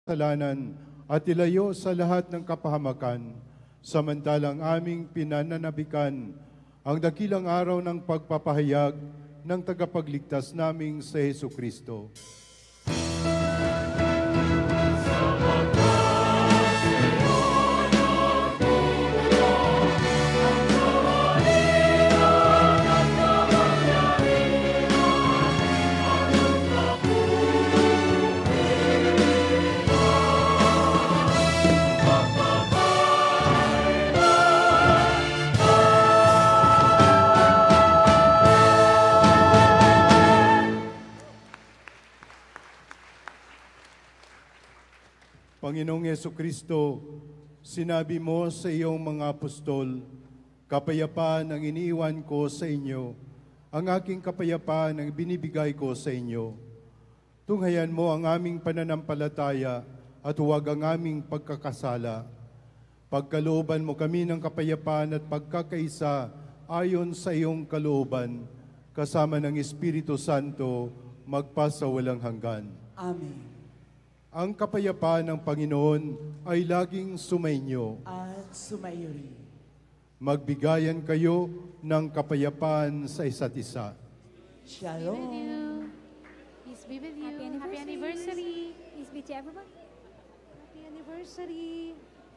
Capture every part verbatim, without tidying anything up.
kasalanan at ilayo sa lahat ng kapahamakan, samantalang aming pinananabikan ang dakilang araw ng pagpapahayag ng tagapagligtas naming sa Jesucristo. Panginoong Jesucristo, sinabi mo sa iyong mga apostol, kapayapaan ang iniiwan ko sa inyo, ang aking kapayapaan ang binibigay ko sa inyo. Tunghayan mo ang aming pananampalataya at huwag ang aming pagkakasala. Pagkalooban mo kami ng kapayapaan at pagkakaisa ayon sa iyong kalooban, kasama ng Espiritu Santo, magpasawalang hanggan. Amen. Ang kapayapaan ng Panginoon ay laging sumainyo. At sumayo rin. Magbigayan kayo ng kapayapaan sa isa't isa. Shalom. Peace be with you. Happy anniversary. Happy anniversary. Peace be to everyone. Happy anniversary.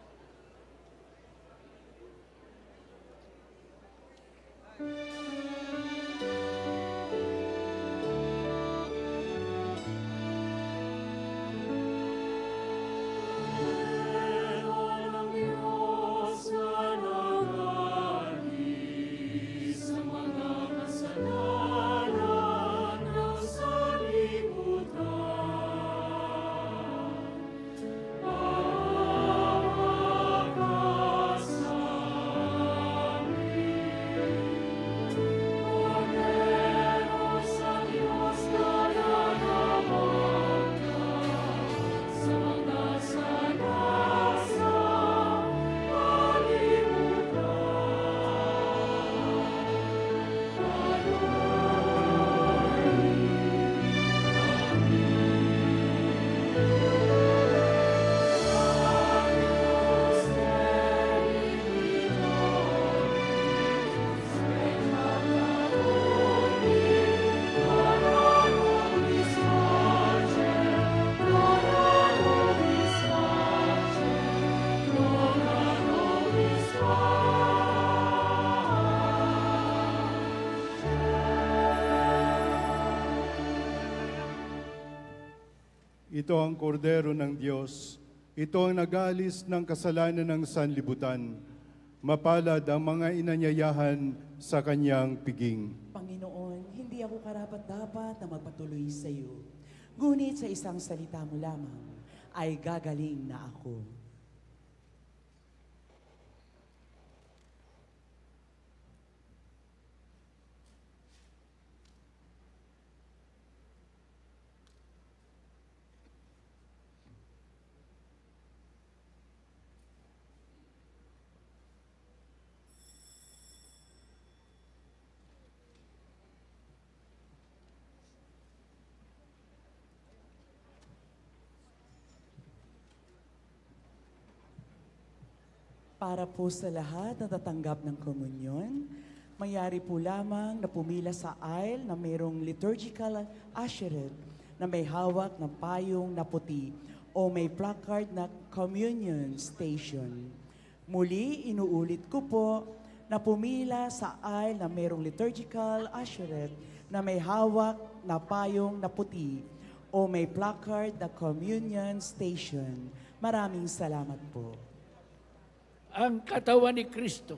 Ito ang kordero ng Diyos. Ito ang nag-aalis ng kasalanan ng sanlibutan. Mapalad ang mga inanyayahan sa kanyang piging. Panginoon, hindi ako karapat-dapat na magpatuloy sa iyo. Ngunit sa isang salita mo lamang, ay gagaling na ako. Para po sa lahat na tatanggap ng komunyon, mayari po lamang na pumila sa aisle na mayroong liturgical usherette na may hawak ng payong na puti o may placard na communion station. Muli, inuulit ko po na pumila sa aisle na mayroong liturgical usherette na may hawak na payong na puti o may placard na communion station. Maraming salamat po. Ang katawan ni Kristo.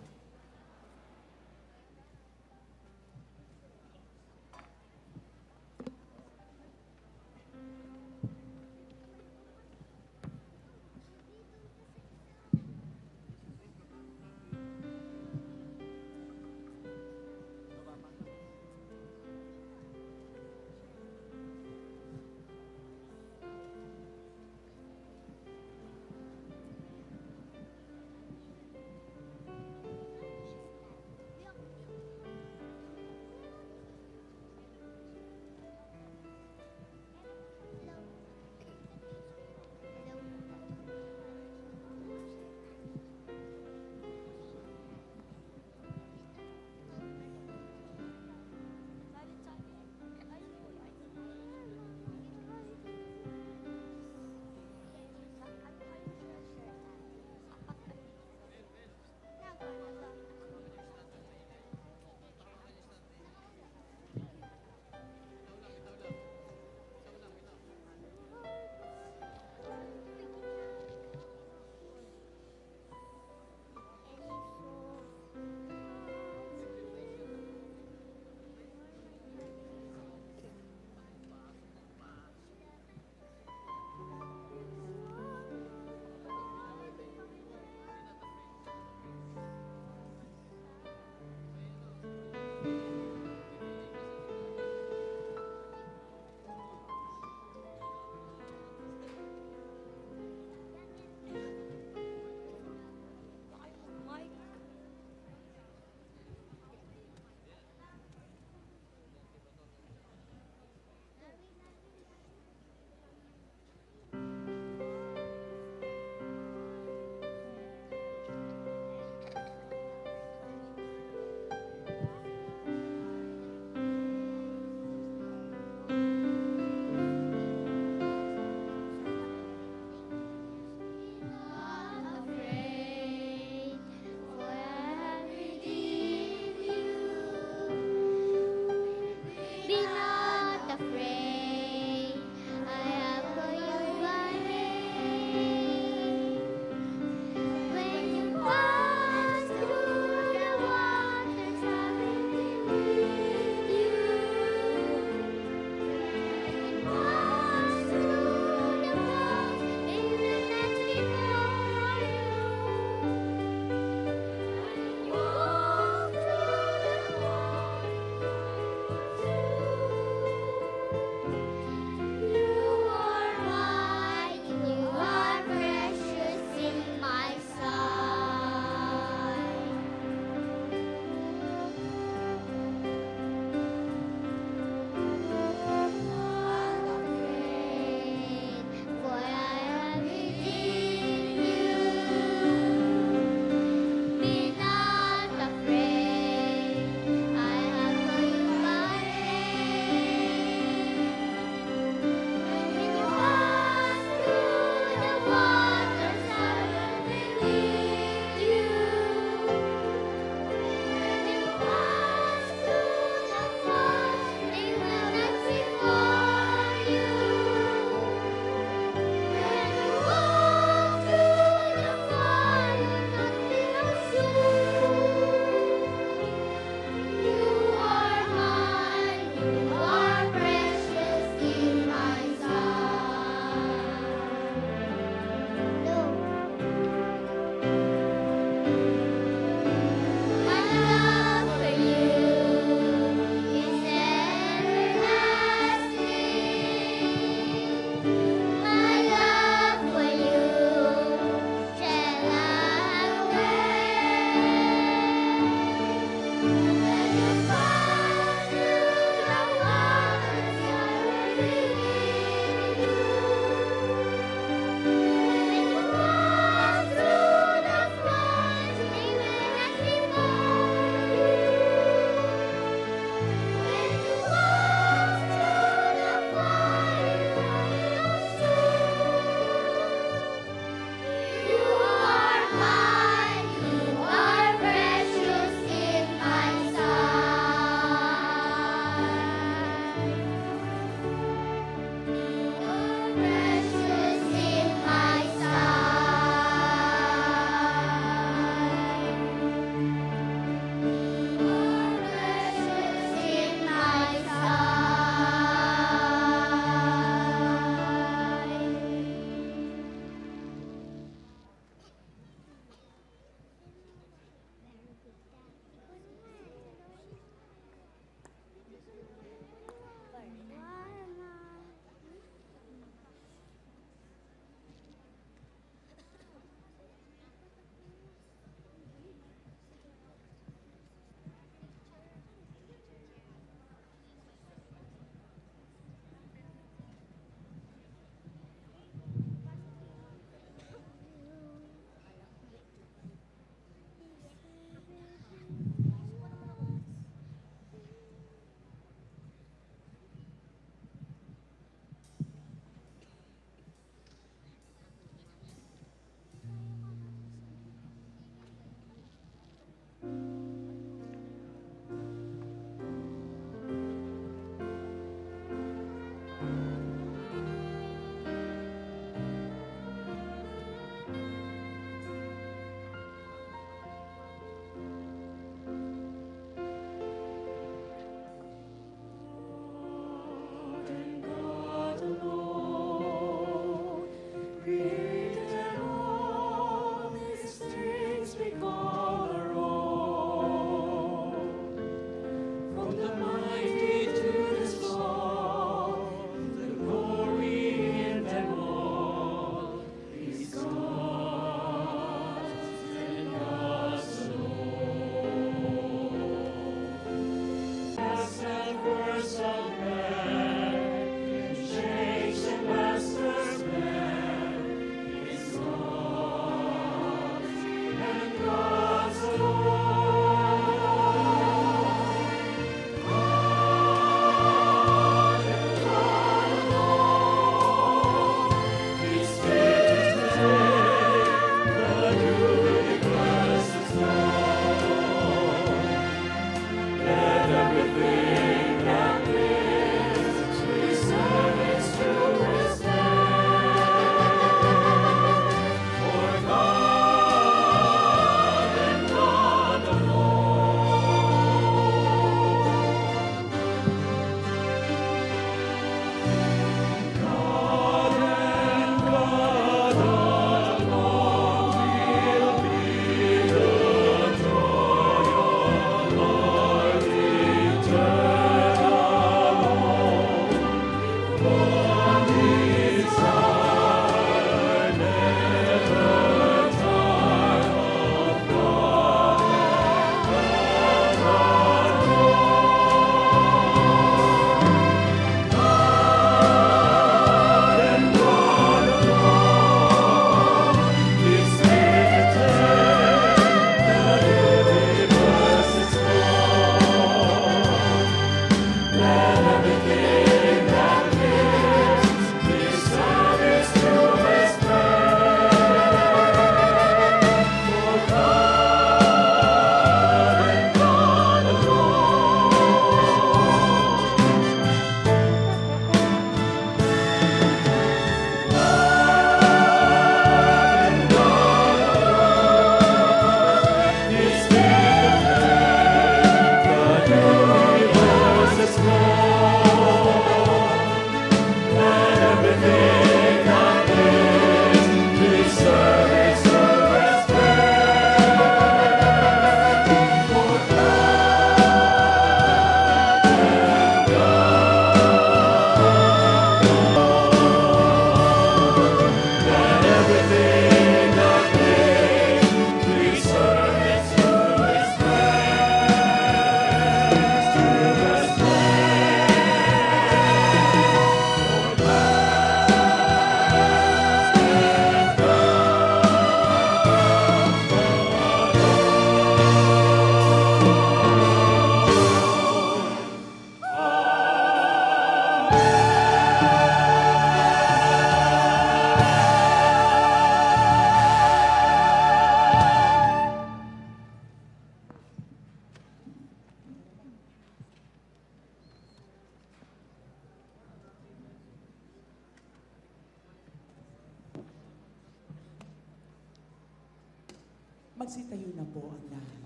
Magsitayo na po ang lahat.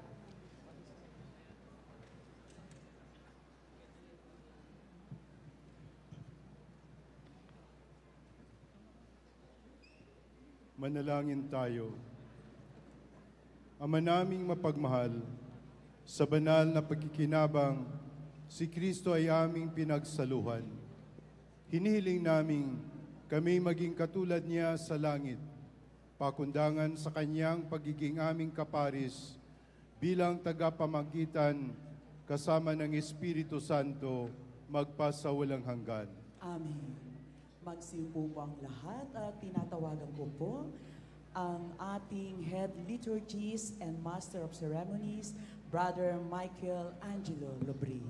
Manalangin tayo. Ama naming mapagmahal, sa banal na pagkikinabang, si Kristo ay aming pinagsaluhan. Hinihiling naming kami maging katulad niya sa langit, pakundangan sa kanyang pagiging aming kaparis bilang tagapamagitan kasama ng Espiritu Santo magpasawalang hanggan. Amen. Magsiupo po ang lahat at tinatawagan ko po ang ating Head Liturgist and Master of Ceremonies, Brother Michael Angelo Lobrin.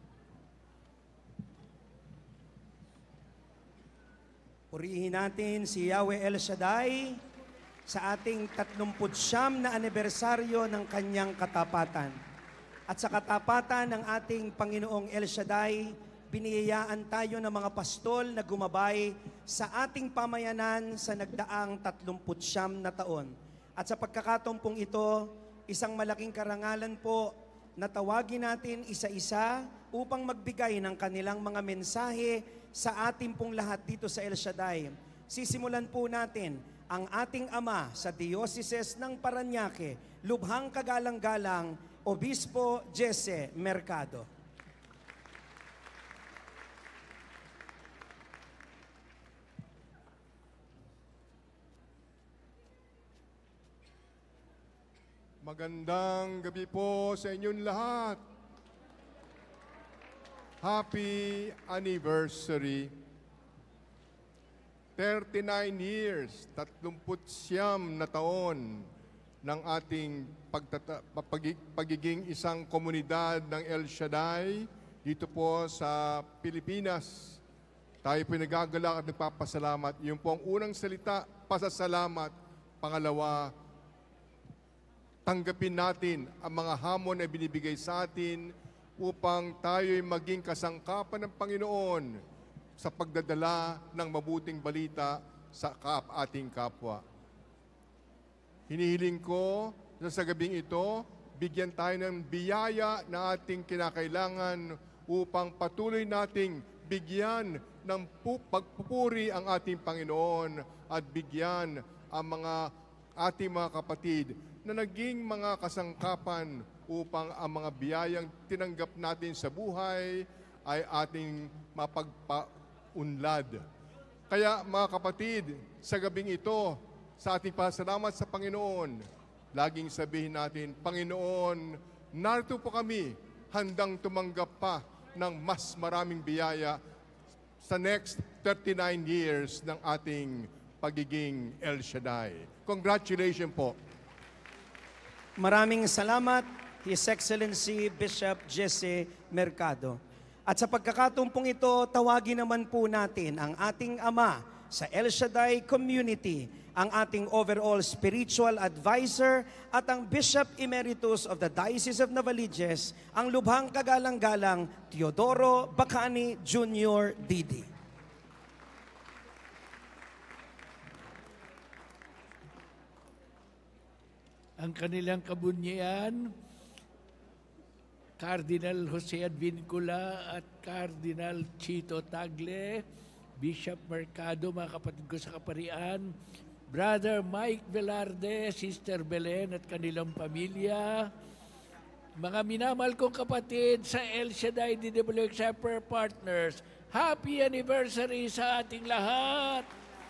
Purihin natin si Yahweh El Shaddai sa ating tatlumput siyam na anibersaryo ng kanyang katapatan. At sa katapatan ng ating Panginoong El Shaddai, biniyayaan tayo ng mga pastol na gumabay sa ating pamayanan sa nagdaang tatlumput siyam na taon. At sa pagkakataon pong ito, isang malaking karangalan po na tawagin natin isa-isa upang magbigay ng kanilang mga mensahe sa ating pong lahat dito sa El Shaddai. Sisimulan po natin ang ating ama sa Diocese ng Parañaque, Lubhang Kagalang-galang, Obispo Jesse Mercado. Magandang gabi po sa inyong lahat. Happy anniversary. thirty-nine years, tatlumput siyam na taon ng ating pagtata- pagig- pagiging isang komunidad ng El Shaddai dito po sa Pilipinas. Tayo po nagagalak at nagpapasalamat. Yung po ang unang salita, pasasalamat. Pangalawa, tanggapin natin ang mga hamon na binibigay sa atin upang tayo'y maging kasangkapan ng Panginoon sa pagdadala ng mabuting balita sa kap ating kapwa. Hinihiling ko na sa gabing ito, bigyan tayo ng biyaya na ating kinakailangan upang patuloy nating bigyan ng pagpupuri ang ating Panginoon at bigyan ang mga ating mga kapatid na naging mga kasangkapan upang ang mga biyayang tinanggap natin sa buhay ay ating mapagpaunlad. Kaya mga kapatid, sa gabing ito, sa ating pasalamat sa Panginoon, laging sabihin natin, Panginoon, narito po kami, handang tumanggap pa ng mas maraming biyaya sa next thirty-nine years ng ating pagiging El Shaddai. Congratulations po. Maraming salamat, His Excellency Bishop Jesse Mercado. At sa pagkakataon pong ito, tawagin naman po natin ang ating ama sa El Shaddai Community, ang ating overall spiritual advisor at ang Bishop Emeritus of the Diocese of Novaliches, ang Lubhang Kagalang-galang Teodoro Bacani Junior Didi. Ang kanilang kabunyian, Cardinal Jose Advincula at Cardinal Chito Tagle, Bishop Mercado, mga kapatid ko sa kaparian, Brother Mike Velarde, Sister Belen at kanilang pamilya, mga minamahal kong kapatid sa El Shaddai D W X Shepherd Partners, happy anniversary sa ating lahat!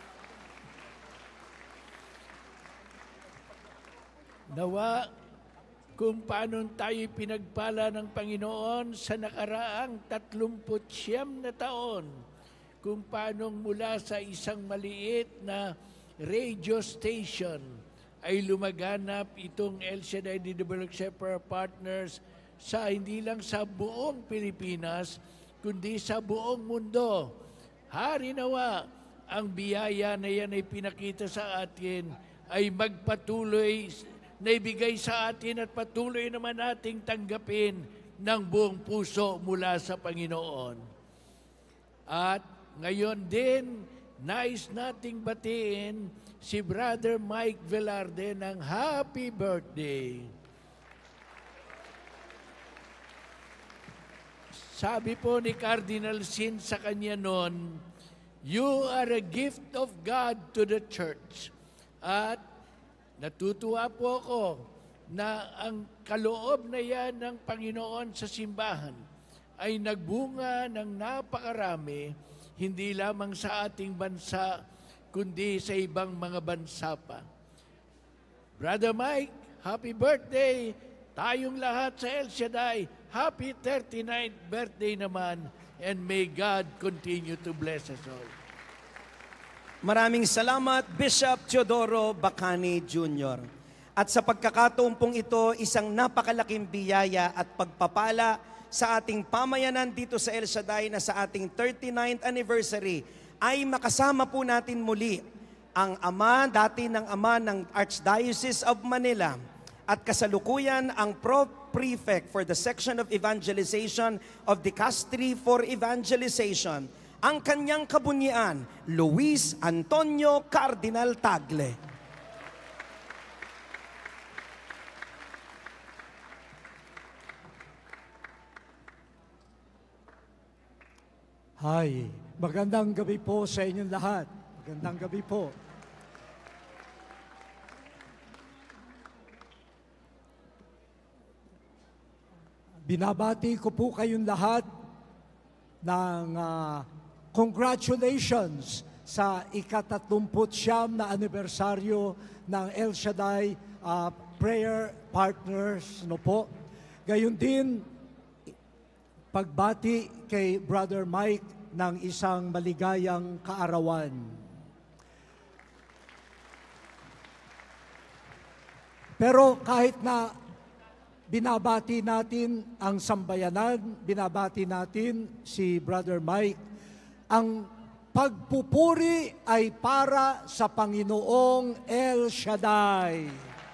Nawa kung paano tayo pinagpala ng Panginoon sa nakaraang tatlumput siyam na taon, kung paano mula sa isang maliit na radio station ay lumaganap itong El Shaddai D W X Shepherd Partners sa hindi lang sa buong Pilipinas, kundi sa buong mundo. Hari nawa, ang biyaya na yan ay pinakita sa atin ay magpatuloy na ibigay sa atin at patuloy naman nating tanggapin ng buong puso mula sa Panginoon. At ngayon din, nais nating batiin si Brother Mike Velarde ng happy birthday. Sabi po ni Cardinal Sin sa kanya noon, "You are a gift of God to the church." At natutuwa po ako na ang kaloob na yan ng Panginoon sa simbahan ay nagbunga ng napakarami, hindi lamang sa ating bansa, kundi sa ibang mga bansa pa. Brother Mike, happy birthday! Tayong lahat sa El Shaddai, happy thirty-ninth birthday naman, and may God continue to bless us all. Maraming salamat, Bishop Teodoro Bacani Junior At sa pagkakataon pong ito, isang napakalaking biyaya at pagpapala sa ating pamayanan dito sa El Shaddai na sa ating thirty-ninth anniversary ay makasama po natin muli ang ama, dati ng ama ng Archdiocese of Manila at kasalukuyan ang Pro-Prefect for the Section of Evangelization of Dicastery for Evangelization, ang kanyang kabunyian, Luis Antonio Cardinal Tagle. Hi, magandang gabi po sa inyong lahat. Magandang gabi po. Binabati ko po kayong lahat ng uh, congratulations sa ikatatlumput siyam na anibersaryo ng El Shaddai uh, Prayer Partners. No po. Gayon din, pagbati kay Brother Mike ng isang maligayang kaarawan. Pero kahit na binabati natin ang sambayanan, binabati natin si Brother Mike, ang pagpupuri ay para sa Panginoong El Shaddai.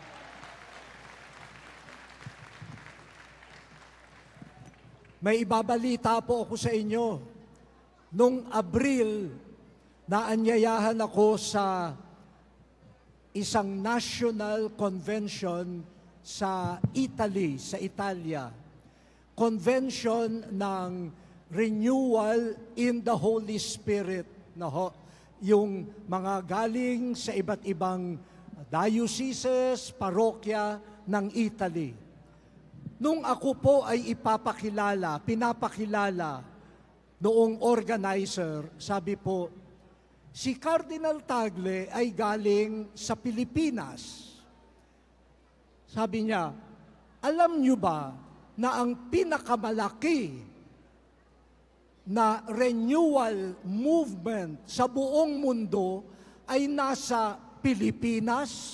May ibabalita po ako sa inyo. Nung Abril, naanyayahan ako sa isang national convention sa Italy, sa Italia. Convention ng Renewal in the Holy Spirit. No? Yung mga galing sa iba't ibang dioceses, parokya ng Italy. Nung ako po ay ipapakilala, pinapakilala noong organizer, sabi po, si Cardinal Tagle ay galing sa Pilipinas. Sabi niya, alam niyo ba na ang pinakamalaki na renewal movement sa buong mundo ay nasa Pilipinas?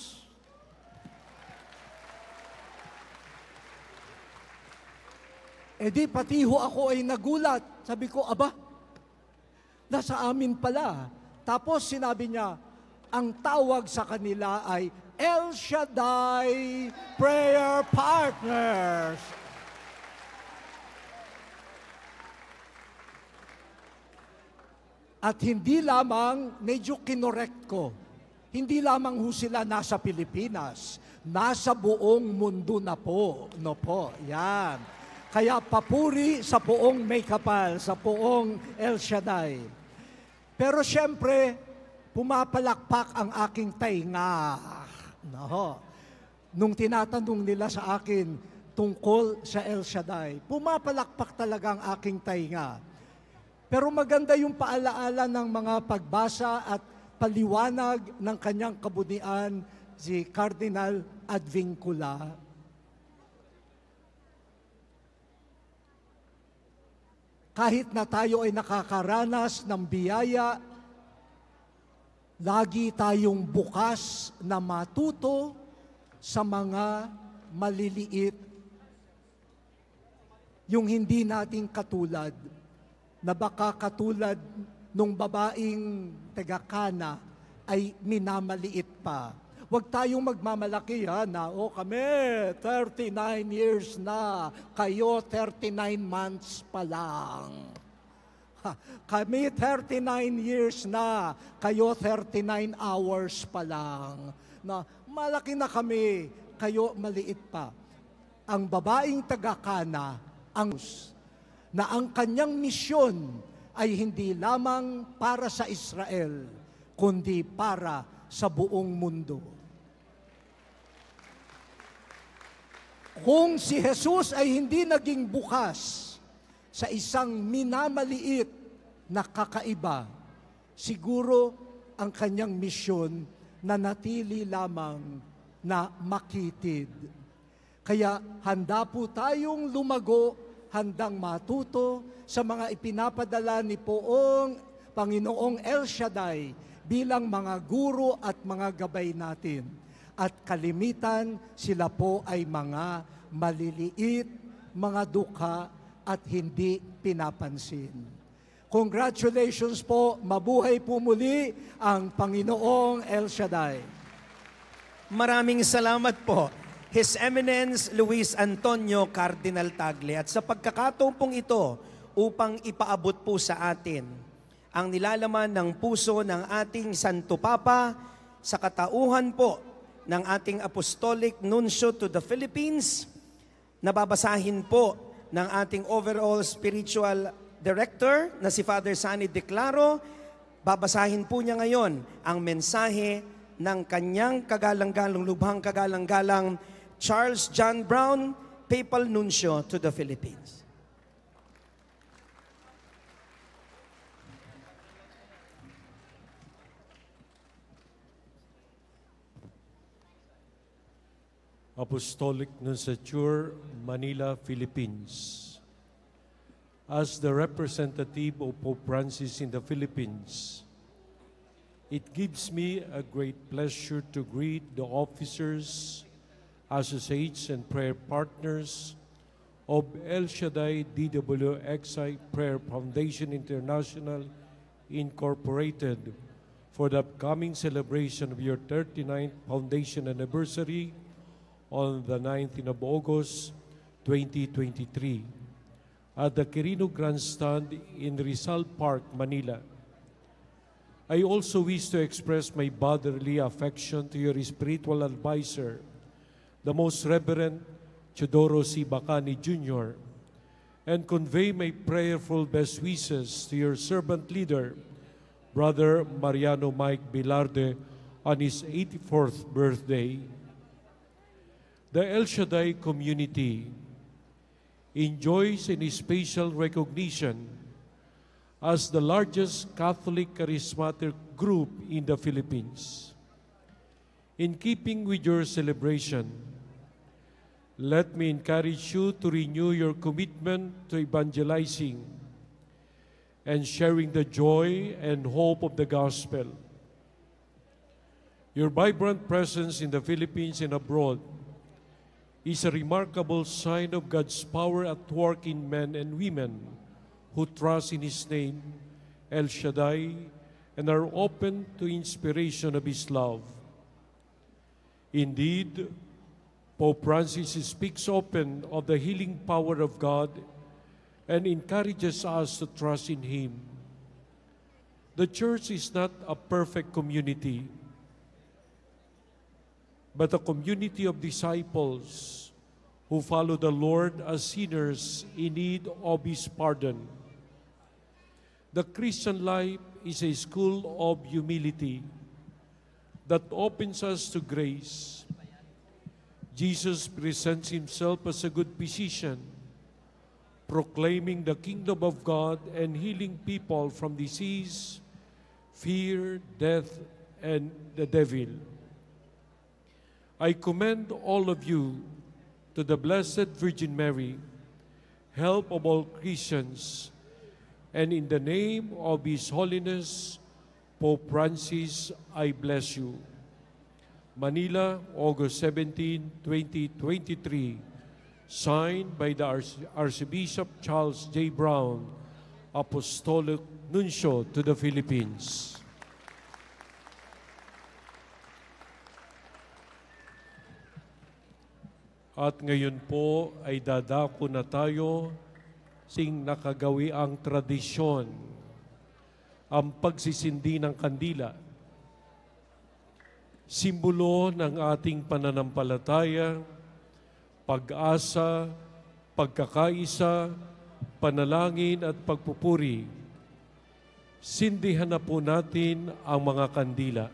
E di pati ho ako ay nagulat. Sabi ko, aba, nasa amin pala. Tapos sinabi niya, ang tawag sa kanila ay El Shaddai Prayer Partners. At hindi lamang, medyo kinorekt ko, hindi lamang ho sila nasa Pilipinas, nasa buong mundo na po. No po, yan. Kaya papuri sa poong may kapal, sa poong El Shaddai. Pero siyempre, pumapalakpak ang aking tainga. No. Nung tinatanong nila sa akin tungkol sa El Shaddai, pumapalakpak talaga ang aking tainga. Pero maganda yung paalaala ng mga pagbasa at paliwanag ng kanyang kabutihan si Cardinal Advincula. Kahit na tayo ay nakakaranas ng biyaya, lagi tayong bukas na matuto sa mga maliliit, yung hindi nating katulad, na baka katulad nung babaeng taga-Kana ay minamaliit pa. Huwag tayong magmamalaki ha, na o oh, kami, thirty-nine years na, kayo thirty-nine months pa lang. Ha, kami thirty-nine years na, kayo thirty-nine hours pa lang. Na malaki na kami, kayo maliit pa. Ang babaeng taga-Kana, ang na ang kanyang misyon ay hindi lamang para sa Israel, kundi para sa buong mundo. Kung si Jesus ay hindi naging bukas sa isang minamaliit na kakaiba, siguro ang kanyang misyon na natili lamang na makitid. Kaya handa po tayong lumago, handang matuto sa mga ipinapadala ni Poong Panginoong El Shaddai bilang mga guro at mga gabay natin. At kalimitan, sila po ay mga maliliit, mga dukha at hindi pinapansin. Congratulations po, mabuhay po muli ang Panginoong El Shaddai. Maraming salamat po, His Eminence Luis Antonio Cardinal Tagle. At sa pagkakataon pong ito, upang ipaabot po sa atin ang nilalaman ng puso ng ating Santo Papa sa katauhan po ng ating Apostolic Nuncio to the Philippines, nababasahin po ng ating overall spiritual director na si Father Sunny Declaro. Babasahin po niya ngayon ang mensahe ng kanyang kagalang-galang, lubhang kagalang-galang Charles John Brown, Papal Nuncio to the Philippines. Apostolic Nunciature, Manila, Philippines. As the representative of Pope Francis in the Philippines, it gives me a great pleasure to greet the officers, associates, and prayer partners of El Shaddai D W X I Prayer Foundation International Incorporated for the upcoming celebration of your thirty-ninth foundation anniversary on the nineteenth of August, twenty twenty-three, at the Quirino Grandstand in Rizal Park, Manila. I also wish to express my brotherly affection to your spiritual advisor, the Most Reverend Teodoro C. Bacani Junior, and convey my prayerful best wishes to your servant leader, Brother Mariano Mike Bilarde, on his eighty-fourth birthday. The El Shaddai community enjoys a special recognition as the largest Catholic charismatic group in the Philippines. In keeping with your celebration, let me encourage you to renew your commitment to evangelizing and sharing the joy and hope of the gospel. Your vibrant presence in the Philippines and abroad is a remarkable sign of God's power at work in men and women who trust in His name, El Shaddai, and are open to inspiration of His love. Indeed, Pope Francis speaks open of the healing power of God and encourages us to trust in Him. The Church is not a perfect community, but a community of disciples who follow the Lord as sinners in need of His pardon. The Christian life is a school of humility that opens us to grace. Jesus presents Himself as a good physician, proclaiming the kingdom of God and healing people from disease, fear, death, and the devil. I commend all of you to the Blessed Virgin Mary, help of all Christians, and in the name of His Holiness, Pope Francis, I bless you. Manila, August seventeenth, twenty twenty-three, signed by the Arch Archbishop Charles J. Brown, Apostolic Nuncio to the Philippines. At ngayon po ay dadako na tayo sing nakagawiang tradisyon ang pagsisindi ng kandila. Simbolo ng ating pananampalataya, pag-asa, pagkakaisa, panalangin at pagpupuri. Sindihan na po natin ang mga kandila.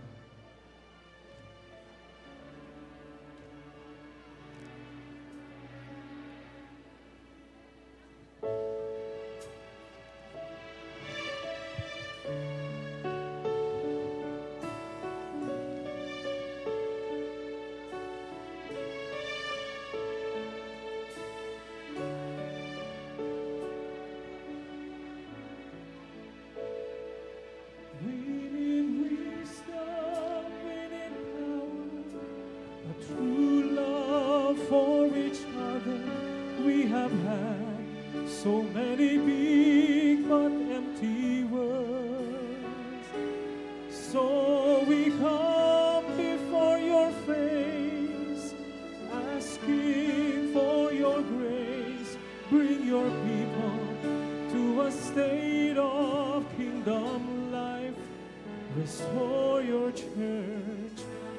So many big but empty words. So we come before your face, asking for your grace. Bring your people to a state of kingdom life. Restore your church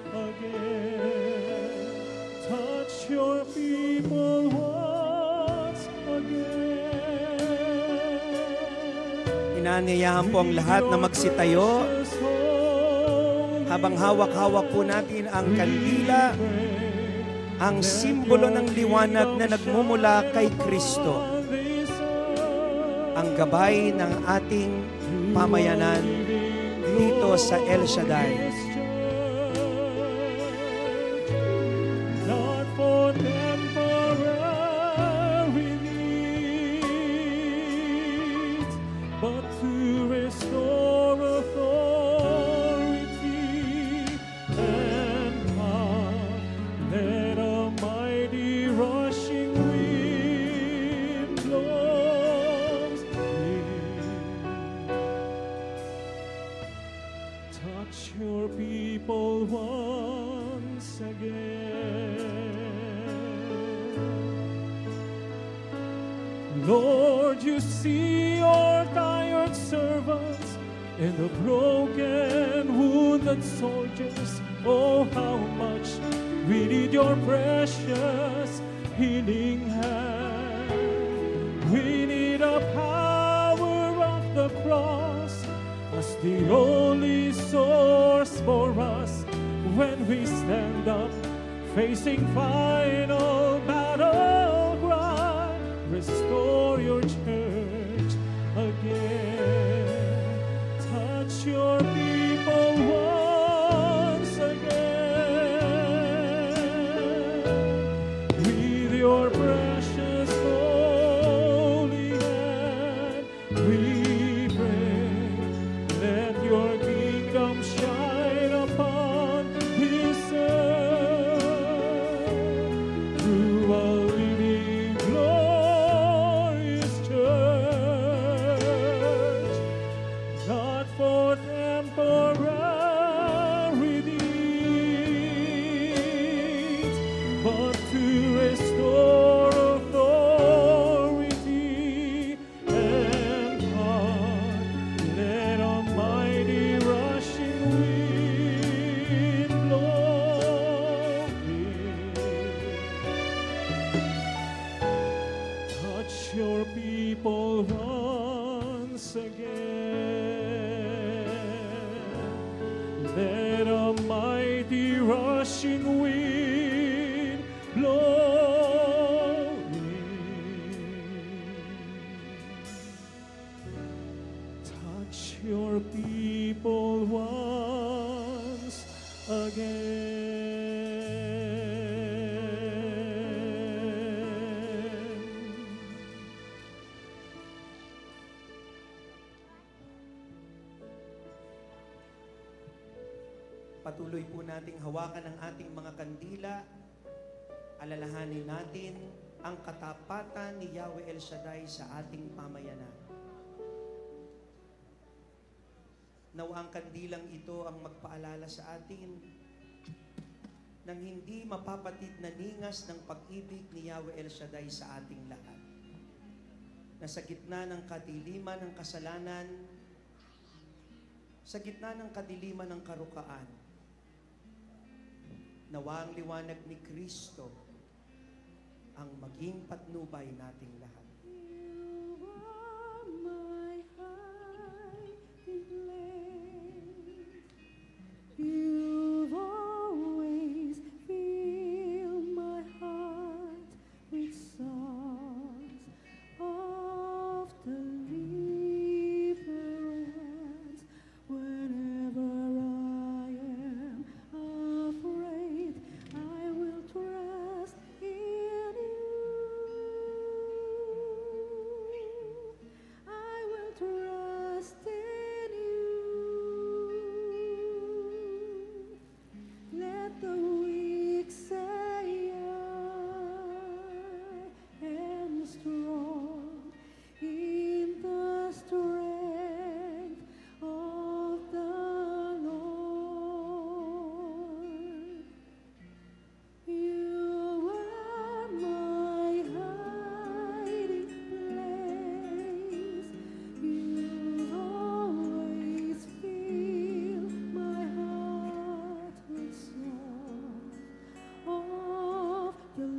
again. Touch your people once again. Inanyayahan po ang lahat na magsitayo habang hawak-hawak po natin ang kandila, ang simbolo ng liwanag na nagmumula kay Kristo, ang gabay ng ating pamayanan dito sa El Shaddai. Lord, you see your tired servants and the broken, wounded soldiers. Oh, how much we need your precious healing hand. We need the power of the cross as the only source for us when we stand up facing final battleground. Restore your church again. Touch your people once again. With your precious holy hand, we pray. Let your kingdom shine upon this earth through a living glorious church, not for temporary needs, but to restore authority and power. Let almighty rushing wind blow in. Touch your people once again. Let a mighty rushing wind blow in. Touch your people once again. Patuloy po nating hawakan ang ating mga kandila. Alalahanin natin ang katapatan ni Yahweh El Shaddai sa ating pamayanan. Nawa ang kandilang ito ang magpaalala sa atin ng hindi mapapatid na ningas ng pag-ibig ni Yahweh El Shaddai sa ating lahat. na sa gitna ng kadiliman ng kasalanan, sa gitna ng kadiliman ng karukaan, nawa ang liwanag ni Kristo ang maging patnubay nating lahat. You are my hiding place. You've always filled my heart with songs of deliverance. Whenever I am afraid, I will trust in you. I will trust in you. Let the weak say I am strong in the strength of the Lord. You are my hiding place. You always fill my heart with songs of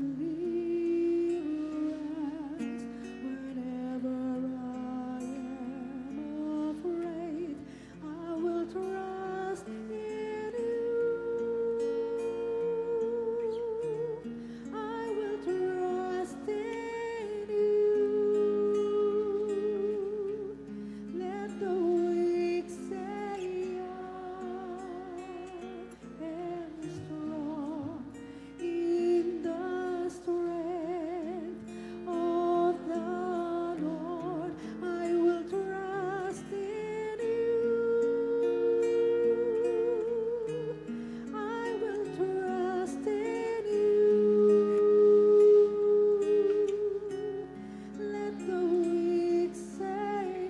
deliverance. Whenever I am afraid, I will trust in you. I will trust in you. Let the weak say I am strong in the strength of the Lord. I will trust in you. I will trust in you. Let the weak say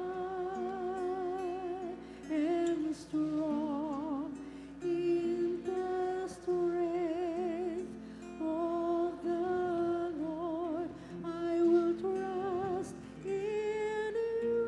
I am strong in the strength of the Lord. I will trust in you.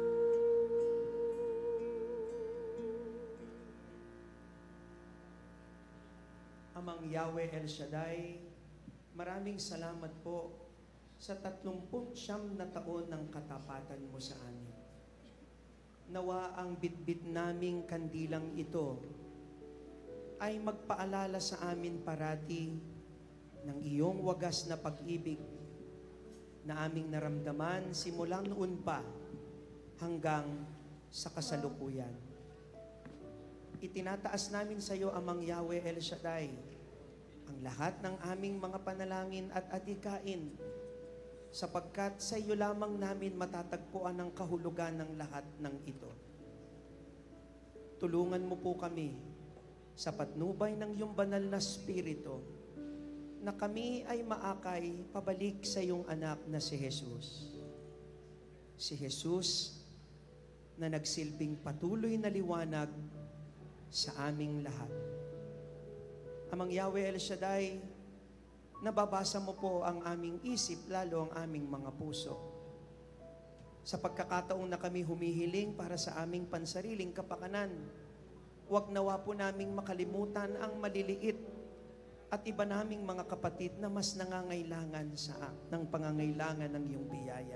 Amang Yahweh El Shaddai, maraming salamat po sa tatlumput siyam na taon ng katapatan mo sa amin. Nawa ang bitbit naming kandilang ito ay magpaalala sa amin parati ng iyong wagas na pag-ibig na aming naramdaman simulang noon pa hanggang sa kasalukuyan. Itinataas namin sa iyo, Amang Yahweh El Shaddai, ang lahat ng aming mga panalangin at adikain, sapagkat sa iyo lamang namin matatagpuan ang kahulugan ng lahat ng ito. Tulungan mo po kami sa patnubay ng iyong banal na Espiritu na kami ay maakay pabalik sa iyong anak na si Jesus. Si Jesus na nagsilbing patuloy na liwanag sa aming lahat. Amang Yahweh El Shaddai, nababasa mo po ang aming isip, lalo ang aming mga puso. Sa pagkakataong na kami humihiling para sa aming pansariling kapakanan, huwag nawa po naming makalimutan ang maliliit at iba naming mga kapatid na mas nangangailangan sa ng pangangailangan ng iyong biyaya.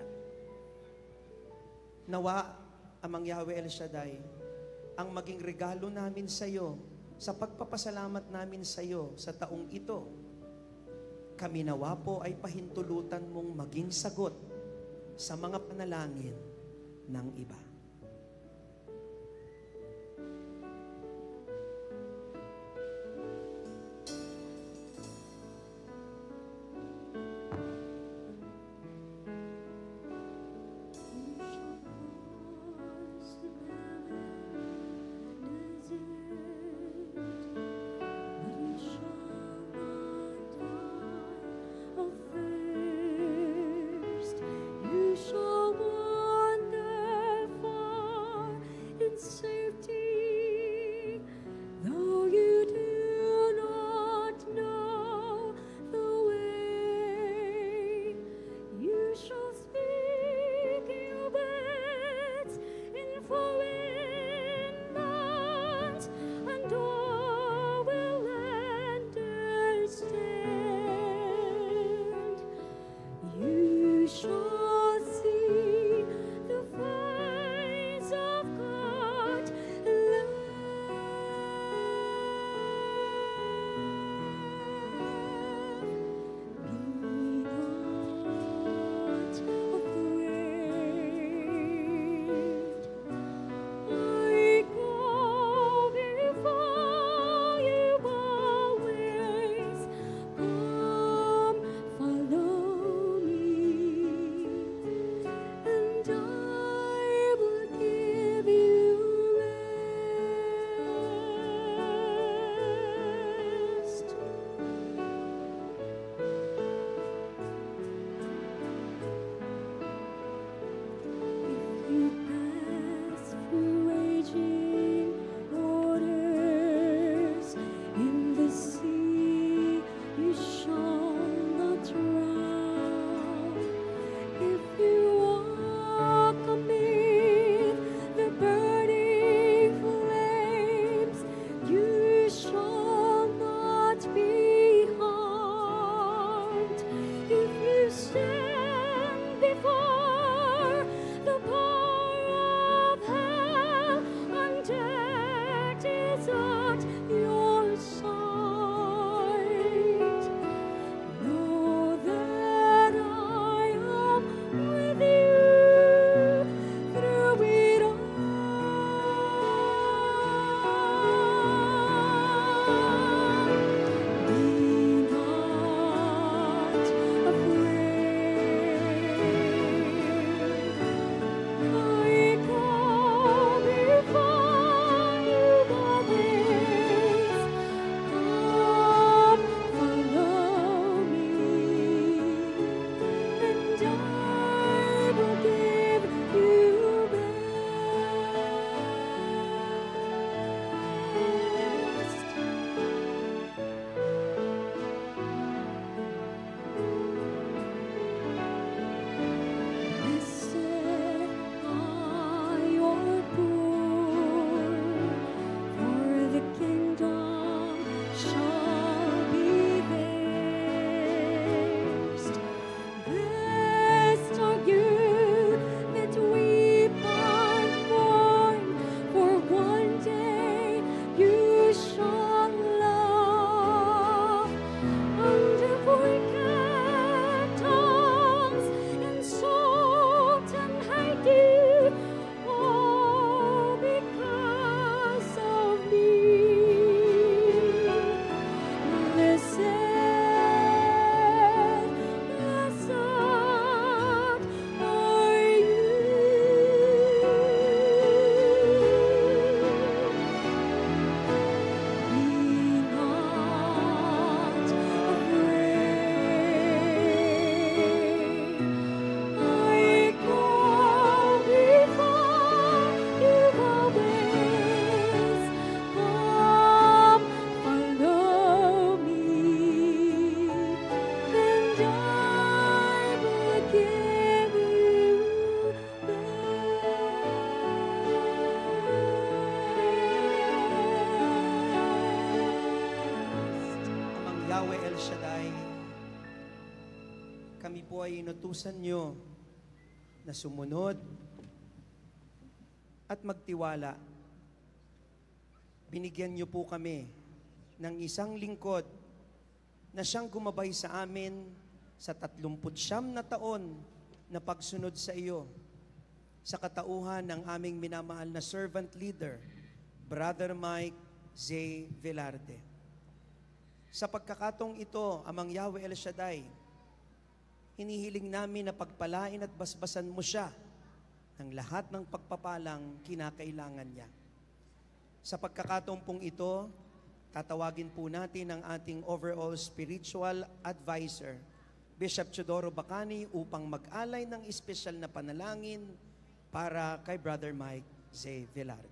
Nawa, Amang Yahweh El Shaddai, ang maging regalo namin sa iyo, sa pagpapasalamat namin sa iyo sa taong ito, kami nawa po ay pahintulutan mong maging sagot sa mga panalangin ng iba. You shall wander Yahweh El Shaddai, kami po ay inutusan nyo na sumunod at magtiwala. Binigyan nyo po kami ng isang lingkod na siyang gumabay sa amin sa tatlumput siyam na taon na pagsunod sa iyo, sa katauhan ng aming minamahal na servant leader, Brother Mike Z. Velarde. Sa pagkakatong ito, Amang Yahweh El Shaddai, hinihiling namin na pagpalain at basbasan mo siya ng lahat ng pagpapalang kinakailangan niya. Sa pagkakatong pong ito, tatawagin po natin ang ating overall spiritual advisor, Bishop Teodoro Bacani, upang mag-alay ng espesyal na panalangin para kay Brother Mike Z. Velarde.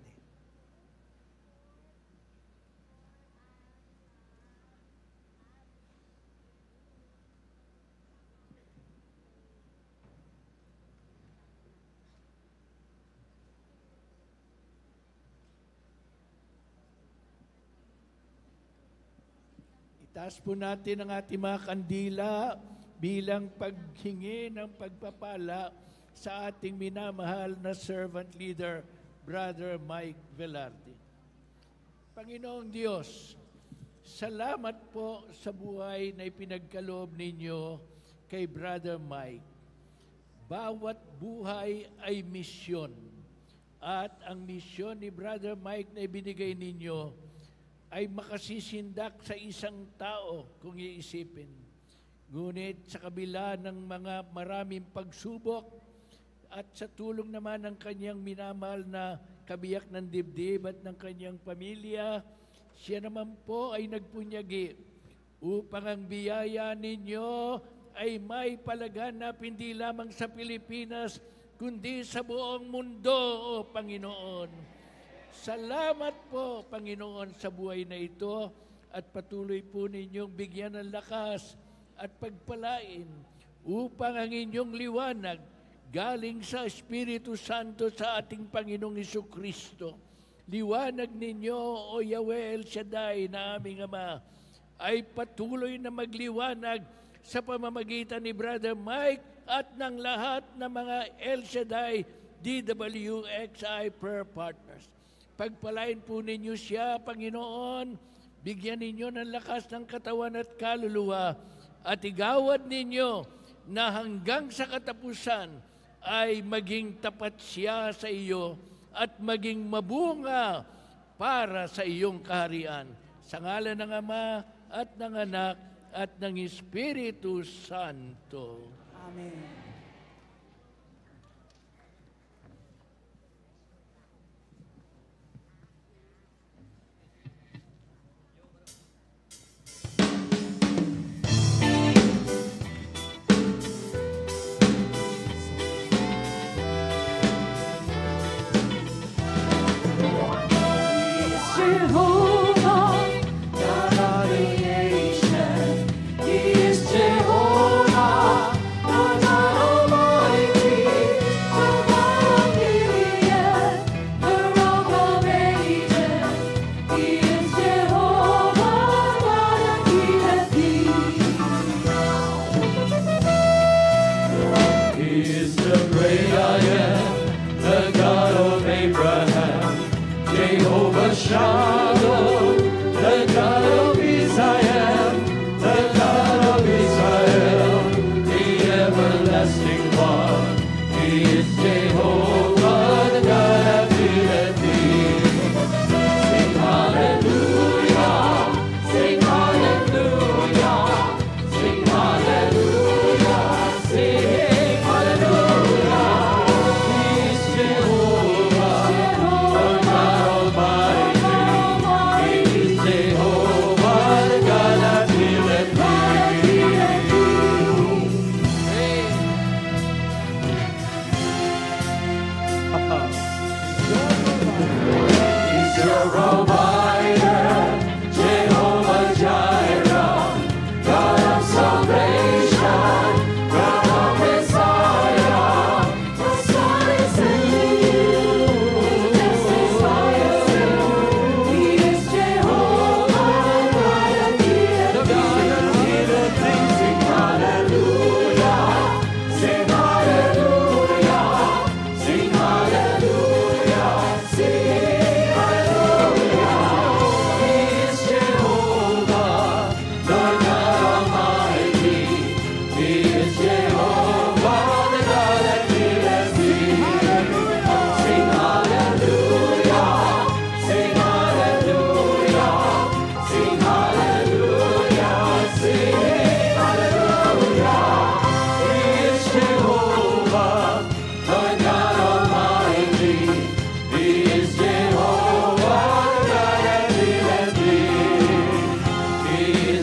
Itaas po natin ang ating mga kandila bilang paghingi ng pagpapala sa ating minamahal na servant leader, Brother Mike Velarde. Panginoong Diyos, salamat po sa buhay na ipinagkaloob ninyo kay Brother Mike. Bawat buhay ay misyon. At ang misyon ni Brother Mike na ibinigay ninyo ay makasisindak sa isang tao kung iisipin. Ngunit sa kabila ng mga maraming pagsubok at sa tulong naman ng kanyang minamahal na kabiyak ng dibdib at ng kanyang pamilya, siya naman po ay nagpunyagi upang ang biyaya ninyo ay may palaganap hindi lamang sa Pilipinas, kundi sa buong mundo, O Panginoon. Salamat po, Panginoon, sa buhay na ito at patuloy po ninyong bigyan ng lakas at pagpalain upang ang inyong liwanag galing sa Espiritu Santo sa ating Panginoong Jesucristo. Liwanag ninyo, O Yahweh El Shaddai na aming Ama, ay patuloy na magliwanag sa pamamagitan ni Brother Mike at ng lahat ng mga El Shaddai D W X I Prayer Partners. Pagpalain po ninyo siya, Panginoon, bigyan ninyo ng lakas ng katawan at kaluluwa, at igawad ninyo na hanggang sa katapusan ay maging tapat siya sa iyo at maging mabunga para sa iyong kaharian. Sa ngalan ng Ama at ng Anak at ng Espiritu Santo. Amen. Jehovah, God of creation, He is Jehovah, the God of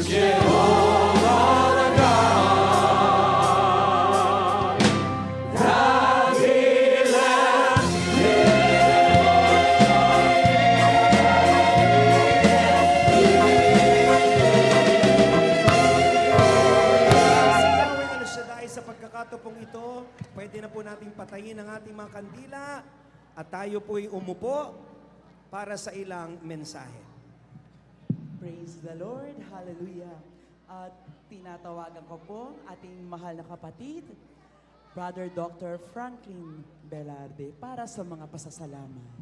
Pwede na po nating patayin ang ating mga kandila at tayo po'y umupo para sa ilang mensahe. Praise the Lord. Hallelujah. At tinatawagan ko po ating mahal na kapatid, Brother Doctor Franklin Velarde, para sa mga pasasalamat.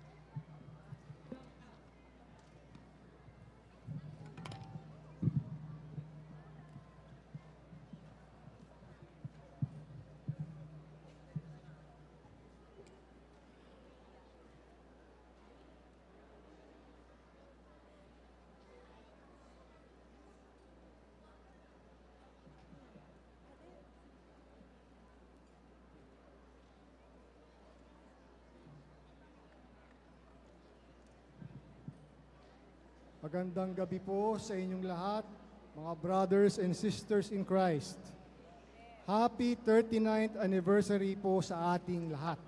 Magandang gabi po sa inyong lahat, mga brothers and sisters in Christ. Happy thirty-ninth anniversary po sa ating lahat.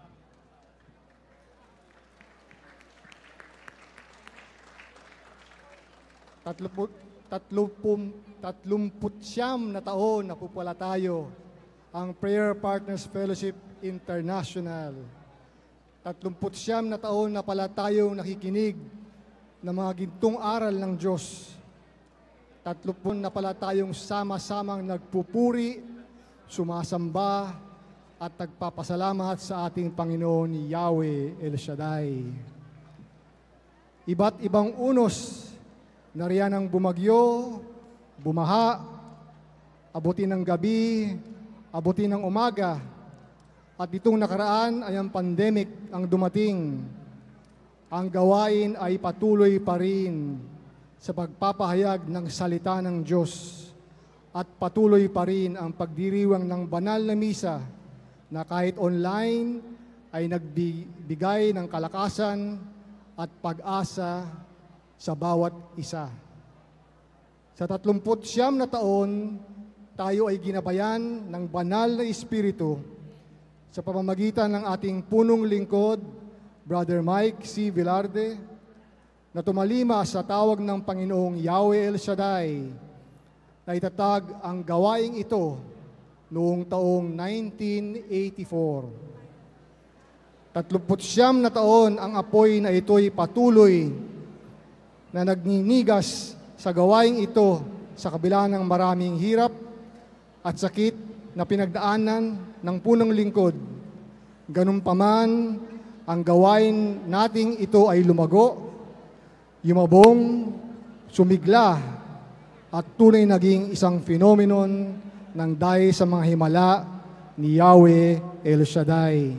Tatluput, tatlupum, tatlumput siyam na taon na po pala tayo ang Prayer Partners Fellowship International. Tatlumput siyam na taon na pala tayo nakikinig ng mga gintong aral ng Diyos. Tatlupun na pala tayong sama-samang nagpupuri, sumasamba, at nagpapasalamat sa ating Panginoon Yahweh El Shaddai. Iba't ibang unos, nariyan ang bumagyo, bumaha, abutin ng gabi, abutin ng umaga, at itong nakaraan ay ang pandemic ang dumating. Ang gawain ay patuloy pa rin sa pagpapahayag ng salita ng Diyos at patuloy pa rin ang pagdiriwang ng banal na misa na kahit online ay nagbigay ng kalakasan at pag-asa sa bawat isa. Sa tatlumput siyam na taon, tayo ay ginabayan ng banal na Espiritu sa pamamagitan ng ating punong lingkod, Brother Mike C. Velarde, na tumalima sa tawag ng Panginoong Yahweh El Shaddai na itatag ang gawaing ito noong taong nineteen eighty-four. Tatlumput siyam na taon ang apoy na ito'y patuloy na nagninigas sa gawaing ito sa kabila ng maraming hirap at sakit na pinagdaanan ng punong lingkod. Ganun pa man, ang gawain nating ito ay lumago, yumabong, sumigla, at tunay naging isang phenomenon ng dahil sa mga himala ni Yahweh El Shaddai.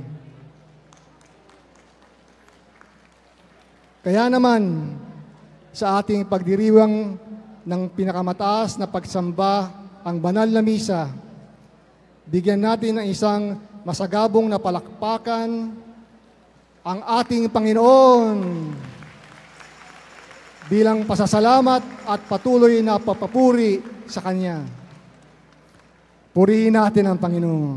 Kaya naman, sa ating pagdiriwang ng pinakamataas na pagsamba, ang banal na misa, bigyan natin ng isang masagabong na palakpakan ang ating Panginoon bilang pasasalamat at patuloy na papapuri sa Kanya. Purihin natin ang Panginoon.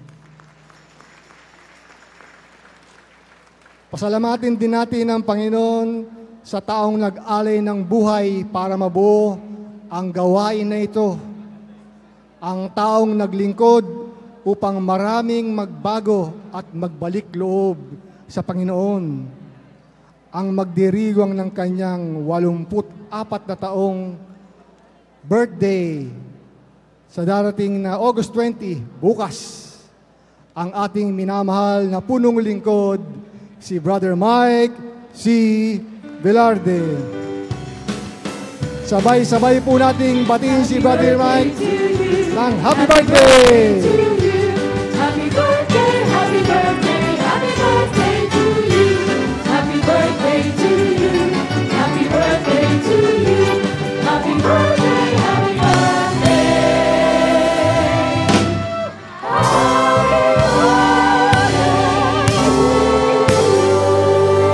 Pasalamatin din natin ang Panginoon sa taong nag-alay ng buhay para mabuo ang gawain na ito. Ang taong naglingkod upang maraming magbago at magbalik loob sa Panginoon, ang magdiriwang ng kanyang walumput apat na taong birthday sa darating na August twentieth, bukas, ang ating minamahal na punong lingkod, si Brother Mike C. Velarde. Sabay-sabay po nating batiin si Brother Mike ng happy birthday! Happy birthday, happy birthday, happy birthday to you. Happy birthday to you. Happy birthday to you. Happy birthday, happy birthday.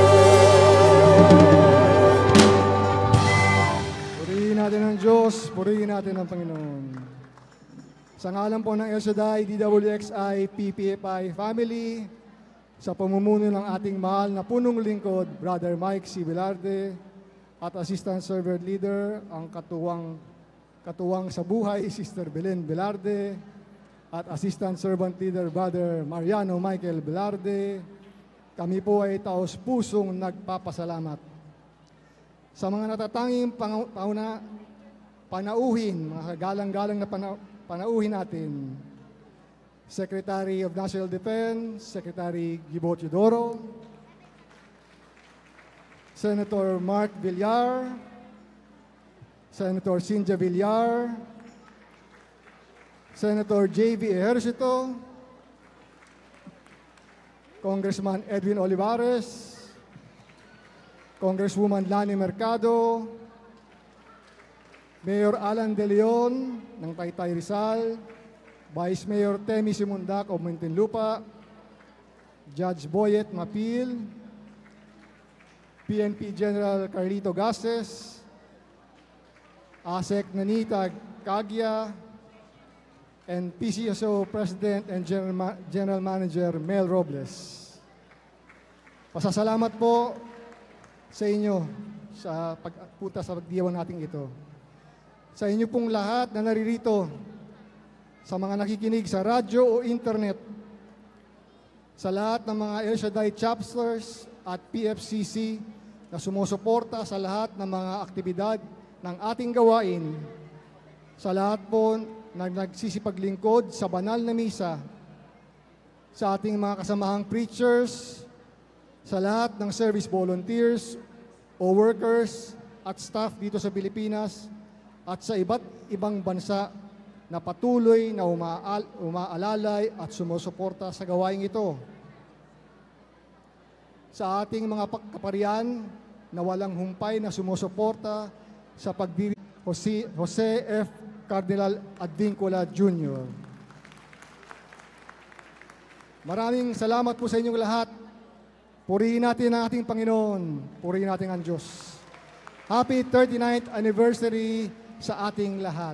Purihin natin ang Diyos, purihin Purihin natin ang Panginoon. Sa ngalan po ng El Shaddai, D W X I, P P F I family, sa pamumuno ng ating mahal na punong lingkod, Brother Mike C. Velarde, at Assistant Servant Leader, ang katuwang, katuwang sa buhay, Sister Belen Velarde, at Assistant Servant Leader, Brother Mariano Michael Velarde, kami po ay taos-pusong nagpapasalamat. Sa mga natatanging pang- pauna, panauhin, mga galang-galang na pana- panauhin natin, Secretary of National Defense, Secretary Gibo Teodoro, Senator Mark Villar, Senator Cynthia Villar, Senator J V Ejercito, Congressman Edwin Olivares, Congresswoman Lani Mercado, Mayor Alan De Leon ng Taytay Rizal, Vice Mayor Temi Simundak of Muntinlupa, Judge Boyet Mapil, P N P General Carlito Gastes, ASEC Nanita Kagya, and P C S O President and General, Ma- General Manager Mel Robles. Pasasalamat po sa inyo sa pagpunta sa pagdiyawan natin ito. Sa inyo pong lahat na naririto, sa mga nakikinig sa radyo o internet, sa lahat ng mga El Shaddai chapters at P F C C na sumusuporta sa lahat ng mga aktibidad ng ating gawain, sa lahat po na nagsisipaglingkod sa banal na misa, sa ating mga kasamahang preachers, sa lahat ng service volunteers o workers at staff dito sa Pilipinas at sa iba't ibang bansa na patuloy na umaal, umaalalay at sumusuporta sa gawaing ito. Sa ating mga kaparian na walang humpay na sumusuporta sa pagdiri Jose, Jose F. Cardinal Advincula Junior Maraming salamat po sa inyong lahat. Purihin natin ang ating Panginoon. Purihin natin ang Diyos. Happy thirty-ninth anniversary sa ating lahat.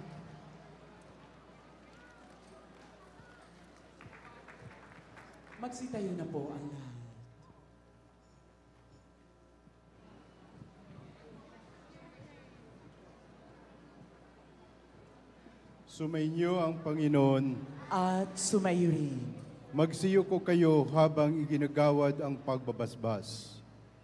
Magsitayo na po ang lahat. Sumainyo ang Panginoon. At sumayo rin. Magsiyo ko kayo habang iginagawad ang pagbabasbas.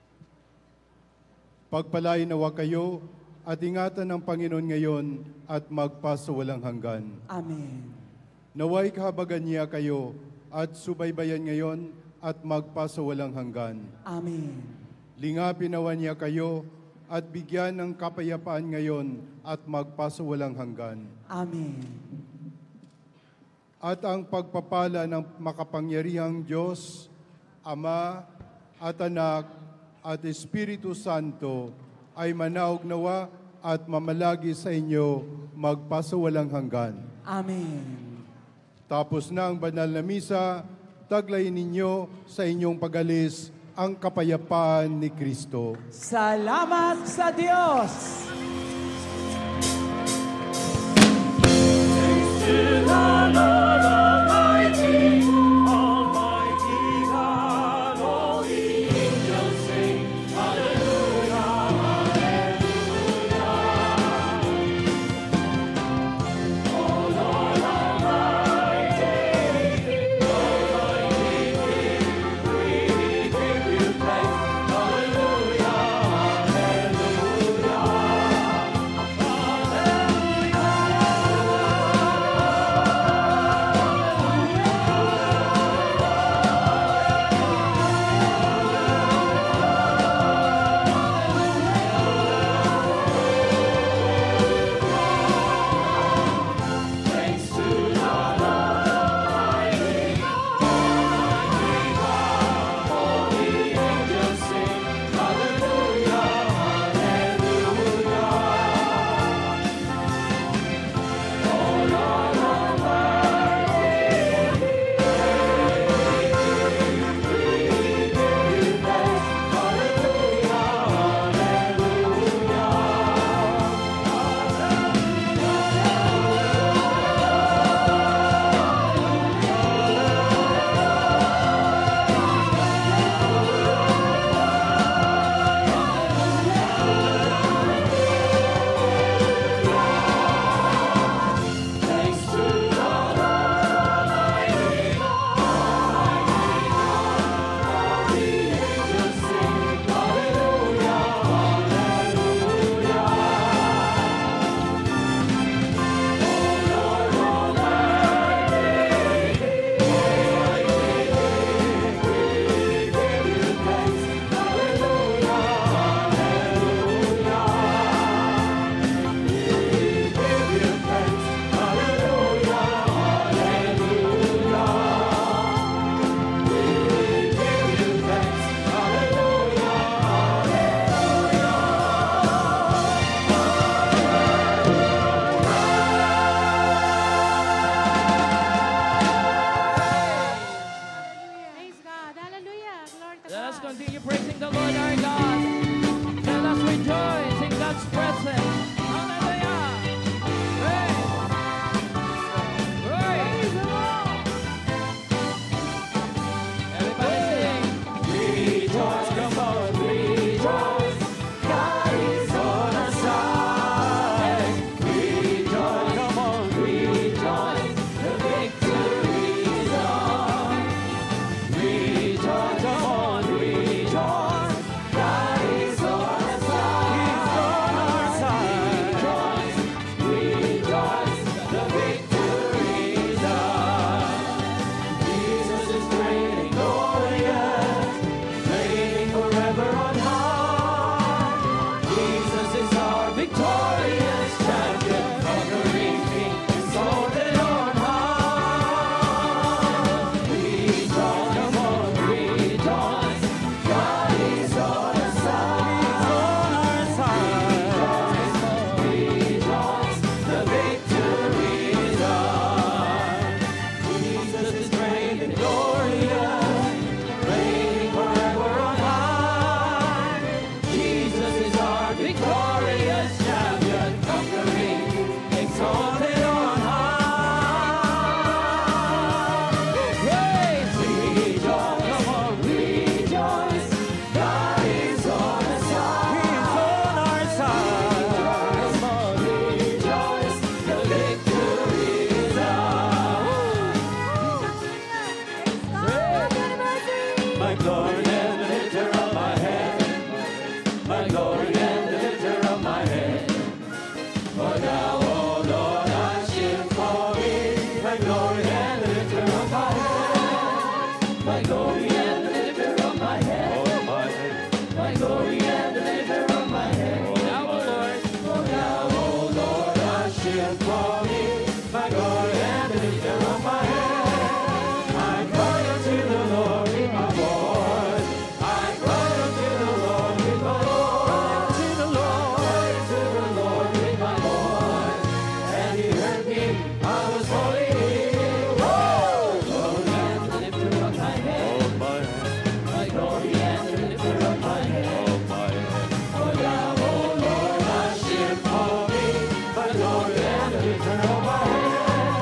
Pagpalain nawa kayo at ingatan ng Panginoon ngayon at magpasawalang hanggan. Amen. Naway kahabagan niya kayo at subaybayan ngayon at magpasawalang hanggan. Amen. Lingapin nawa niya kayo at bigyan ng kapayapaan ngayon at magpasawalang hanggan. Amen. At ang pagpapala ng makapangyarihang Diyos, Ama at Anak at Espiritu Santo ay manaog nawa at mamalagi sa inyo magpasawalang hanggan. Amen. Tapos na ang banal na misa, taglayin ninyo sa inyong pag-alis ang kapayapaan ni Kristo. Salamat sa Diyos! for me, my glory and the lifter of my head. I cry unto the Lord with my voice. I cry unto the Lord with my voice. To the Lord, to the Lord with my voice. And He heard me. I was falling in. Whoa! Glory and the lifter of my head. My glory and the lifter of my head. For thou, O Lord, hast shield for me. My glory and the lifter of my head.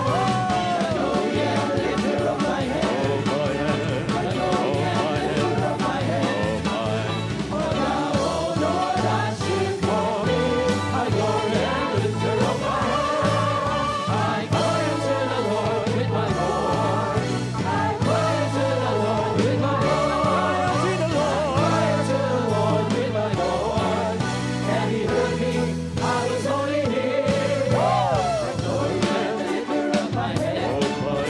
My glory and the lifter of my head. My glory and the lifter of my head. For thou, O Lord, hast shield for me. My glory and the lifter of my head. I cry unto the Lord with my voice. I cry unto the Lord with my voice. I cry unto the Lord with my voice. And He heard me. I was only here. My glory and the lifter of my head.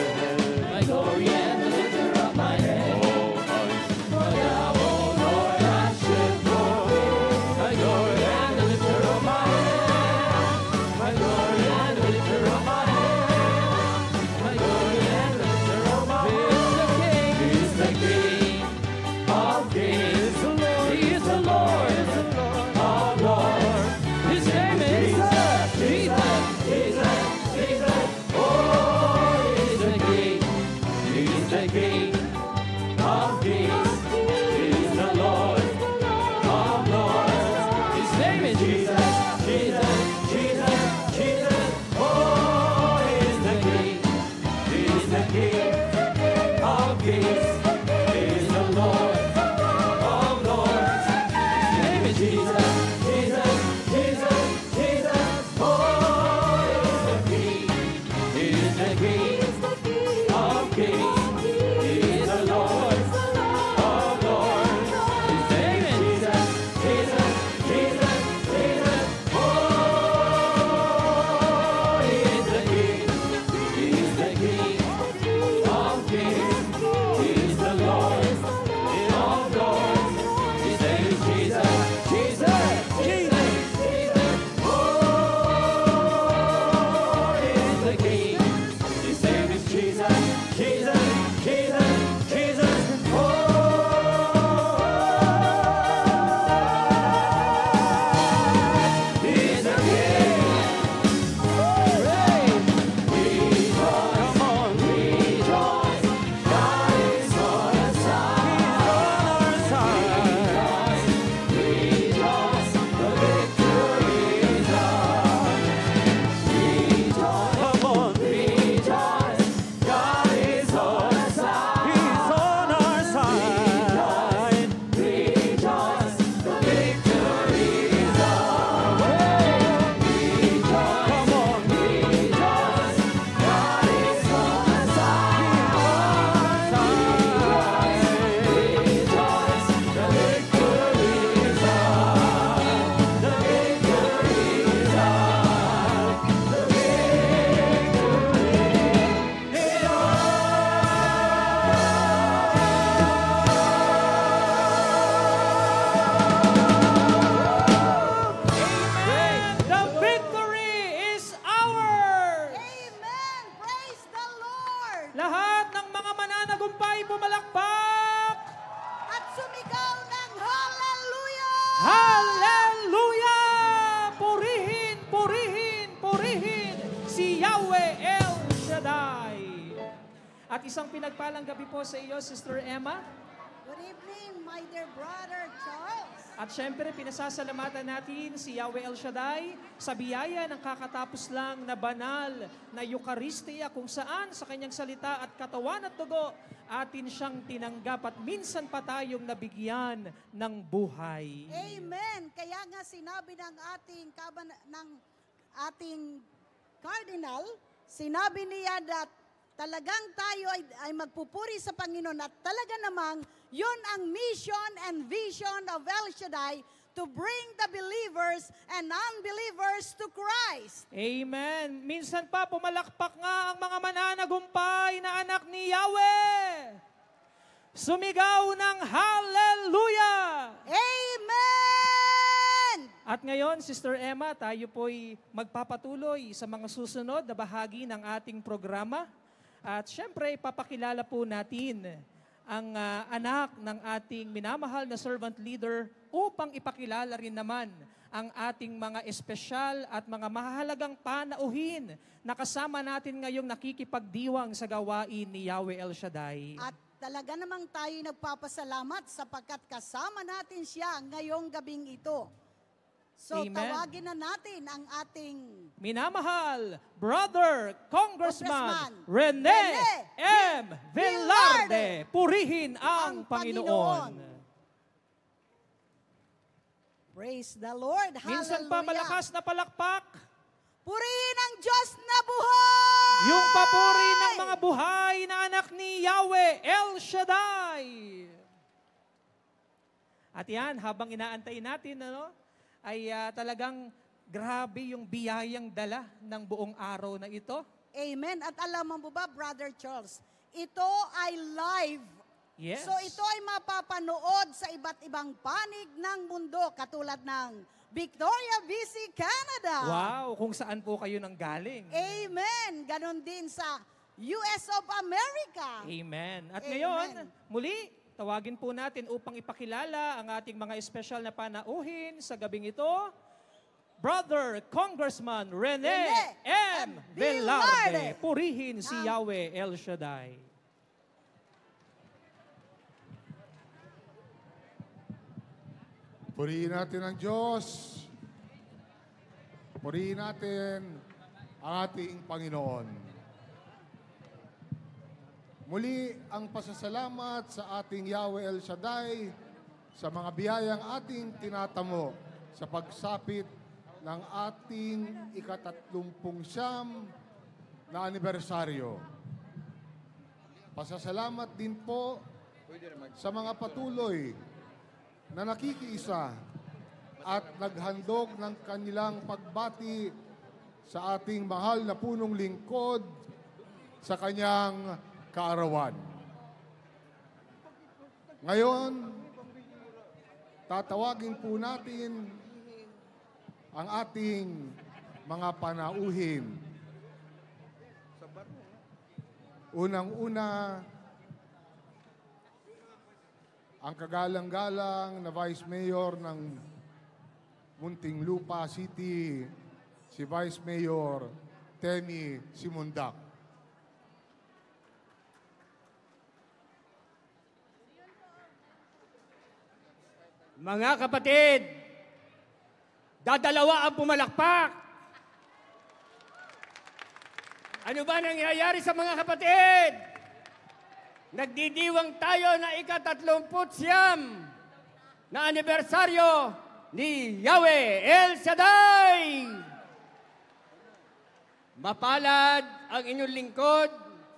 My glory and the lifter of my head. For thou, O Lord, hast shield for me. My glory and the lifter of my head. My glory and the lifter of my head. My glory and the lifter of my head. He is the King of kings. He is the Lord of lords. His name is Jesus. Jesus, Jesus. Oh, He is the King. He is the King of kings. He is the Lord of lords. His name is Jesus. Jesus, Jesus, Jesus. Oh, He is the King. He is the King of kings. He is the Lord of lords. His name is Jesus. Jesus, Jesus, Jesus. Oh, He is the King. He is the King of kings. He is the Lord of lords. His name is Jesus. Jesus, Jesus, Jesus. Oh, He is the King. He is the King of kings. He is the Lord of lords. His name is Jesus. Jesus, Jesus, Jesus. Oh, He is the King. His name is Jesus. Jesus, Jesus, Jesus. Oh, He is the King. Rejoice, come on, rejoice. God is on our side. Rejoice, the victory is ours. Rejoice, come on, rejoice. God is on our side. He's on our side. Rejoice, the victory is ours. Rejoice, come on, rejoice. God is on our side. Rejoice, the victory is ours. The victory is ours. The victory is The victory is ours! Amen! Praise the Lord! Lahat ng mga mananagumpay pumalakpak! At sumigaw ng hallelujah! Hallelujah! Purihin, purihin, purihin si Yahweh El Shaddai. At isang pinagpalang gabi po sa iyo, Sister Emma. Good evening, my dear brother Charles. At syempre, pinasasalamatan natin si Yahweh El Shaddai sa biyaya ng kakatapos lang na banal na Eucharistia kung saan sa kanyang salita at katawan at dugo atin siyang tinanggap at minsan pa tayong nabigyan ng buhay. Amen. Kaya nga sinabi ng ating kaban ng ating cardinal, sinabi niya that talagang tayo ay, ay magpupuri sa Panginoon at talaga namang yun ang mission and vision of El Shaddai to bring the believers and unbelievers to Christ. Amen. Minsan pa pumalakpak nga ang mga mananagumpay na anak ni Yahweh. Sumigaw ng hallelujah! Amen! At ngayon, Sister Emma, tayo po'y magpapatuloy sa mga susunod na bahagi ng ating programa. At syempre, ipapakilala po natin ang uh, anak ng ating minamahal na servant leader upang ipakilala rin naman ang ating mga espesyal at mga mahalagang panauhin na kasama natin ngayong nakikipagdiwang sa gawain ni Yahweh El Shaddai. At talaga namang tayo nagpapasalamat sapagkat kasama natin siya ngayong gabing ito. So Amen. tawagin na natin ang ating minamahal, Brother Congressman, Congressman Rene, Rene M. Velarde. Purihin ang, ang Panginoon. Panginoon. Praise the Lord. Minsan Hallelujah. pa malakas na palakpak. Purihin ang Diyos na buhay! Yung papuri ng mga buhay na anak ni Yahweh El Shaddai. At yan, habang inaantay natin, ano, ay uh, talagang grabe yung biyayang dala ng buong araw na ito. Amen. At alam mo ba, Brother Charles, ito ay live. Yes. So ito ay mapapanood sa iba't ibang panig ng mundo, katulad ng Victoria, B C, Canada. Wow, kung saan po kayo nang galing. Amen. Ganon din sa U S of America. Amen. At Amen. ngayon, muli, tawagin po natin upang ipakilala ang ating mga espesyal na panauhin sa gabing ito, Brother Congressman Rene, Rene M. M. Velarde. Velarde. Purihin si Yahweh El Shaddai. Purihin natin ang Diyos. Purihin natin ang ating Panginoon. Muli ang pasasalamat sa ating Yahweh El Shaddai sa mga biyayang ating tinatamo sa pagsapit ng ating ikatatlumpung siyam na anibersaryo. Pasasalamat din po sa mga patuloy na nakikiisa at naghandog ng kanilang pagbati sa ating mahal na punong lingkod sa kanyang kaarawan. Ngayon, tatawagin po natin ang ating mga panauhin. Unang-una, ang kagalang-galang na Vice Mayor ng Muntinlupa City, si Vice Mayor Temi Simundak. Mga kapatid, dadalawa ang pumalakpak. Ano ba nangyayari sa mga kapatid? Nagdidiwang tayo na ikatatlumput siyam na anibersaryo ni Yahweh El Shaddai. Mapalad ang inyong lingkod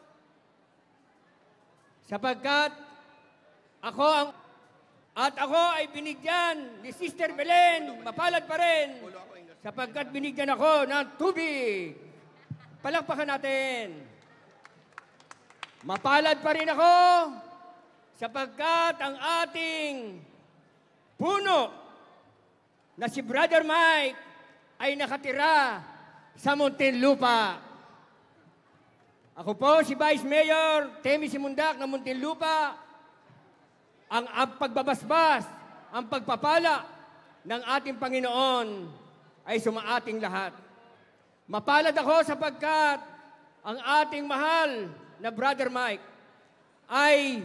sapagkat ako ang at ako ay binigyan ni Sister Belen, mapalad pa rin sapagkat binigyan ako ng tubig. Palakpakan natin. Mapalad pa rin ako sapagkat ang ating puno na si Brother Mike ay nakatira sa Muntinlupa. Ako po si Vice Mayor Temi Simundak ng Muntinlupa. Ang, ang pagbabasbas, ang pagpapala ng ating Panginoon ay sumaating lahat. Mapalad ako sapagkat ang ating mahal na Brother Mike ay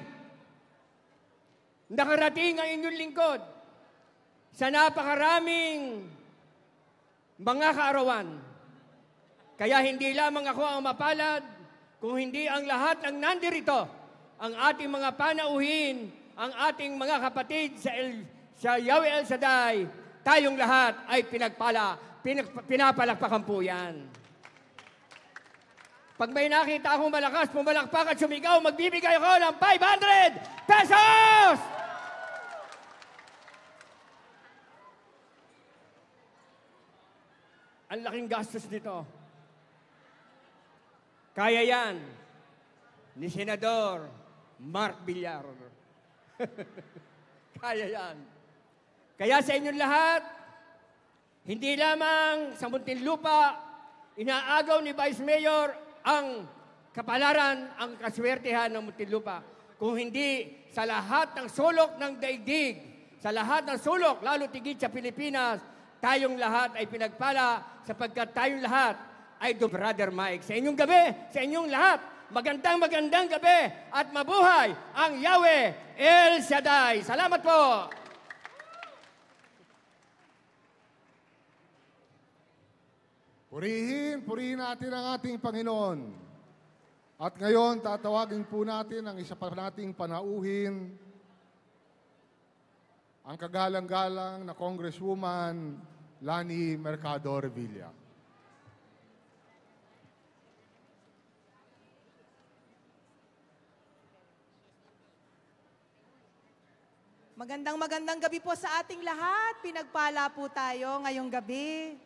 nakarating ang inyong lingkod sa napakaraming mga kaarawan. Kaya hindi lamang ako ang mapalad, kung hindi ang lahat ng nandirito, ang ating mga panauhin, ang ating mga kapatid sa, El, sa Yahweh El Shaddai, tayong lahat ay pinagpala, pinag, pinapalakpakan po yan. Pag may nakita akong malakas, pumalakpak at sumigaw, magbibigay ako ng five hundred pesos! Ang laking gastos nito. Kaya yan ni Senador Mark Villar. Kaya yan. Kaya sa inyong lahat, Hindi lamang sa Muntinlupa, inaagaw ni Vice Mayor ang kapalaran, ang kaswertehan ng Muntinlupa. Kung hindi sa lahat ng sulok ng daigdig, sa lahat ng sulok, lalo tigit sa Pilipinas, tayong lahat ay pinagpala sapagkat tayong lahat ay do Brother Mike. Sa inyong gabi, sa inyong lahat, magandang magandang gabi at mabuhay ang Yahweh El Shaddai. Salamat po! Purihin, purihin natin ang ating Panginoon. At ngayon, tatawagin po natin ang isa pa nating panauhin, ang kagalang-galang na Congresswoman Lani Mercado Revilla. Magandang magandang gabi po sa ating lahat. Pinagpala po tayo ngayong gabi.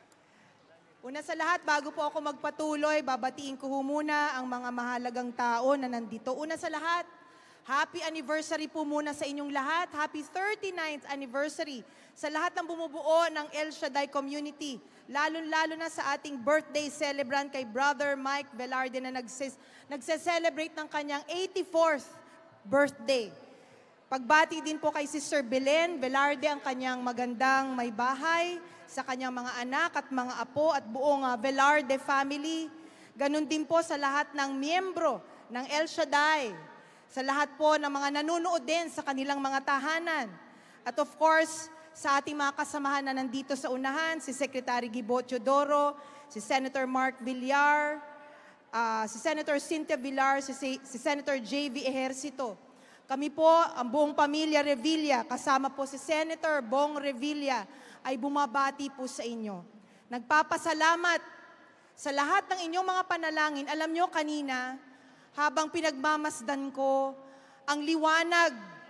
Una sa lahat, bago po ako magpatuloy, babatiin ko muna ang mga mahalagang tao na nandito. Una sa lahat, happy anniversary po muna sa inyong lahat. Happy thirty-ninth anniversary sa lahat ng bumubuo ng El Shaddai community. Lalo-lalo na sa ating birthday celebrant kay Brother Mike Velarde na nagses nagse-celebrate ng kanyang eighty-fourth birthday. Pagbati din po kay Sister Belen Velarde, ang kanyang magandang may bahay, sa kanyang mga anak at mga apo at buong uh, Velarde family. Ganon din po sa lahat ng miyembro ng El Shaddai, sa lahat po ng mga nanonood din sa kanilang mga tahanan. At of course, sa ating mga kasamahan na nandito sa unahan, si Secretary Gibo Teodoro, si Senator Mark Villar, uh, si Senator Cynthia Villar, si, si Senator J V Ejercito. Kami po, ang buong pamilya Revilla, kasama po si Senator Bong Revilla, ay bumabati po sa inyo. Nagpapasalamat sa lahat ng inyong mga panalangin. Alam nyo kanina, habang pinagmamasdan ko ang liwanag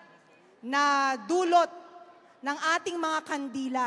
na dulot ng ating mga kandila,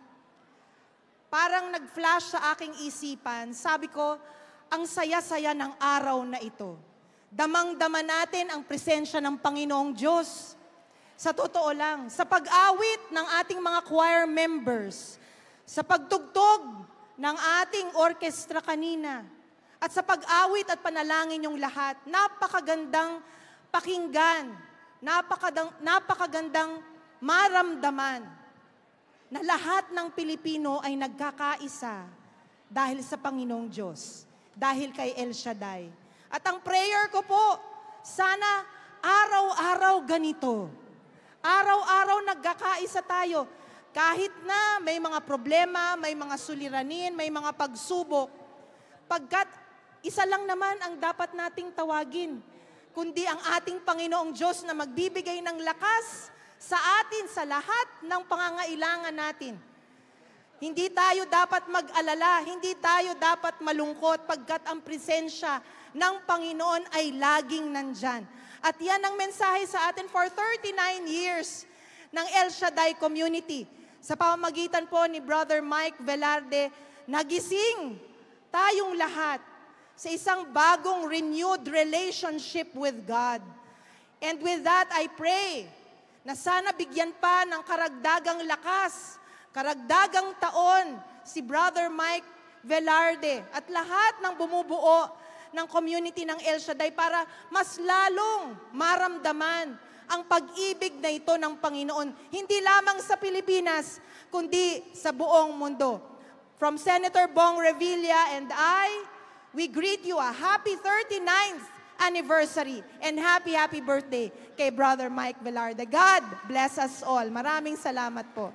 parang nag-flash sa aking isipan, sabi ko, ang saya-saya ng araw na ito. Damang-dama natin ang presensya ng Panginoong Diyos. Sa totoo lang, sa pag-awit ng ating mga choir members, sa pagtugtog ng ating orkestra kanina, at sa pag-awit at panalangin yung lahat, napakagandang pakinggan, napakagandang, napakagandang maramdaman na lahat ng Pilipino ay nagkakaisa dahil sa Panginoong Diyos, dahil kay El Shaddai. At ang prayer ko po, sana araw-araw ganito. Araw-araw nagkakaisa tayo. Kahit na may mga problema, may mga suliranin, may mga pagsubok. Pagkat isa lang naman ang dapat nating tawagin, kundi ang ating Panginoong Diyos na magbibigay ng lakas sa atin, sa lahat ng pangangailangan natin. Hindi tayo dapat mag-alala, hindi tayo dapat malungkot pagkat ang presensya ng Panginoon ay laging nandyan. At yan ang mensahe sa atin for thirty-nine years ng El Shaddai community. Sa pamamagitan po ni Brother Mike Velarde, nagising tayong lahat sa isang bagong renewed relationship with God. And with that, I pray na sana bigyan pa ng karagdagang lakas, karagdagang taon si Brother Mike Velarde at lahat ng bumubuo ng community ng El Shaddai para mas lalong maramdaman ang pag-ibig na ito ng Panginoon. Hindi lamang sa Pilipinas, kundi sa buong mundo. From Senator Bong Revilla and I, we greet you a happy thirty-ninth anniversary and happy, happy birthday kay Brother Mike Velarde. God bless us all. Maraming salamat po.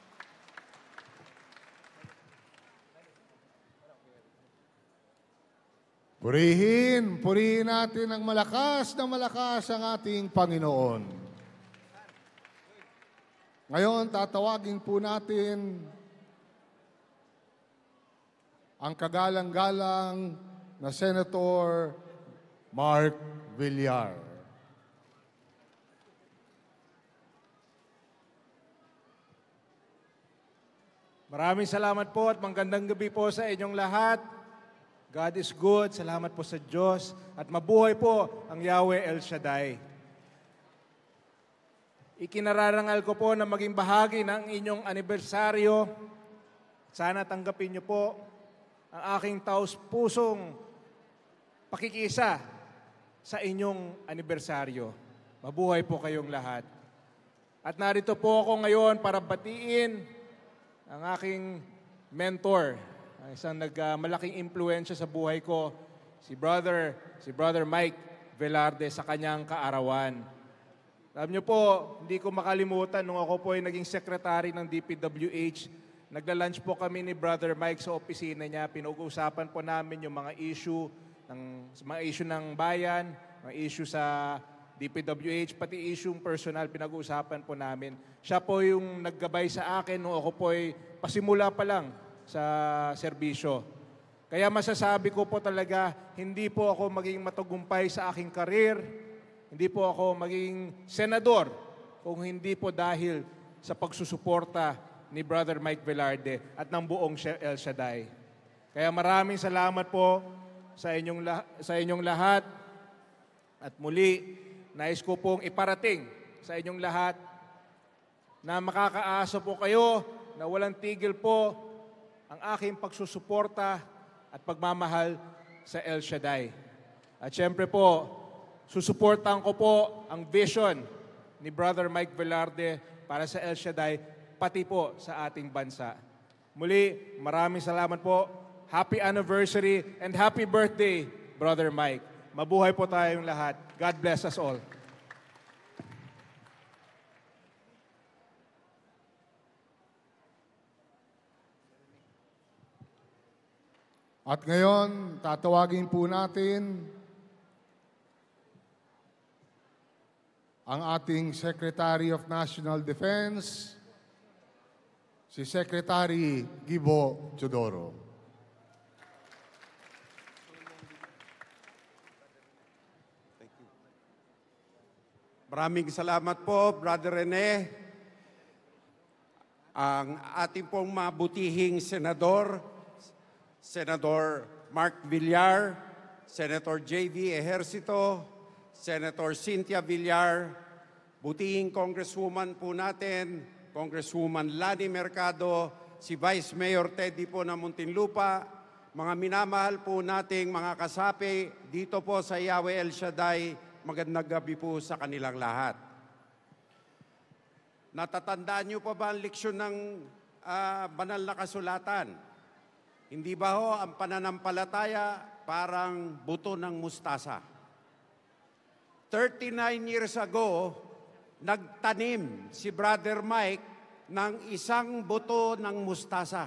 Purihin, purihin natin ng malakas na malakas ang ating Panginoon. Ngayon, tatawagin po natin ang kagalang-galang na Senator Mark Villar. Maraming salamat po at magandang gabi po sa inyong lahat. God is good. Salamat po sa Diyos. At mabuhay po ang Yahweh El Shaddai. Ikinararangal ko po na maging bahagi ng inyong anibersaryo Sana tanggapin niyo po ang aking taos-pusong pakikisa sa inyong anibersaryo. Mabuhay po kayong lahat. At narito po ako ngayon para batiin ang aking mentor, ang isang nagmalaking impluensya sa buhay ko, si Brother, si Brother Mike Velarde sa kanyang kaarawan. Alam niyo po, hindi ko makalimutan nung ako po ay naging secretary ng D P W H, nagla-lunch po kami ni Brother Mike sa opisina niya. Pinag-uusapan po namin yung mga issue ng mga issue ng bayan, mga issue sa D P W H, pati issue personal pinag-uusapan po namin. Siya po yung naggabay sa akin nung ako po ay pasimula pa lang sa serbisyo. Kaya masasabi ko po talaga, hindi po ako maging matagumpay sa aking karir, hindi po ako maging senador kung hindi po dahil sa pagsusuporta ni Brother Mike Velarde at ng buong El Shaddai. Kaya maraming salamat po sa inyong, sa inyong lahat. At muli, nais ko pong iparating sa inyong lahat na makakaasa po kayo na walang tigil po ang aking pagsusuporta at pagmamahal sa El Shaddai. At syempre po, susuportahan ko po ang vision ni Brother Mike Velarde para sa El Shaddai, pati po sa ating bansa. Muli, maraming salamat po. Happy anniversary and happy birthday, Brother Mike. Mabuhay po tayong lahat. God bless us all. At ngayon, tatawagin po natin ang ating Secretary of National Defense, si Secretary Gibo Teodoro. Maraming salamat po, Brother Rene. Ang ating pong mabutihing senador, Senator Mark Villar, Senator J V Ejercito, Senator Cynthia Villar, butihing Congresswoman po natin, Congresswoman Lani Mercado, si Vice Mayor Teddy po ng Muntinlupa, mga minamahal po nating mga kasapi dito po sa Yahweh El Shaddai, magandang gabi po sa kanilang lahat. Natatandaan niyo pa ba ang leksyon ng uh, banal na kasulatan? Hindi ba ho ang pananampalataya parang buto ng mustasa? thirty-nine years ago, nagtanim si Brother Mike ng isang buto ng mustasa.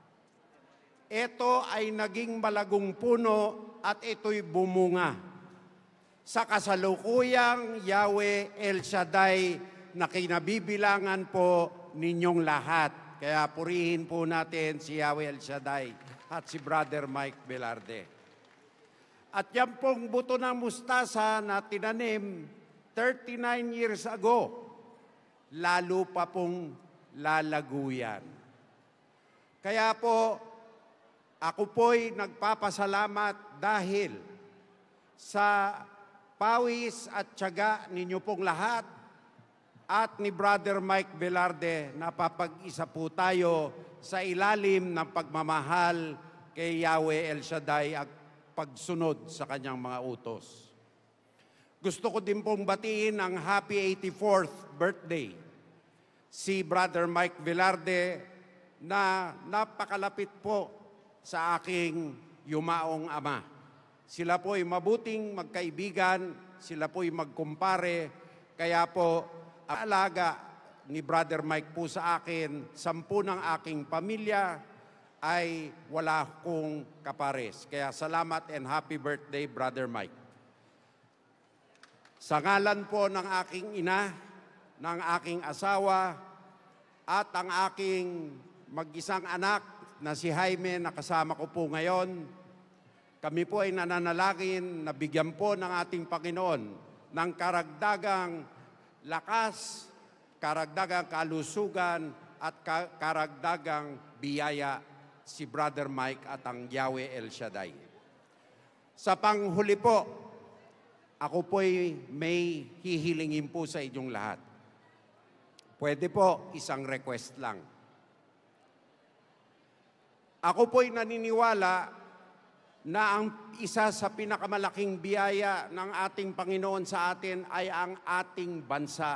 Ito ay naging malagong puno at ito'y bumunga. Sa kasalukuyang Yahweh El Shaddai na kinabibilangan po ninyong lahat. Kaya purihin po natin si Yahweh El Shaddai at si Brother Mike Velarde. At yan pong buto ng mustasa na tinanim thirty-nine years ago, lalo pa pong lalaguyan. Kaya po, ako po'y nagpapasalamat dahil sa pawis at tiyaga ninyo pong lahat at ni Brother Mike Velarde, napapag-isa po tayo sa ilalim ng pagmamahal kay Yahweh El Shaddai at pagsunod sa kanyang mga utos. Gusto ko din pong batiin ang happy eighty-fourth birthday si Brother Mike Velarde na napakalapit po sa aking yumaong ama. Sila po ay mabuting magkaibigan, sila po ay magkumpare, kaya po ang alaga ni Brother Mike po sa akin, sampu ng aking pamilya, ay wala kong kapares. Kaya salamat and happy birthday, Brother Mike. Sa ngalan po ng aking ina, ng aking asawa, at ang aking mag-isang anak na si Jaime na kasama ko po ngayon, kami po ay nananalangin na bigyan po ng ating Panginoon ng karagdagang lakas, karagdagang kalusugan, at karagdagang biyaya si Brother Mike at ang Yahweh El Shaddai. Sa panghuli po, ako po'y may hihilingin po sa inyong lahat. Pwede po, isang request lang. Ako po'y naniniwala na ang isa sa pinakamalaking biyaya ng ating Panginoon sa atin ay ang ating bansa.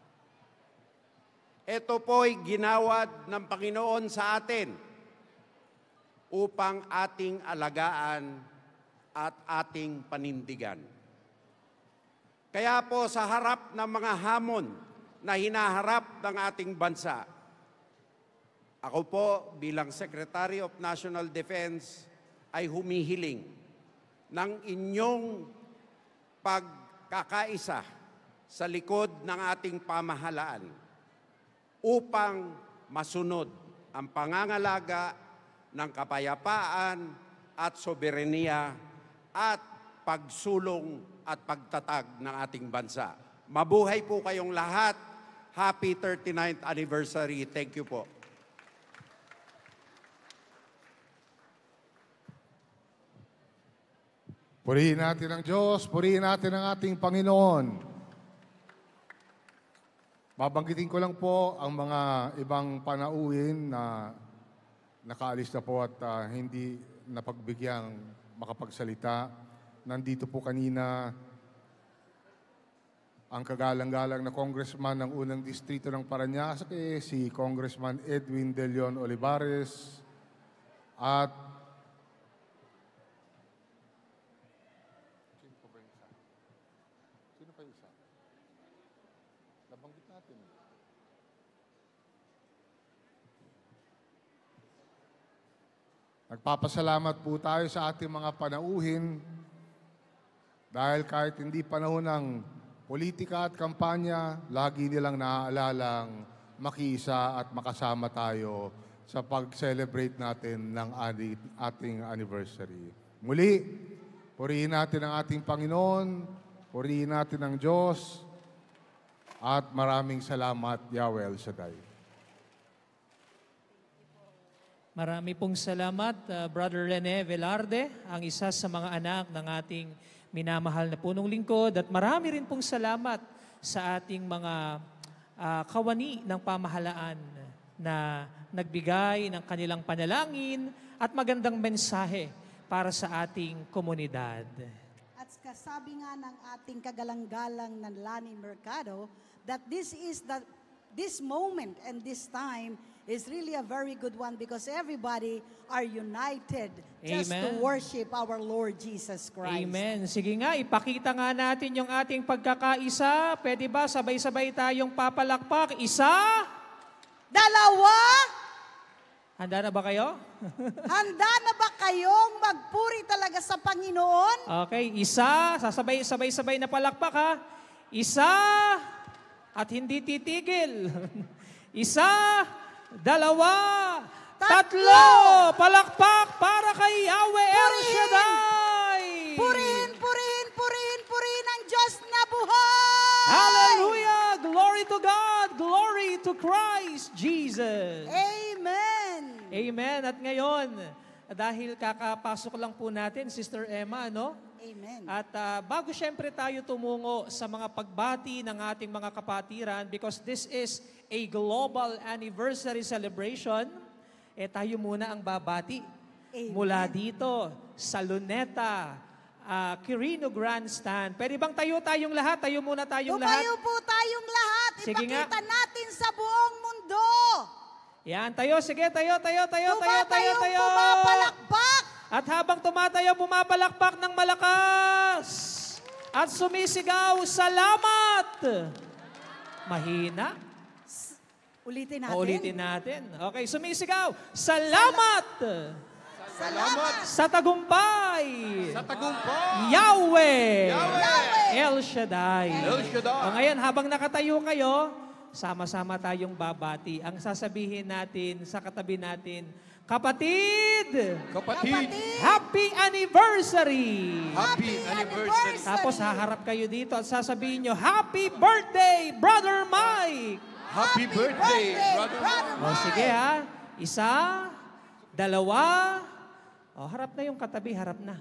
Ito po'y ginawad ng Panginoon sa atin upang ating alagaan at ating panindigan. Kaya po sa harap ng mga hamon na hinaharap ng ating bansa, ako po bilang Secretary of National Defense ay humihiling ng inyong pagkakaisa sa likod ng ating pamahalaan upang masunod ang pangangalaga ng kapayapaan at soberenya at pagsulong at pagtatag ng ating bansa. Mabuhay po kayong lahat. Happy thirty-ninth anniversary. Thank you po. Purihin natin ang Diyos, purihin natin ang ating Panginoon. Babanggitin ko lang po ang mga ibang panauhin na nakaalis na po at uh, hindi napagbigyan makapagsalita. Nandito po kanina ang kagalang-galang na congressman ng unang distrito ng Parañaque, si Congressman Edwin De Leon Olivares, at sino pa ba yung isa? Sino pa yung isa? Nabanggit natin. Nagpapasalamat po tayo sa ating mga panauhin dahil kahit hindi panahon ng politika at kampanya, lagi nilang naaalalang makiisa at makasama tayo sa pag-celebrate natin ng ating anniversary. Muli, purihin natin ang ating Panginoon, purihin natin ang Diyos, at maraming salamat, Yahweh El Shaddai. Marami pong salamat, uh, Brother Rene Velarde, ang isa sa mga anak ng ating minamahal na punong lingkod, at marami rin pong salamat sa ating mga uh, kawani ng pamahalaan na nagbigay ng kanilang panalangin at magandang mensahe para sa ating komunidad. At kasabi nga ng ating kagalang-galang na Lani Mercado that this is the this moment and this time is really a very good one because everybody are united just Amen. to worship our Lord Jesus Christ. Amen. Sige nga, ipakita nga natin yung ating pagkakaisa. Pwede ba sabay-sabay tayong papalakpak? Isa. Dalawa. Handa na ba kayo? Handa na ba kayong magpuri talaga sa Panginoon? Okay, isa. Sasabay, sabay-sabay na palakpak ha. Isa. At hindi titigil. Isa. Dalawa. Tatlo. Palakpak para kay Yahweh El Shaddai. Purihin, purihin, purihin, purihin ang Diyos na buhay. Hallelujah. Glory to God. Glory to Christ Jesus. Amen. Amen. At ngayon, dahil kakapasok lang po natin, Sister Emma, no? Amen. At uh, bago syempre tayo tumungo sa mga pagbati ng ating mga kapatiran, because this is a global anniversary celebration, eh tayo muna ang babati. Amen. Mula dito sa Luneta, uh, Quirino Grandstand. Pwede bang tayo tayong lahat? Tayo muna tayong lahat. Tumayo po tayong lahat. Sige Ipakita nga. natin sa buong mundo. Yan, tayo. Sige, tayo, tayo, tayo, tayo, tayo, Tumatayong tayo. pumapalakpak. At habang tumatayo, bumapalakpak ng malakas. At sumisigaw, salamat! Mahina. Ulitin natin. O, ulitin natin. Okay, sumisigaw, salamat! Salamat! Sa tagumpay! Sa tagumpay! Yahweh! Yahweh! El Shaddai! El Shaddai! O ngayon, habang nakatayo kayo, sama-sama tayong babati. Ang sasabihin natin sa katabi natin, Kapatid! Kapatid! Happy anniversary! Happy anniversary! Tapos haharap kayo dito at sasabihin nyo, Happy birthday, Brother Mike! Happy birthday, brother! O sige ha, isa, dalawa, o harap na yung katabi, harap na.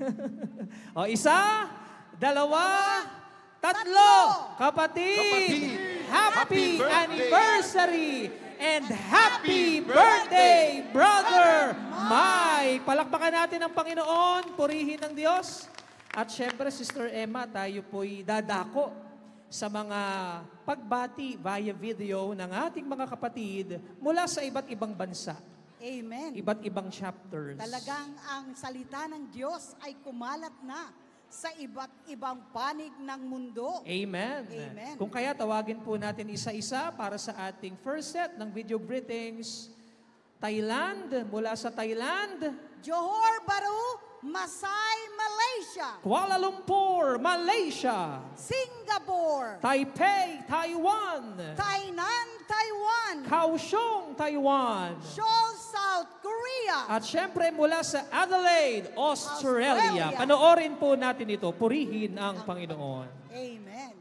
O isa, dalawa, tatlo, kapatid, Kapatid, happy, happy birthday. anniversary! And happy birthday, Brother May! Palakpakan natin ang Panginoon, purihin ng Diyos. At syempre, Sister Emma, tayo po'y dadako sa mga pagbati via video ng ating mga kapatid mula sa iba't ibang bansa. Amen. Iba't ibang chapters. Talagang ang salita ng Diyos ay kumalat na sa iba't ibang panig ng mundo. Amen. Amen. Kung kaya, tawagin po natin isa-isa para sa ating first set ng video greetings. Thailand, mula sa Thailand. Johor Bahru, Masai, Malaysia. Kuala Lumpur, Malaysia. Singapore. Taipei, Taiwan. Tainan, Taiwan. Kaohsiung, Taiwan. Seoul, South Korea. At syempre mula sa Adelaide, Australia. Australia. Panoorin po natin ito. Purihin ang Panginoon. Amen.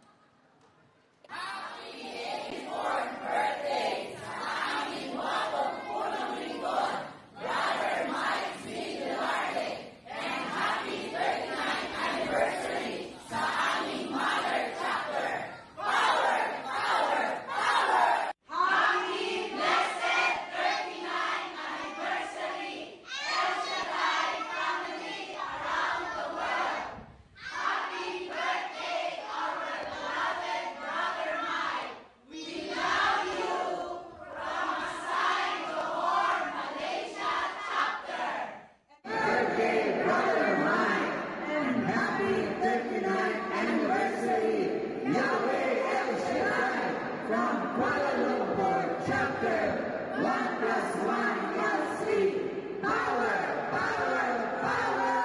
Happy eighty-fourth birthday sa aming wapong punong lingkod, Brother Mike Z. Velarde, and happy thirty-ninth anniversary sa aming mother chapter. Power, power, power! Happy blessed thirty-ninth anniversary, El Shaddai family around the world. Happy birthday, our beloved Brother Mike. We love you from Masai Johor, Malaysia chapter. Birthday, Brother Mike, and happy thirty-ninth anniversary, Yahweh El Shaddai from Kuala Lumpur chapter. One plus one equals three. Power, power, power!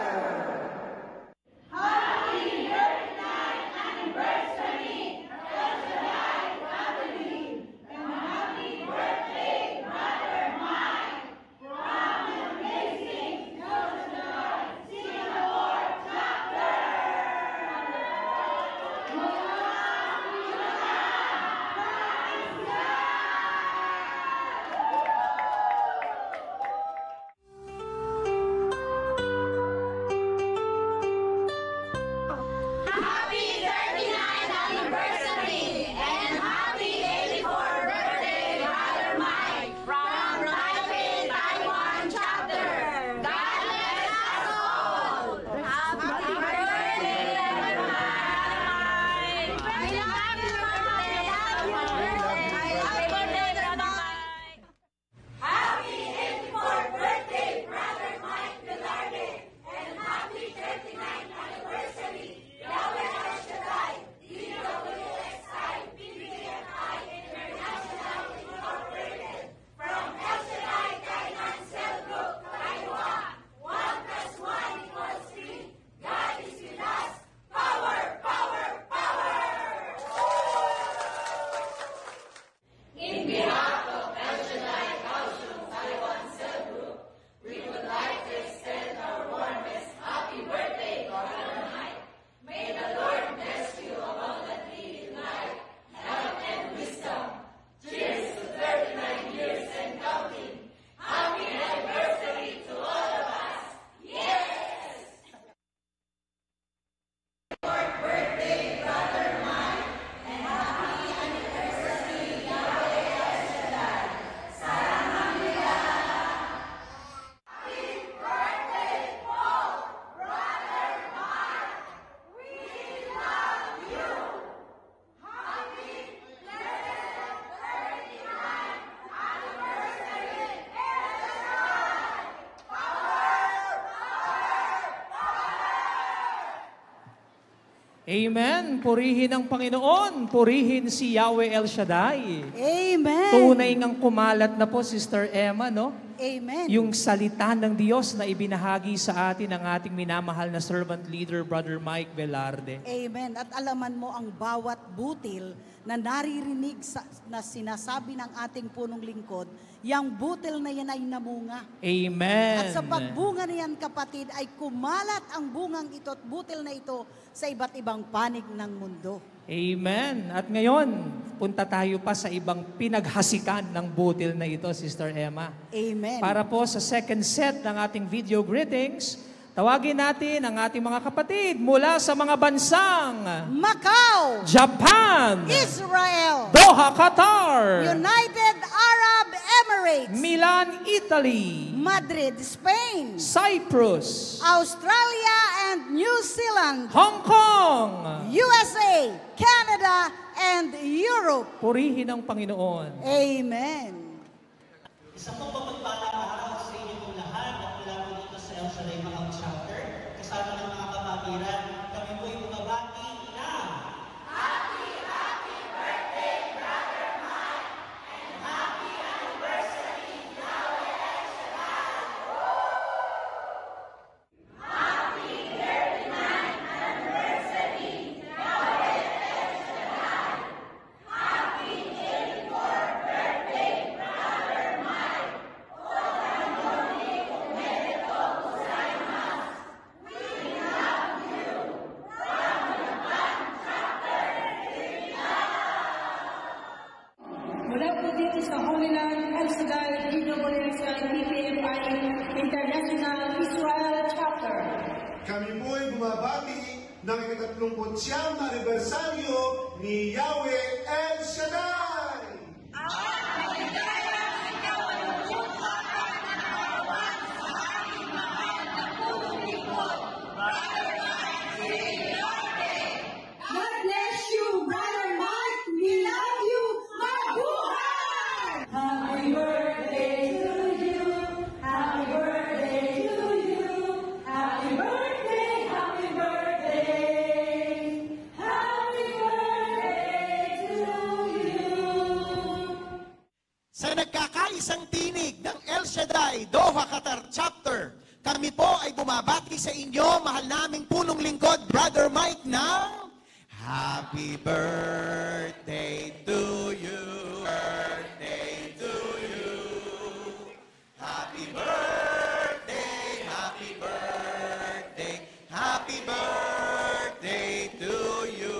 Happy thirty-ninth anniversary, El Shaddai family, and happy birthday, Brother Mike, from the amazing El Shaddai Singapore chapter. Happy thirty-ninth anniversary and happy eighty-fourth birthday, Brother Mike, from Taipei, Taiwan chapter. God bless us all. Happy birthday, Brother Mike. Happy birthday, Happy birthday, Brother Mike. Happy eighty-fourth birthday, Brother Mike Velarde, and happy thirty-ninth anniversary, Yahweh El Shaddai, D W X I, P B F I International Incorporated, from El Shaddai Tainan Cell Group, Taiwan. One plus one equals three. God is with us. Power, power, power! In behalf of El Shaddai Kaohsiung Taiwan Cell Group, we would like to extend our warmest happy birthday, Brother Mike. May the Lord bless you abundantly in life, health, and wisdom. Cheers to thirty-nine years and counting. Happy anniversary to all of us. Yes! Birthday, Brother Mike, and happy anniversary, Yahweh El Shaddai. Salamamnida. Happy birthday, Paul, Brother Mike. We love you. Happy blessed thirty-ninth anniversary, El Shaddai. Power, power, power! Amen. Purihin ang Panginoon. Purihin si Yahweh El Shaddai. Amen. Tunay ngang kumalat na po, Sister Emma, no? Amen. Yung salita ng Diyos na ibinahagi sa atin ng ating minamahal na servant leader, Brother Mike Velarde. Amen. At alaman mo ang bawat butil na naririnig sa, na sinasabi ng ating punong lingkod, yung butil na yan ay namunga. Amen. At sa pagbunga na yan, kapatid, ay kumalat ang bungang ito at butil na ito sa iba't ibang panig ng mundo. Amen. At ngayon, punta tayo pa sa ibang pinaghasikan ng butil na ito, Sister Emma. Amen. Para po sa second set ng ating video greetings, tawagin natin ang ating mga kapatid mula sa mga bansang Macau, Japan, Israel, Doha, Qatar, United Arab Emirates, Milan, Italy, Madrid, Spain, Cyprus, Australia and New Zealand, Hong Kong, U S A, Canada, and Europe. purihin ang Panginoon. Amen. Isa pong mapagpalang araw sa inyo pong lahat at mula po dito sa El Shaddai Macau Chapter. Kasama ng mga kapatiran, kami po'y bumabati na Happy, Happy Birthday, Brother Mike! And Happy Anniversary, Yahweh El Shaddai! Happy thirty-ninth Anniversary, Yahweh El Shaddai! Happy eighty-fourth Birthday, Brother Mike! Mula po dito sa Holy Land, El Shaddai, D W S L, P P F I International Israel Chapter. Kami po ay bumabati ng ikatatlongput siyam na anibersaryo ni Yahweh El Shaddai. God bless you, Brother Mike. We love you. Mabuhay! Happy birthday to you. Happy birthday to you. Happy birthday, happy birthday. Happy birthday to you. Sa nagkakaisang tinig ng El Shaddai Doha Qatar Chapter, kami po ay bumabati sa inyo, mahal naming punong lingkod, Brother Mike, ng Happy birthday to you, birthday to you. Happy birthday, happy birthday, happy birthday to you.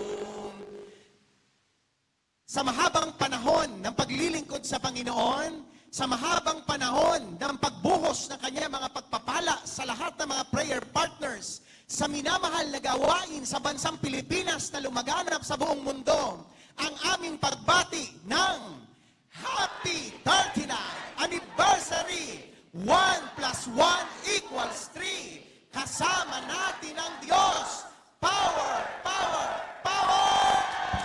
Sa mahabang panahon ng paglilingkod sa Panginoon, sa mahabang panahon ng pagbuhos ng kanyang mga pagpapala sa lahat ng mga prayer partners, sa minamahal na gawain sa bansang Pilipinas na lumaganap sa buong mundo, ang aming pagbati ng Happy thirty-ninth Anniversary! one plus one equals three. Kasama natin ang Diyos. Power! Power! Power!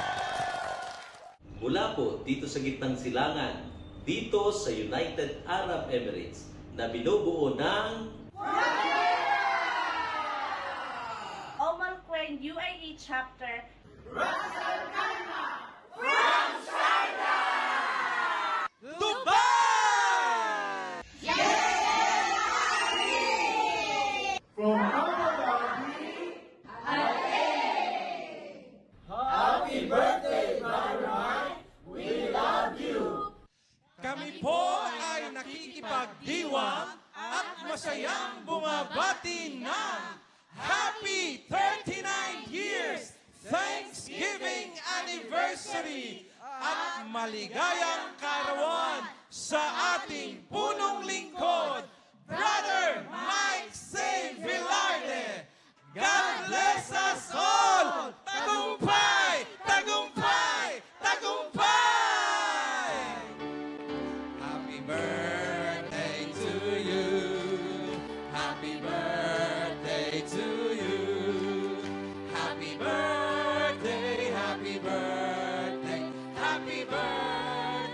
Mula po dito sa gitnang silangan, dito sa United Arab Emirates, na binubuo ng Oman Queen U A E Chapter, From China! Dubai! From Abu Dhabi, Happy birthday, Brother Mike! We love you! Kami po ay nakikipagdiwang at masayang bumabati ng Happy thirty-nine years Thanksgiving Anniversary at maligayang kaarawan sa ating punong lingkod, Brother Mike C. Velarde. God bless us all! Tagumpay! Tagumpay! Tagumpay! Happy birthday to you. Happy birthday to you. Happy birthday, happy birthday, happy birthday.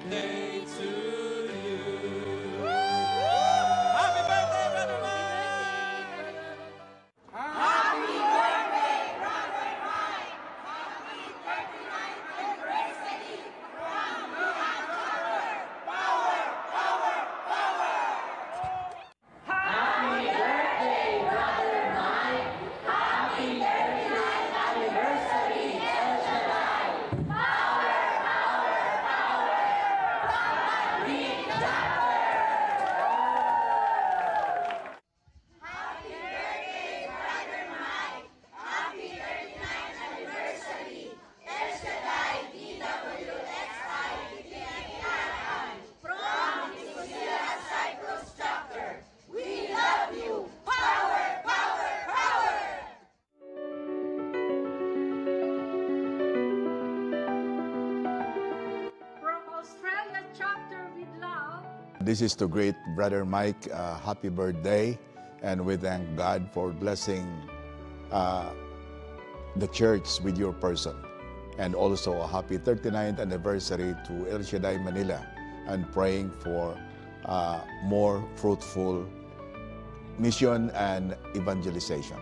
This is to greet Brother Mike, uh, happy birthday, and we thank God for blessing uh, the church with your person. And also a happy thirty-ninth anniversary to El Shaddai Manila, and praying for uh, more fruitful mission and evangelization.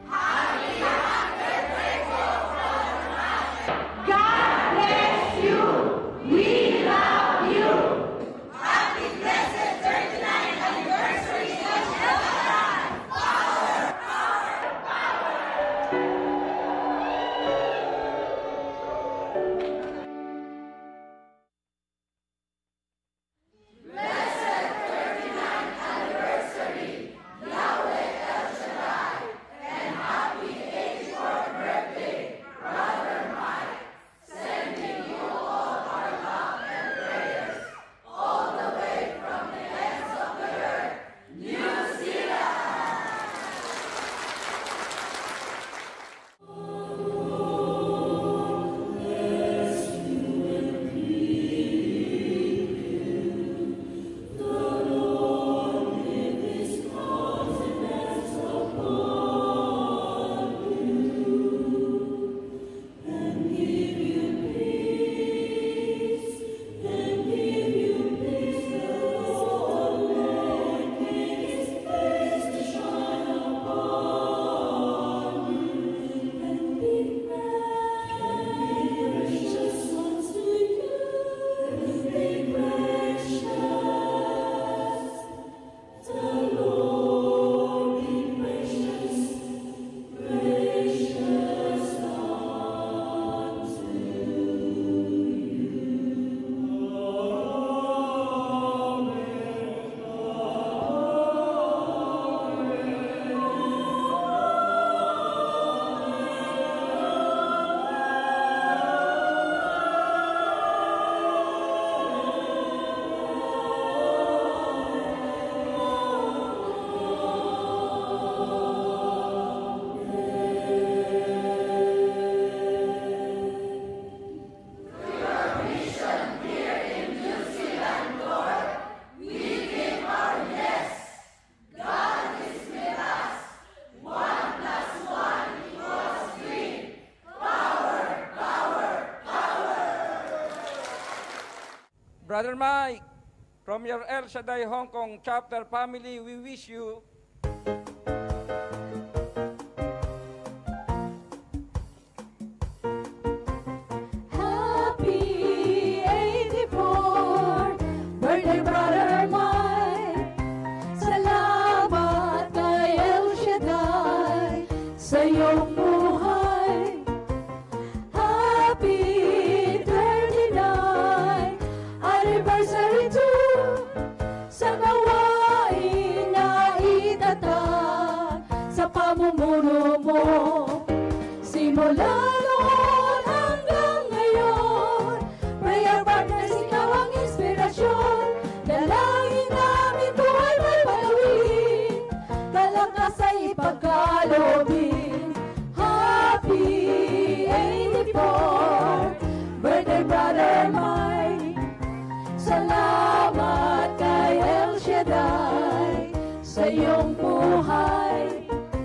God bless you. We love you. Happy blessed thirty-ninth anniversary of El Shaddai. Power, power, power. Blessed thirty-ninth anniversary, Yahweh El Shaddai, and happy eighty-fourth birthday, Brother Mike. Sending you all our love and prayers, all the way from the ends of the earth, New Zealand. Brother Mike, from your El Shaddai Hong Kong chapter family, we wish you Happy eighty-fourth birthday, Brother Mike. Salamat kay El Shaddai sa iyong buhay. Happy thirty-ninth anniversary to sa gawain na itatag sa pamumuno mo. Simula noon hanggang ngayon, prayer partners, ikaw ang inspirasyon. Dalangin namin buhay may palawin, talakas ay ipagkalobin. Happy eighty-fourth birthday, Brother Mike. Salamat kay El Shaddai sa iyong buhay.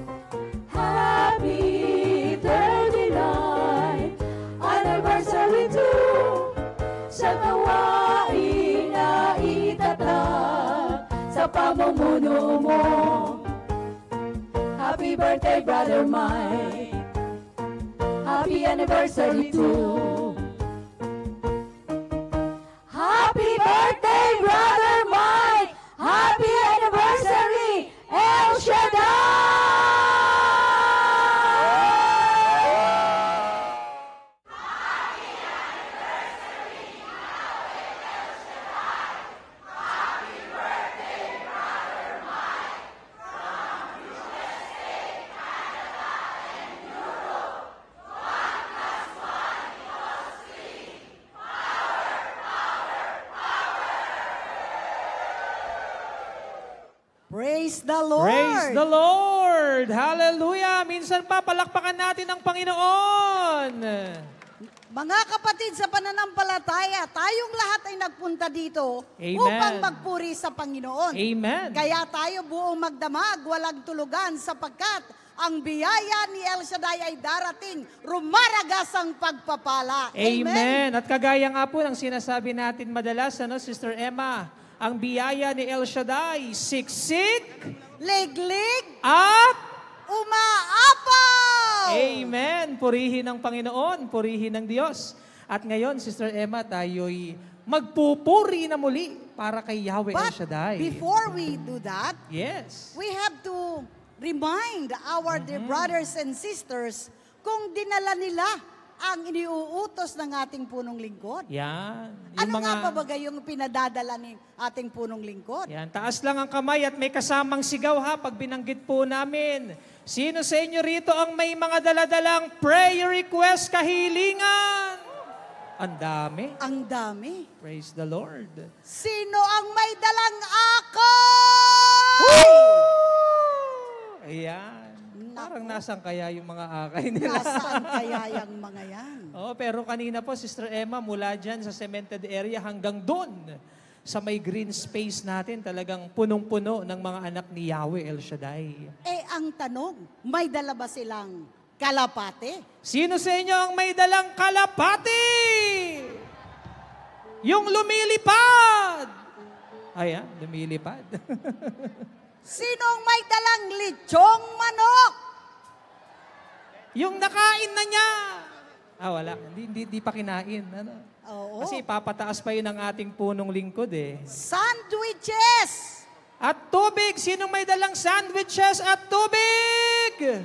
Happy thirty-ninth anniversary to sa gawain na itatag sa pamumuno mo. Happy birthday, Brother Mike. Happy anniversary to. Happy birthday, Brother Mike! Happy anniversary, El Shaddai! Praise the Lord! Praise the Lord! Hallelujah! Minsan pa, palakpakan natin ang Panginoon! Mga kapatid sa pananampalataya, tayong lahat ay nagpunta dito Amen. upang magpuri sa Panginoon. Amen. Kaya tayo buong magdamag, walang tulugan sapagkat ang biyaya ni El Shaddai ay darating, rumaragas ang pagpapala. Amen. At kagaya nga po ng sinasabi natin madalas, ano, Sister Emma, ang biyaya ni El Shaddai, siksik, liglig, at umaapaw. Amen. Purihin ng Panginoon, purihin ng Diyos. At ngayon, Sister Emma, tayo'y magpupuri na muli para kay Yahweh El But Shaddai. before we do that, Yes. we have to remind our dear brothers and sisters kung dinala nila ang iniuutos ng ating punong lingkod. Yan. Ano nga pa ba yung pinadadala ng ating punong lingkod? Yan. Taas lang ang kamay at may kasamang sigaw ha pag binanggit po namin. Sino sa inyo rito ang may mga daladalang prayer request kahilingan? Ang dami. Ang dami. Praise the Lord. Sino ang may dalang ako? Ayan. Parang nasaan kaya yung mga akay nila? Nasaan kaya yung mga yan? Oh, pero kanina po, Sister Emma, mula dyan sa cemented area hanggang doon, sa may green space natin, talagang punong-puno ng mga anak ni Yahweh El Shaddai. Eh, ang tanong, may dala ba silang kalapate? Sino sa inyo ang may dalang kalapati? Yung lumilipad! Ayan, lumilipad. Sino ang may dalang lechong manok? Yung nakain na niya. Ah, wala. Hindi, hindi, hindi pa kinain. Ano? Oo. Kasi papataas pa yun ang ating punong lingkod eh. Sandwiches! At tubig. Sinong may dalang sandwiches at tubig?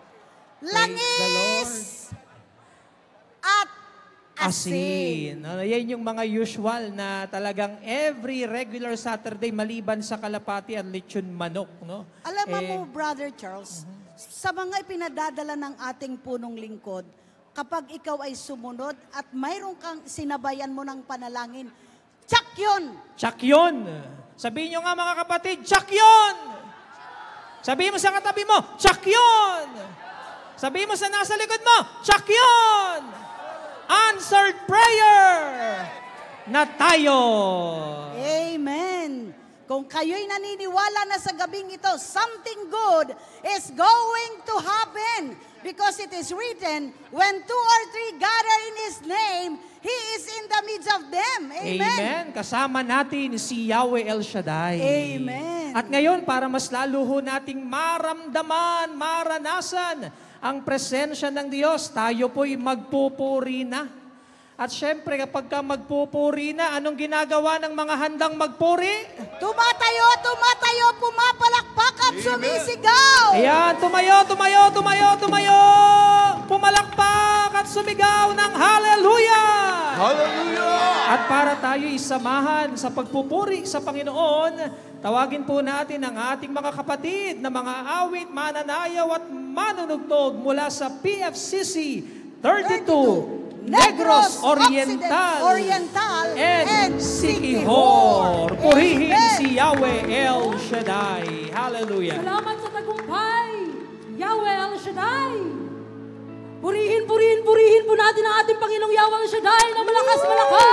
Langis! At asin. Ano, yan yung mga usual na talagang every regular Saturday maliban sa kalapati at lechon manok. No? Alam mo, Eh, Brother Charles, sa mga ipinadadala ng ating punong lingkod, kapag ikaw ay sumunod at mayroon kang sinabayan mo ng panalangin, tsak yun! Tsak yun. Sabihin nyo nga mga kapatid, tsak yun! Sabihin mo sa katabi mo, tsak yun! Sabihin mo sa nasa likod mo, tsak yun! Answered prayer na tayo. Amen. Kung kayo'y naniniwala na sa gabing ito, something good is going to happen. Because it is written, when two or three gather in His name, He is in the midst of them. Amen. Amen. Kasama natin si Yahweh El Shaddai. Amen. At ngayon, para mas lalo ho nating maramdaman, maranasan ang presensya ng Diyos, tayo po'y magpupuri na. At syempre, kapag ka magpupuri na, anong ginagawa ng mga handang magpuri? Tumatayo, tumatayo, pumapalakpak at sumisigaw. Ayan, tumayo, tumayo, tumayo, tumayo. Pumalakpak at sumigaw ng hallelujah. Hallelujah! At para tayo isamahan sa pagpupuri sa Panginoon, tawagin po natin ang ating mga kapatid na mga awit, mananayaw at manunugtog mula sa P F C C thirty-two. Negros Oriental, Oriental and, and Sikihor. Purihin si Yahweh El Shaddai. Hallelujah. Salamat sa tagumpay, Yahweh El Shaddai. Purihin, purihin, purihin po natin ang ating Panginoong Yahweh El Shaddai na malakas, malakas.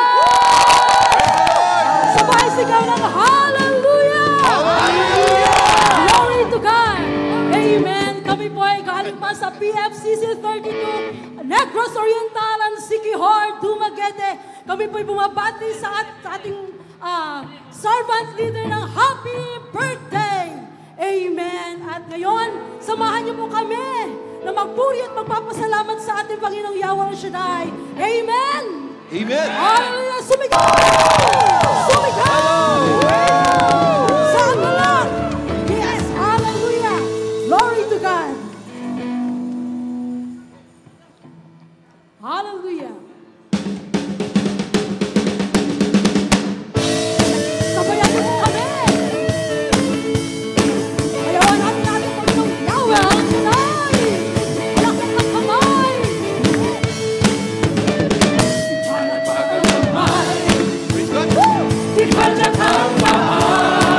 Sabay sigaw ng hallelujah. Hallelujah. Glory to God. Amen. Kami po ay galing pa sa P F C C thirty-two, Negros Oriental and Sikihor, Dumaguete. Kami po ay bumabati sa, at, sa ating uh, servant leader ng happy birthday. Amen. At ngayon, samahan niyo po kami na magpuri at magpapasalamat sa ating Panginoong Yahweh El Shaddai. Amen. Amen. Hallelujah. Sumigaw! Sumigaw! Sa lang. Yes. Hallelujah. Glory to God. Hallelujah. Sabayan niyo po kami. Sabayan natin natin Panginoong Yahweh El Shaddai. Malakot ng kamay. Di kanya kang mahal.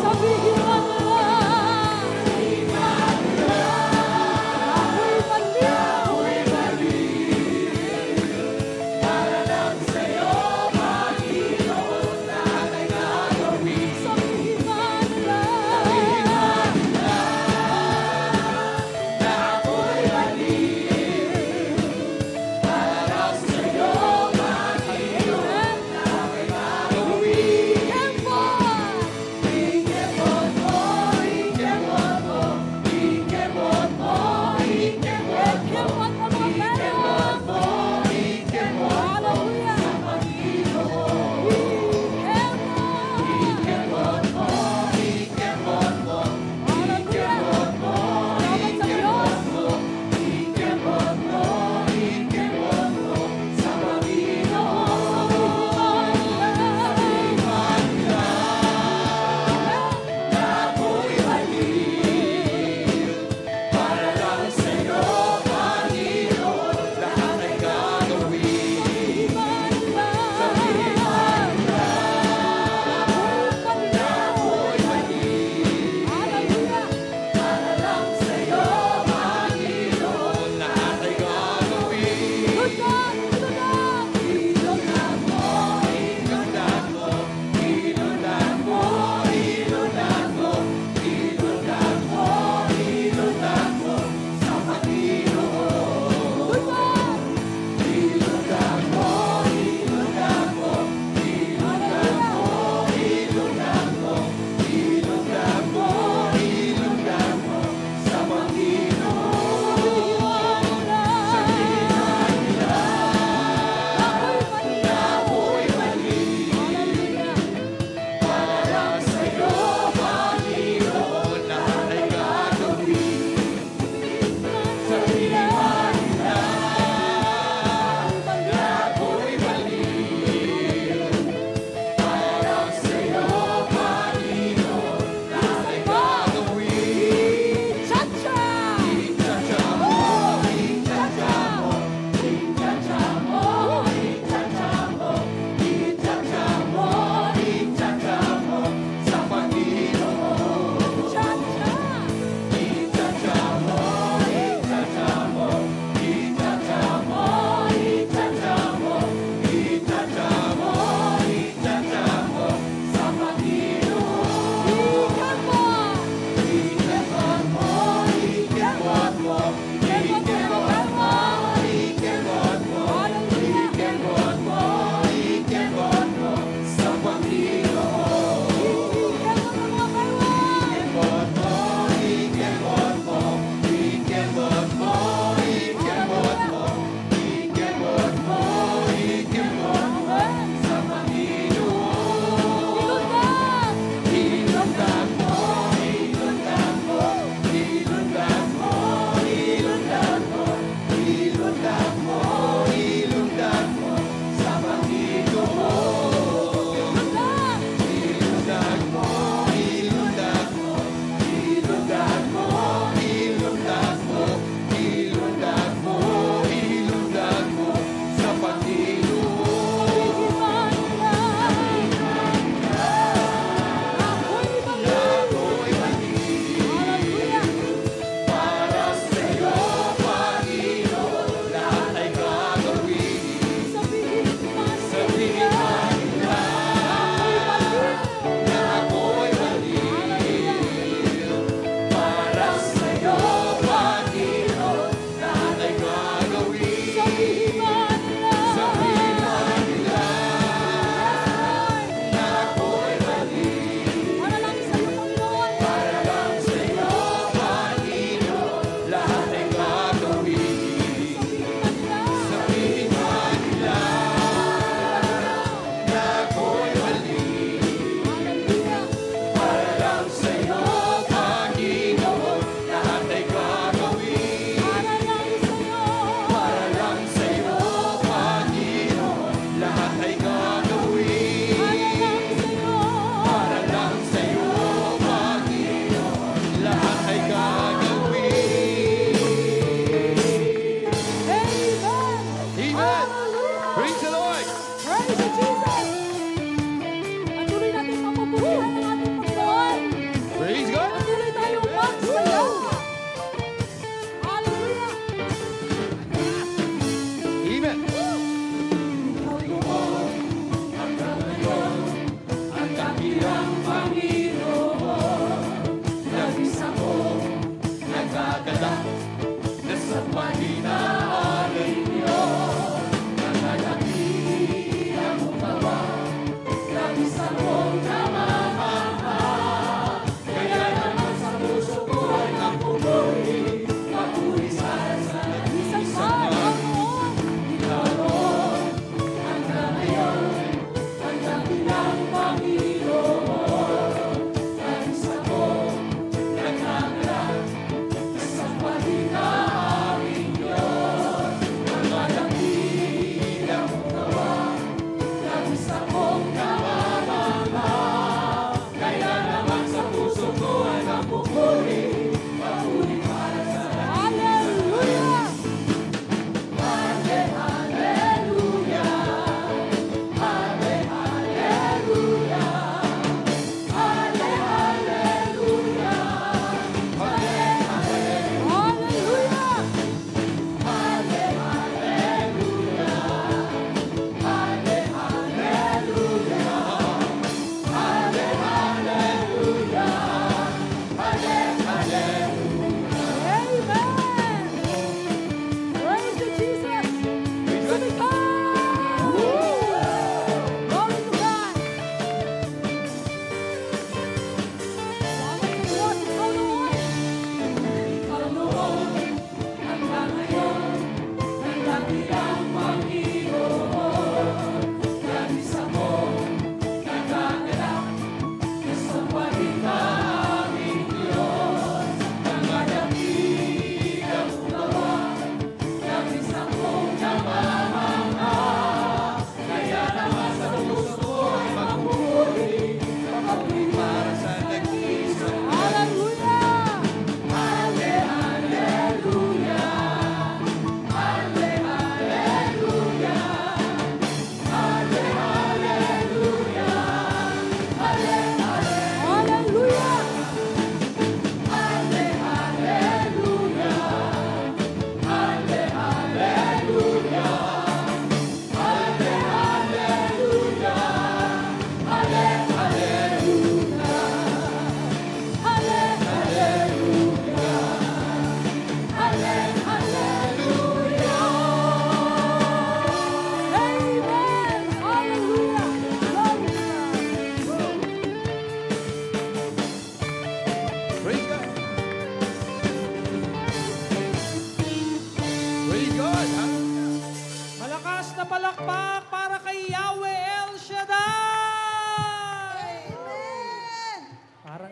Sabihin mo na lang. Ako'y mali. Ako'y mali. Para lang sa'yo, Panginoon, na aking gagawin. Sabihin mo na lang. Na ako'y mali. Para lang sa'yo, Panginoon, na aking gagawin. Bring it on.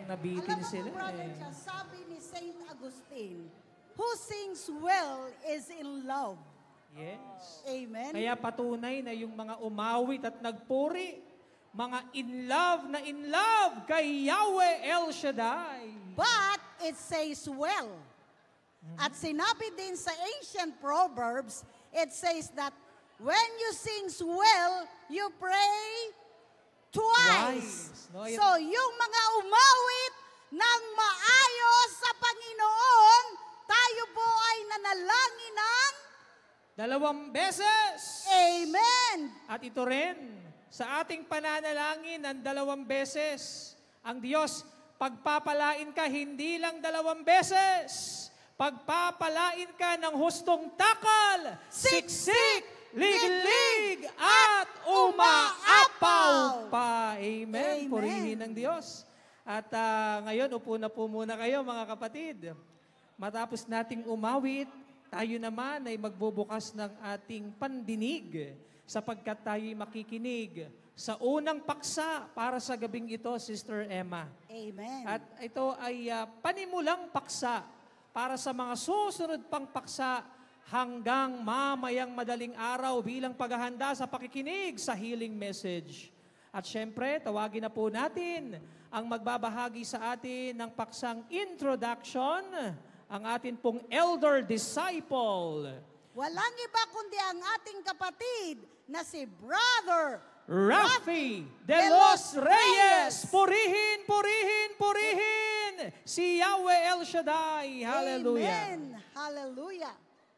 nabitin Alam mo sila kung Brother eh. Chas, sabi ni Saint Augustine, who sings well is in love. Yes. Amen. Kaya patunay na yung mga umawit at nagpuri, mga in love na in love kay Yahweh El Shaddai. But it says well. At sinabi din sa ancient Proverbs, it says that when you sing well, you pray twice. Twice. No, yun- So yung mga umawit ng maayos sa Panginoon, tayo po ay nanalangin ng Dalawang beses. Amen. At ito rin, sa ating pananalangin ng dalawang beses, ang Diyos, pagpapalain ka hindi lang dalawang beses, pagpapalain ka ng hustong takal, siksik, liglig, at umaapaw pa. Amen. Amen. Purihin ng Diyos. At ah, ngayon, upo na po muna kayo mga kapatid. Matapos nating umawit, tayo naman ay magbubukas ng ating pandinig sapagkat tayo'y makikinig sa unang paksa para sa gabing ito, Sister Emma. Amen. At ito ay uh, panimulang paksa para sa mga susunod pang paksa hanggang mamayang madaling araw bilang paghahanda sa pakikinig sa healing message. At syempre, tawagin na po natin ang magbabahagi sa atin ng paksang introduction, ang atin pong elder disciple. Walang iba kundi ang ating kapatid na si Brother Rafi de los Reyes. Purihin, purihin, purihin si Yahweh El Shaddai. Hallelujah. Amen. Hallelujah.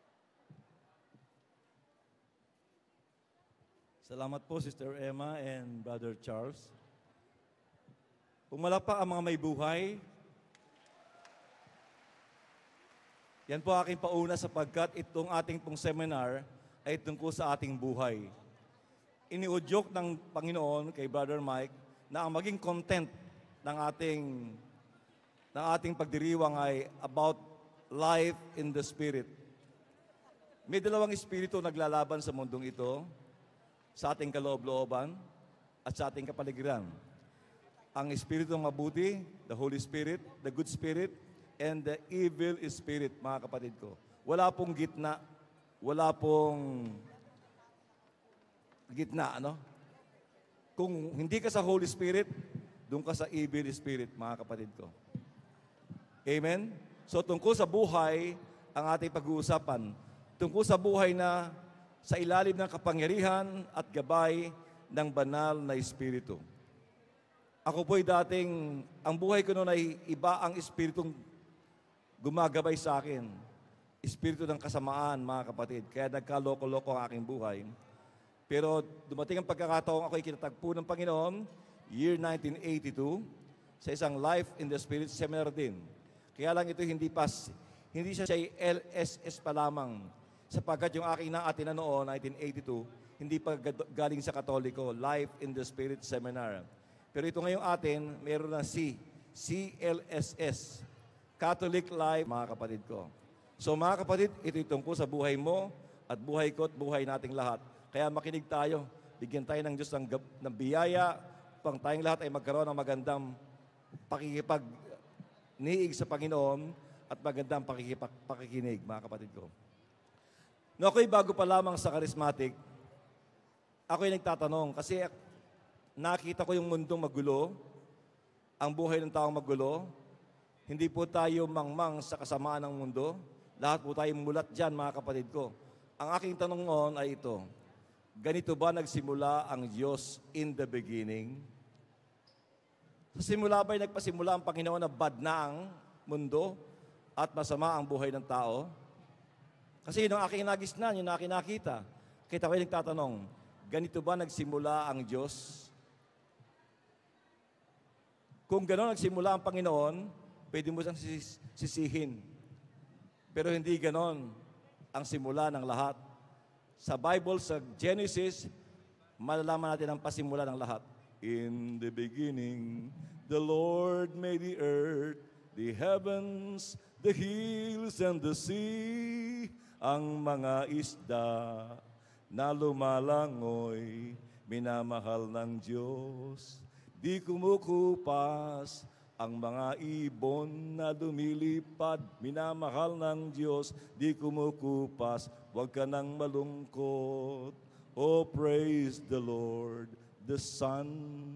Salamat po, Sister Emma and Brother Charles. Pumalapa ang mga may buhay. Yan po aking pauna sapagkat itong ating pong seminar ay tungkol sa ating buhay. Iniudyok ng Panginoon kay Brother Mike na ang maging content ng ating, ng ating pagdiriwang ay about life in the Spirit. May dalawang espiritu naglalaban sa mundong ito, sa ating kaloob-looban at sa ating kapaligiran. Ang espiritu ng mabuti, the Holy Spirit, the good spirit, and the evil spirit, mga kapatid ko. Wala pong gitna. Wala pong gitna, ano? Kung hindi ka sa Holy Spirit, doon ka sa evil spirit, mga kapatid ko. Amen? So, tungkol sa buhay, ang ating pag-uusapan. Tungkol sa buhay na sa ilalim ng kapangyarihan at gabay ng banal na espiritu. Ako po'y dating, ang buhay ko noon ay iba ang espiritong gumagabay sa akin. Espiritu ng kasamaan, mga kapatid. Kaya nagkaloko-loko ang aking buhay. Pero dumating ang pagkakataong ako'y kinatagpo ng Panginoon, year nineteen eighty-two, sa isang Life in the Spirit seminar din. Kaya lang ito hindi pas, hindi siya siya L S S pa lamang. Sapagkat yung aking naatin na noon, nineteen eighty-two, hindi pa galing sa Katoliko, Life in the Spirit seminar. Pero ito ngayong atin, mayroon na C, C L S S. Catholic life, mga kapatid ko. So mga kapatid, ito'y tungkol sa buhay mo at buhay ko at buhay nating lahat. Kaya makinig tayo, bigyan tayo ng Diyos ng, ng biyaya upang tayong lahat ay magkaroon ng magandang pakikipag-niig sa Panginoon at magandang pakikipag, pakikinig, mga kapatid ko. No, ako'y bago pa lamang sa charismatic, ako'y nagtatanong kasi nakita ko yung mundong magulo, ang buhay ng taong magulo. Hindi po tayo mangmang sa kasamaan ng mundo. Lahat po tayo mulat dyan, mga kapatid ko. Ang aking tanong noon ay ito, ganito ba nagsimula ang Diyos in the beginning? Sa simula ba'y nagpasimula ang Panginoon na bad na ang mundo at masama ang buhay ng tao? Kasi yun ang aking nagisnan, yun ang aking nakita. Kita ko yung nagtatanong, ganito ba nagsimula ang Diyos? Kung gano'n nagsimula ang Panginoon, pwede mo siyang sis- sisihin. Pero hindi ganon ang simula ng lahat. Sa Bible, sa Genesis, malalaman natin ang pasimula ng lahat. In the beginning, the Lord made the earth, the heavens, the hills, and the sea. Ang mga isda na lumalangoy, minamahal ng Diyos. Di kumukupas Ang mga ibon na lumilipad, minamahal ng Diyos, di kumukupas, huwag ka nang malungkot. Oh, praise the Lord. The sun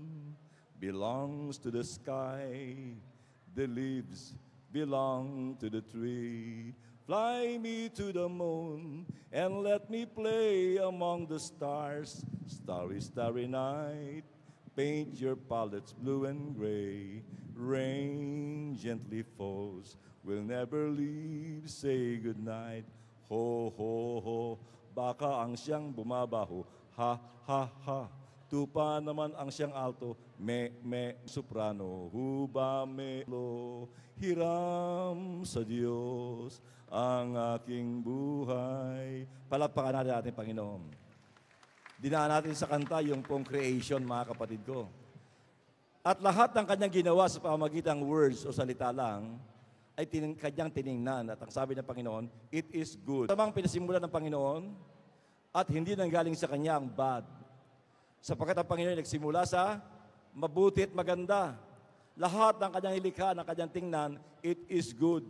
belongs to the sky. The leaves belong to the tree. Fly me to the moon and let me play among the stars. Starry, starry night, paint your palettes blue and gray. Rain gently falls, we'll never leave, say goodnight. Ho, ho, ho, baka ang siyang bumabaho. Ha, ha, ha. Tupa naman ang siyang alto, me, me, soprano. Huba, me, lo, hiram sa Diyos ang aking buhay. Palakpakan natin ating Panginoon. Dinaan natin sa kanta yung pong creation, mga kapatid ko. At lahat ng kanyang ginawa sa pamamagitan ng words o salita lang, ay tin kanyang tiningnan. At ang sabi ng Panginoon, it is good. Tamang pinasimulan ng Panginoon, at hindi nanggaling sa kanya ang bad. Sapagkat ang Panginoon ay nagsimula sa mabuti at maganda. Lahat ng kanyang ilikha, ng kanyang tingnan, it is good.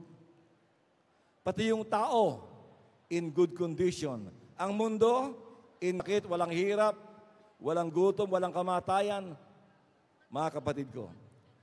Pati yung tao, in good condition. Ang mundo, in sakit, walang hirap, walang gutom, walang kamatayan. Mga kapatid ko.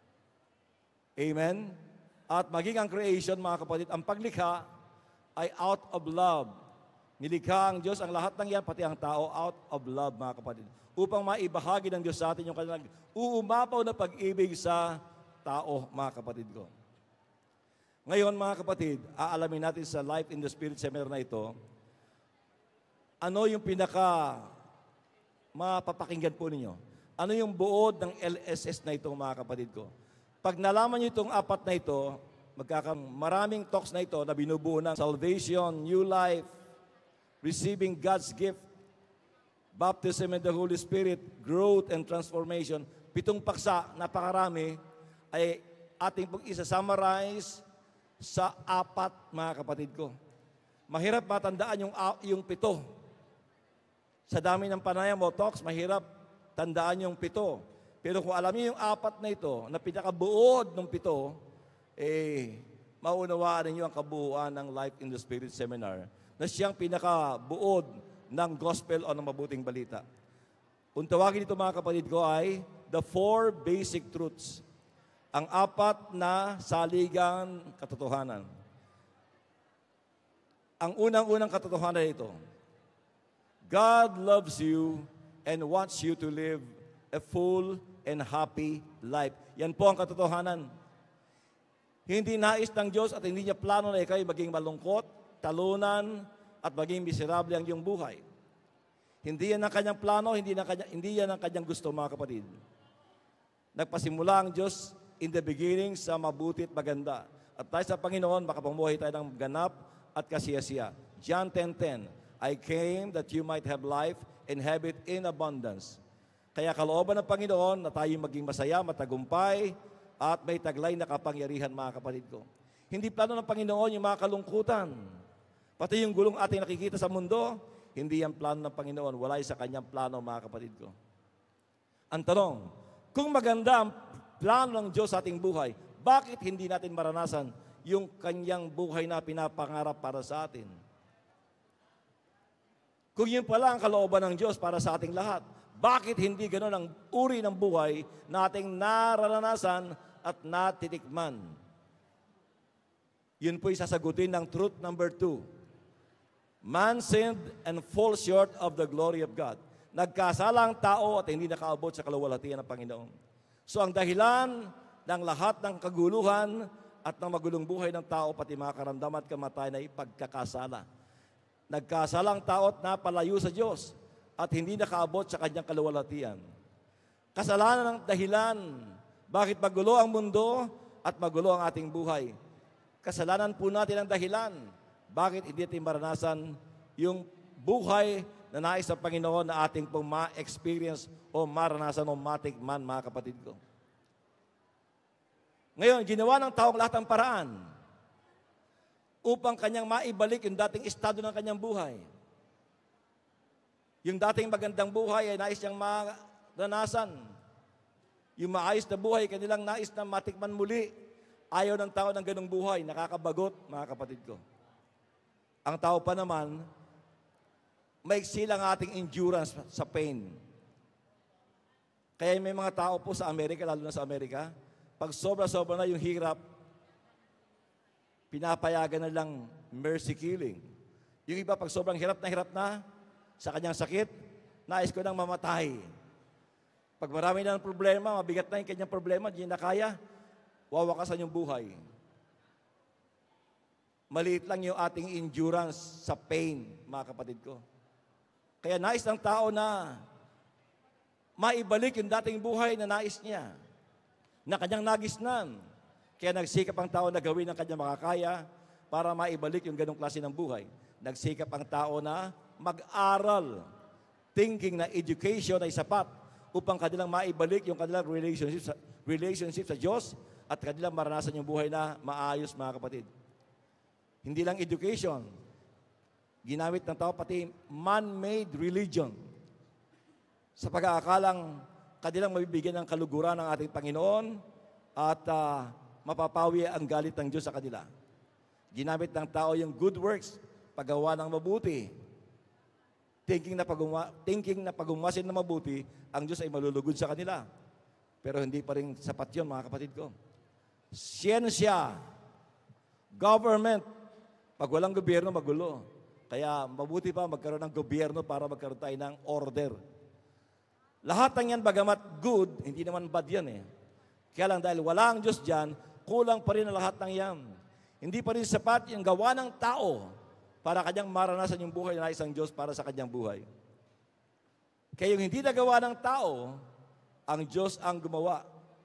Amen? At maging ang creation, mga kapatid, ang paglikha ay out of love. Nilikha ang Diyos ang lahat ng yan, pati ang tao, out of love, mga kapatid. Upang maibahagi ng Diyos sa atin yung kanilang uumapaw na pag-ibig sa tao, mga kapatid ko. Ngayon, mga kapatid, aalamin natin sa Life in the Spirit seminar na ito, ano yung pinaka mapapakinggan po ninyo? Ano yung buod ng L S S na ito, mga kapatid ko? Pag nalaman nyo itong apat na ito, magkakam maraming talks na ito na binubuo ng salvation, new life, receiving God's gift, baptism in the Holy Spirit, growth and transformation. Pitong paksa, napakarami, ay ating pong isa-summarize sa apat, mga kapatid ko. Mahirap matandaan yung, yung pito. Sa dami ng panayam mo talks, mahirap tandaan yung pito. Pero kung alam niyo yung apat na ito, na pinakabuod ng pito, eh, maunawaan ninyo ang kabuuan ng Life in the Spirit Seminar na siyang pinakabuod ng gospel o ng mabuting balita. Kung tawagin ito, mga kapatid ko, ay the four basic truths. Ang apat na saligang katotohanan. Ang unang-unang katotohanan ito, God loves you and wants you to live a full and happy life. Yan po ang katotohanan. Hindi nais ng Diyos at hindi niya plano na ikaw maging malungkot, talunan, at maging miserable ang iyong buhay. Hindi yan ang kanyang plano, hindi, na kanya, hindi yan ang kanyang gusto, mga kapatid. Nagpasimula ang Diyos in the beginning sa mabuti at maganda. At tayo sa Panginoon, makapamuhay tayo ng ganap at kasiyasiya. John ten ten, I came that you might have life and have it in abundance. Kaya kalooban ng Panginoon na tayo maging masaya, matagumpay, at may taglay na kapangyarihan, mga kapatid ko. Hindi plano ng Panginoon yung mga kalungkutan. Pati yung gulong ating nakikita sa mundo, hindi yan plano ng Panginoon. Wala sa kanyang plano, mga kapatid ko. Ang tanong, kung maganda ang plano ng Diyos sa ating buhay, bakit hindi natin maranasan yung kanyang buhay na pinapangarap para sa atin? Kung yun pala ang kalooban ng Diyos para sa ating lahat, bakit hindi ganoon ang uri ng buhay na ating nararanasan at natitikman? Yun po'y sasagutin ng truth number two. Man sinned and falls short of the glory of God. Nagkasala ang tao at hindi nakaabot sa kaluwalhatian ng Panginoon. So ang dahilan ng lahat ng kaguluhan at ng magulong buhay ng tao, pati mga karamdaman at kamatayan, ay pagkakasala. Nagkasalang tao at napalayo sa Diyos at hindi nakaabot sa kanyang kaluwalhatian. Kasalanan ang dahilan bakit magulo ang mundo at magulo ang ating buhay. Kasalanan po natin ang dahilan bakit hindi natin maranasan yung buhay na nais ng Panginoon na ating pong ma-experience o maranasan o matikman, mga kapatid ko. Ngayon, ginawa ng tao lahat ng paraan upang kanyang maibalik yung dating estado ng kanyang buhay. Yung dating magandang buhay ay nais niyang maranasan. Yung maayos na buhay, kanilang nais na matikman muli. Ayaw ng tao ng ganong buhay, nakakabagot, mga kapatid ko. Ang tao pa naman, maiksi lang ating endurance sa pain. Kaya may mga tao po sa Amerika, lalo na sa Amerika, pag sobra-sobra na yung hirap, pinapayagan na lang mercy killing. Yung iba, pag sobrang hirap na hirap na, sa kanyang sakit, nais ko nang mamatay. Pag marami na ng problema, mabigat na yung kanyang problema, hindi na kaya, wawakasan yung buhay. Maliit lang yung ating endurance sa pain, mga kapatid ko. Kaya nais ng tao na maibalik yung dating buhay na nais niya, na kanyang nagisnan. Kaya nagsikap ang tao na gawin ang kanyang makakaya para maibalik yung ganong klase ng buhay. Nagsikap ang tao na mag-aral, thinking na education ay sapat upang kanilang maibalik yung kanilang relationship sa, relationship sa Diyos at kanilang maranasan yung buhay na maayos, mga kapatid. Hindi lang education, ginamit ng tao pati man-made religion sa pag-aakalang kanilang mabibigyan ng kaluguran ng ating Panginoon at uh, mapapawi ang galit ng Diyos sa kanila. Ginamit ng tao yung good works, paggawa ng mabuti, thinking na, paguma, thinking na pagumasin na mabuti, ang Diyos ay malulugod sa kanila. Pero hindi pa rin sapat yun, mga kapatid ko. Siyensya, government, pag walang gobyerno, magulo. Kaya mabuti pa magkaroon ng gobyerno para magkaroon tayo ng order. Lahat ng yan, bagamat good, hindi naman bad yan eh. Kaya lang dahil wala ang Diyos dyan, kulang pa rin ang lahat ng yan. Hindi pa rin sapat yung gawa ng tao para kanyang maranasan yung buhay na isang Diyos para sa kanyang buhay. Kaya yung hindi nagawa ng tao, ang Diyos ang gumawa.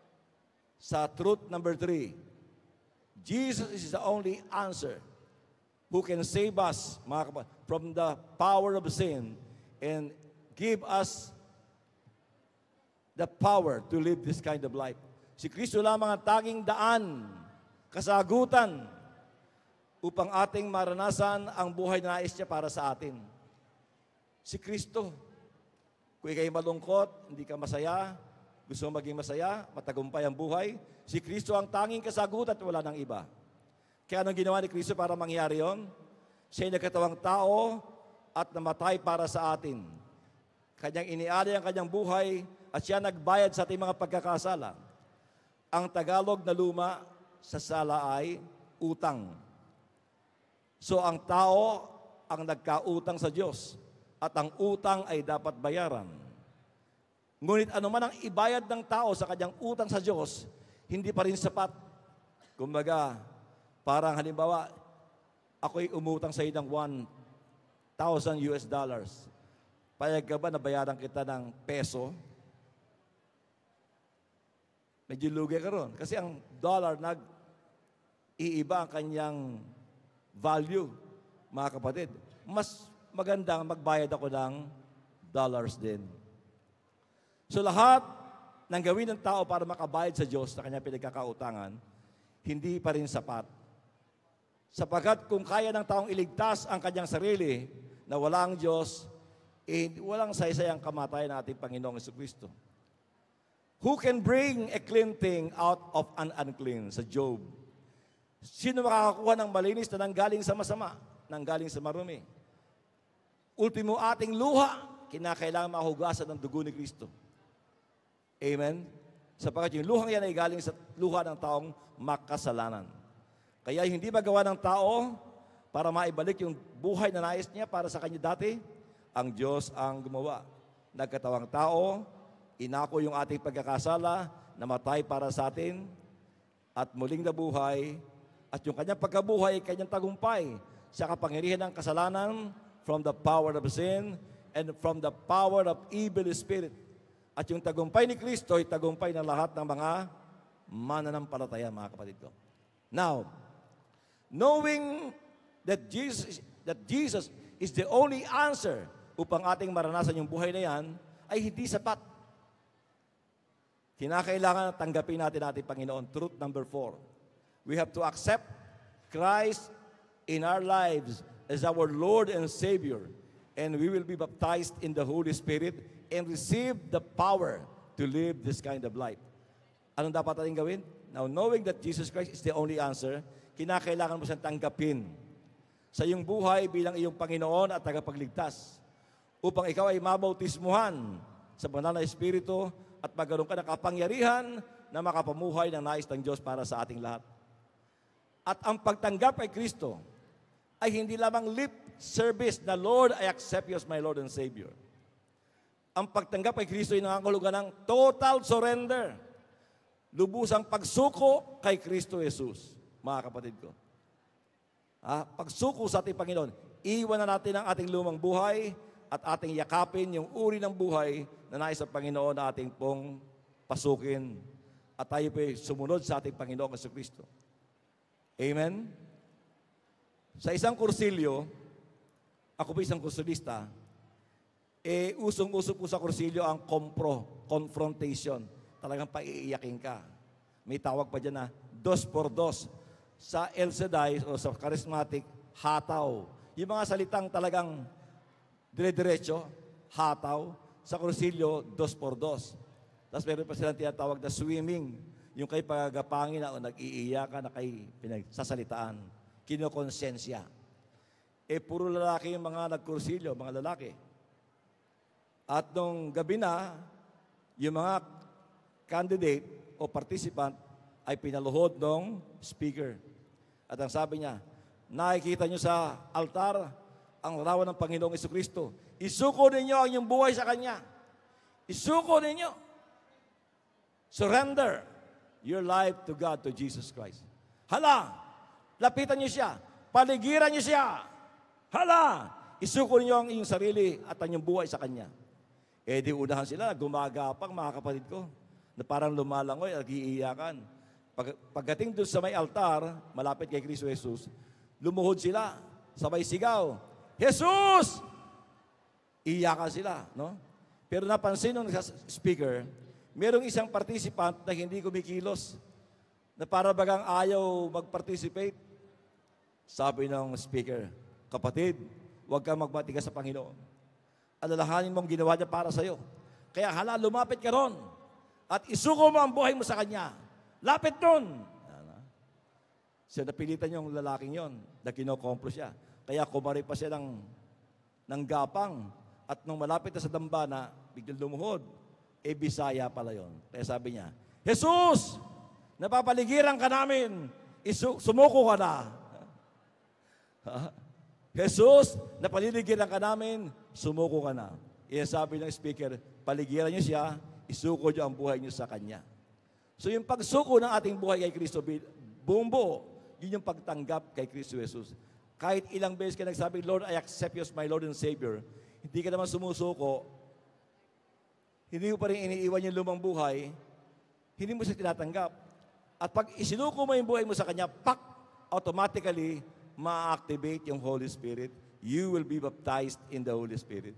Sa truth number three, Jesus is the only answer who can save us mga kapatid, from the power of sin and give us the power to live this kind of life. Si Kristo lamang ang tanging daan, kasagutan, upang ating maranasan ang buhay na nais niya para sa atin. Si Kristo. Kung ikay malungkot, hindi ka masaya, gusto mo maging masaya, matagumpay ang buhay, si Kristo ang tanging kasagutan at wala ng iba. Kaya anong ginawa ni Kristo para mangyari yon? Siya'y nagkatawang tao at namatay para sa atin. Kanyang inialay ang kanyang buhay at siya nagbayad sa ating mga pagkakasala. Ang Tagalog na luma sa sala ay utang. So ang tao ang nagkautang sa Diyos at ang utang ay dapat bayaran. Ngunit anuman ang ibayad ng tao sa kanyang utang sa Diyos, hindi pa rin sapat. Kumbaga, parang halimbawa, ako'y umutang sa iyo ng one thousand U S dollars. Payag ka ba na bayaran kita ng peso? Medyo lugi ka ron. Kasi ang dollar, nag-iiba ang kanyang value, mga kapatid. Mas magandang magbayad ako ng dollars din. So lahat ng gawin ng tao para makabayad sa Diyos na kanyang pinagkakautangan, hindi pa rin sapat. Sapagkat kung kaya ng taong iligtas ang kanyang sarili na walang Diyos, eh, walang saysayang kamatayan ng ating Panginoong Jesucristo. Who can bring a clean thing out of an unclean? Sa Job. Sino makakakuha ng malinis na nanggaling sa masama, nanggaling sa marumi? Ultimo ating luha, kinakailangan mahugasan ng dugo ni Kristo. Amen? Sapagkat yung luhang yan ay galing sa luha ng taong makasalanan. Kaya hindi magawa ng tao para maibalik yung buhay na nais niya para sa kanya dati, ang Diyos ang gumawa. Nagkatawang tao, inako yung ating pagkakasala, namatay para sa atin, at muling nabuhay, at yung kanyang pagkabuhay, kanyang tagumpay sa kapangyarihan ng kasalanan from the power of sin and from the power of evil spirit. At yung tagumpay ni Kristo ay tagumpay ng lahat ng mga mananampalataya, mga kapatid ko. Now, knowing that Jesus, that Jesus is the only answer upang ating maranasan yung buhay na yan, ay hindi sapat. Kinakailangan tanggapin natin ating Panginoon. Truth number four. We have to accept Christ in our lives as our Lord and Savior, and we will be baptized in the Holy Spirit and receive the power to live this kind of life. Anong dapat natin gawin? Now, knowing that Jesus Christ is the only answer, kinakailangan mo siyang tanggapin sa iyong buhay bilang iyong Panginoon at tagapagligtas upang ikaw ay mabautismuhan sa banal na Espiritu at magkaroon ka ng kapangyarihan na makapamuhay ng nais ng Diyos para sa ating lahat. At ang pagtanggap kay Kristo ay hindi lamang lip service na, Lord, I accept you as my Lord and Savior. Ang pagtanggap kay Kristo ay nangangahulugan ng total surrender. Lubusang pagsuko kay Kristo Jesus, mga kapatid ko. Ah, pagsuko sa ating Panginoon, iwan na natin ang ating lumang buhay at ating yakapin yung uri ng buhay na nais sa Panginoon na ating pong pasukin. At tayo po'y sumunod sa ating Panginoon Yesu Kristo. Amen? Sa isang kursilyo, ako po isang kursilista, eh usong-uso po sa kursilyo ang kompro, confrontation. Talagang paiiyakin ka. May tawag pa dyan na dos por dos. Sa El Shaddai o sa charismatic, hataw. Yung mga salitang talagang dire-diretso, hataw. Sa kursilyo, dos por dos. Tapos meron pa silang tinatawag na swimming. Yung kay pagagapangin na o nag-iiyakan na kay pinagsasalitaan. Kinokonsensya. Eh, puro lalaki yung mga nagkursilyo, mga lalaki. At nung gabi na, yung mga candidate o participant ay pinaluhod ng speaker. At ang sabi niya, nakikita niyo sa altar ang larawan ng Panginoong Jesucristo. Isuko ninyo ang inyong buhay sa Kanya. Isuko ninyo. Surrender your life to God, to Jesus Christ. Hala, lapitan niyo siya. Paligiran niyo siya. Hala, isuko niyo ang inyong sarili at ang inyong buhay sa Kanya. Eh di unahan sila, gumagapang mga kapatid ko, na parang lumalangoy at nag-iiyakan. Pag, pagdating doon sa may altar, malapit kay Kristo Jesus, lumuhod sila, sabay sigaw, Jesus! Iyakan sila, no? Pero napansin nung speaker, merong isang participant na hindi kumikilos, na para bagang ayaw mag-participate. Sabi ng speaker, kapatid, huwag kang magmatigas sa Panginoon. Alalahanin mo ang ginawa niya para sa'yo. Kaya hala, lumapit ka ron at isuko mo ang buhay mo sa Kanya. Lapit nun! Siya napilitan yung lalaking yon na kinokomplo siya. Kaya kumari pa siya ng, ng gapang at nung malapit na sa dambana, biglang lumuhod. Eh, Bisaya pala yon. Kaya sabi niya, Jesus! Napapaligiran ka namin! Isu- sumuko ka na! Jesus! Napaliligiran ka namin! Sumuko ka na. Iya sabi ng speaker, paligiran niyo siya, isuko niyo ang buhay niyo sa Kanya. So yung pagsuko ng ating buhay kay Kristo, buong buo, yun yung pagtanggap kay Kristo Jesus. Kahit ilang beses ka nagsabi, Lord, I accept you as my Lord and Savior, hindi ka naman sumusuko, hindi mo pa rin iniiwan yung lumang buhay, hindi mo siya tinatanggap. At pag isinuko mo yung buhay mo sa Kanya, pak, automatically, ma-activate yung Holy Spirit. You will be baptized in the Holy Spirit.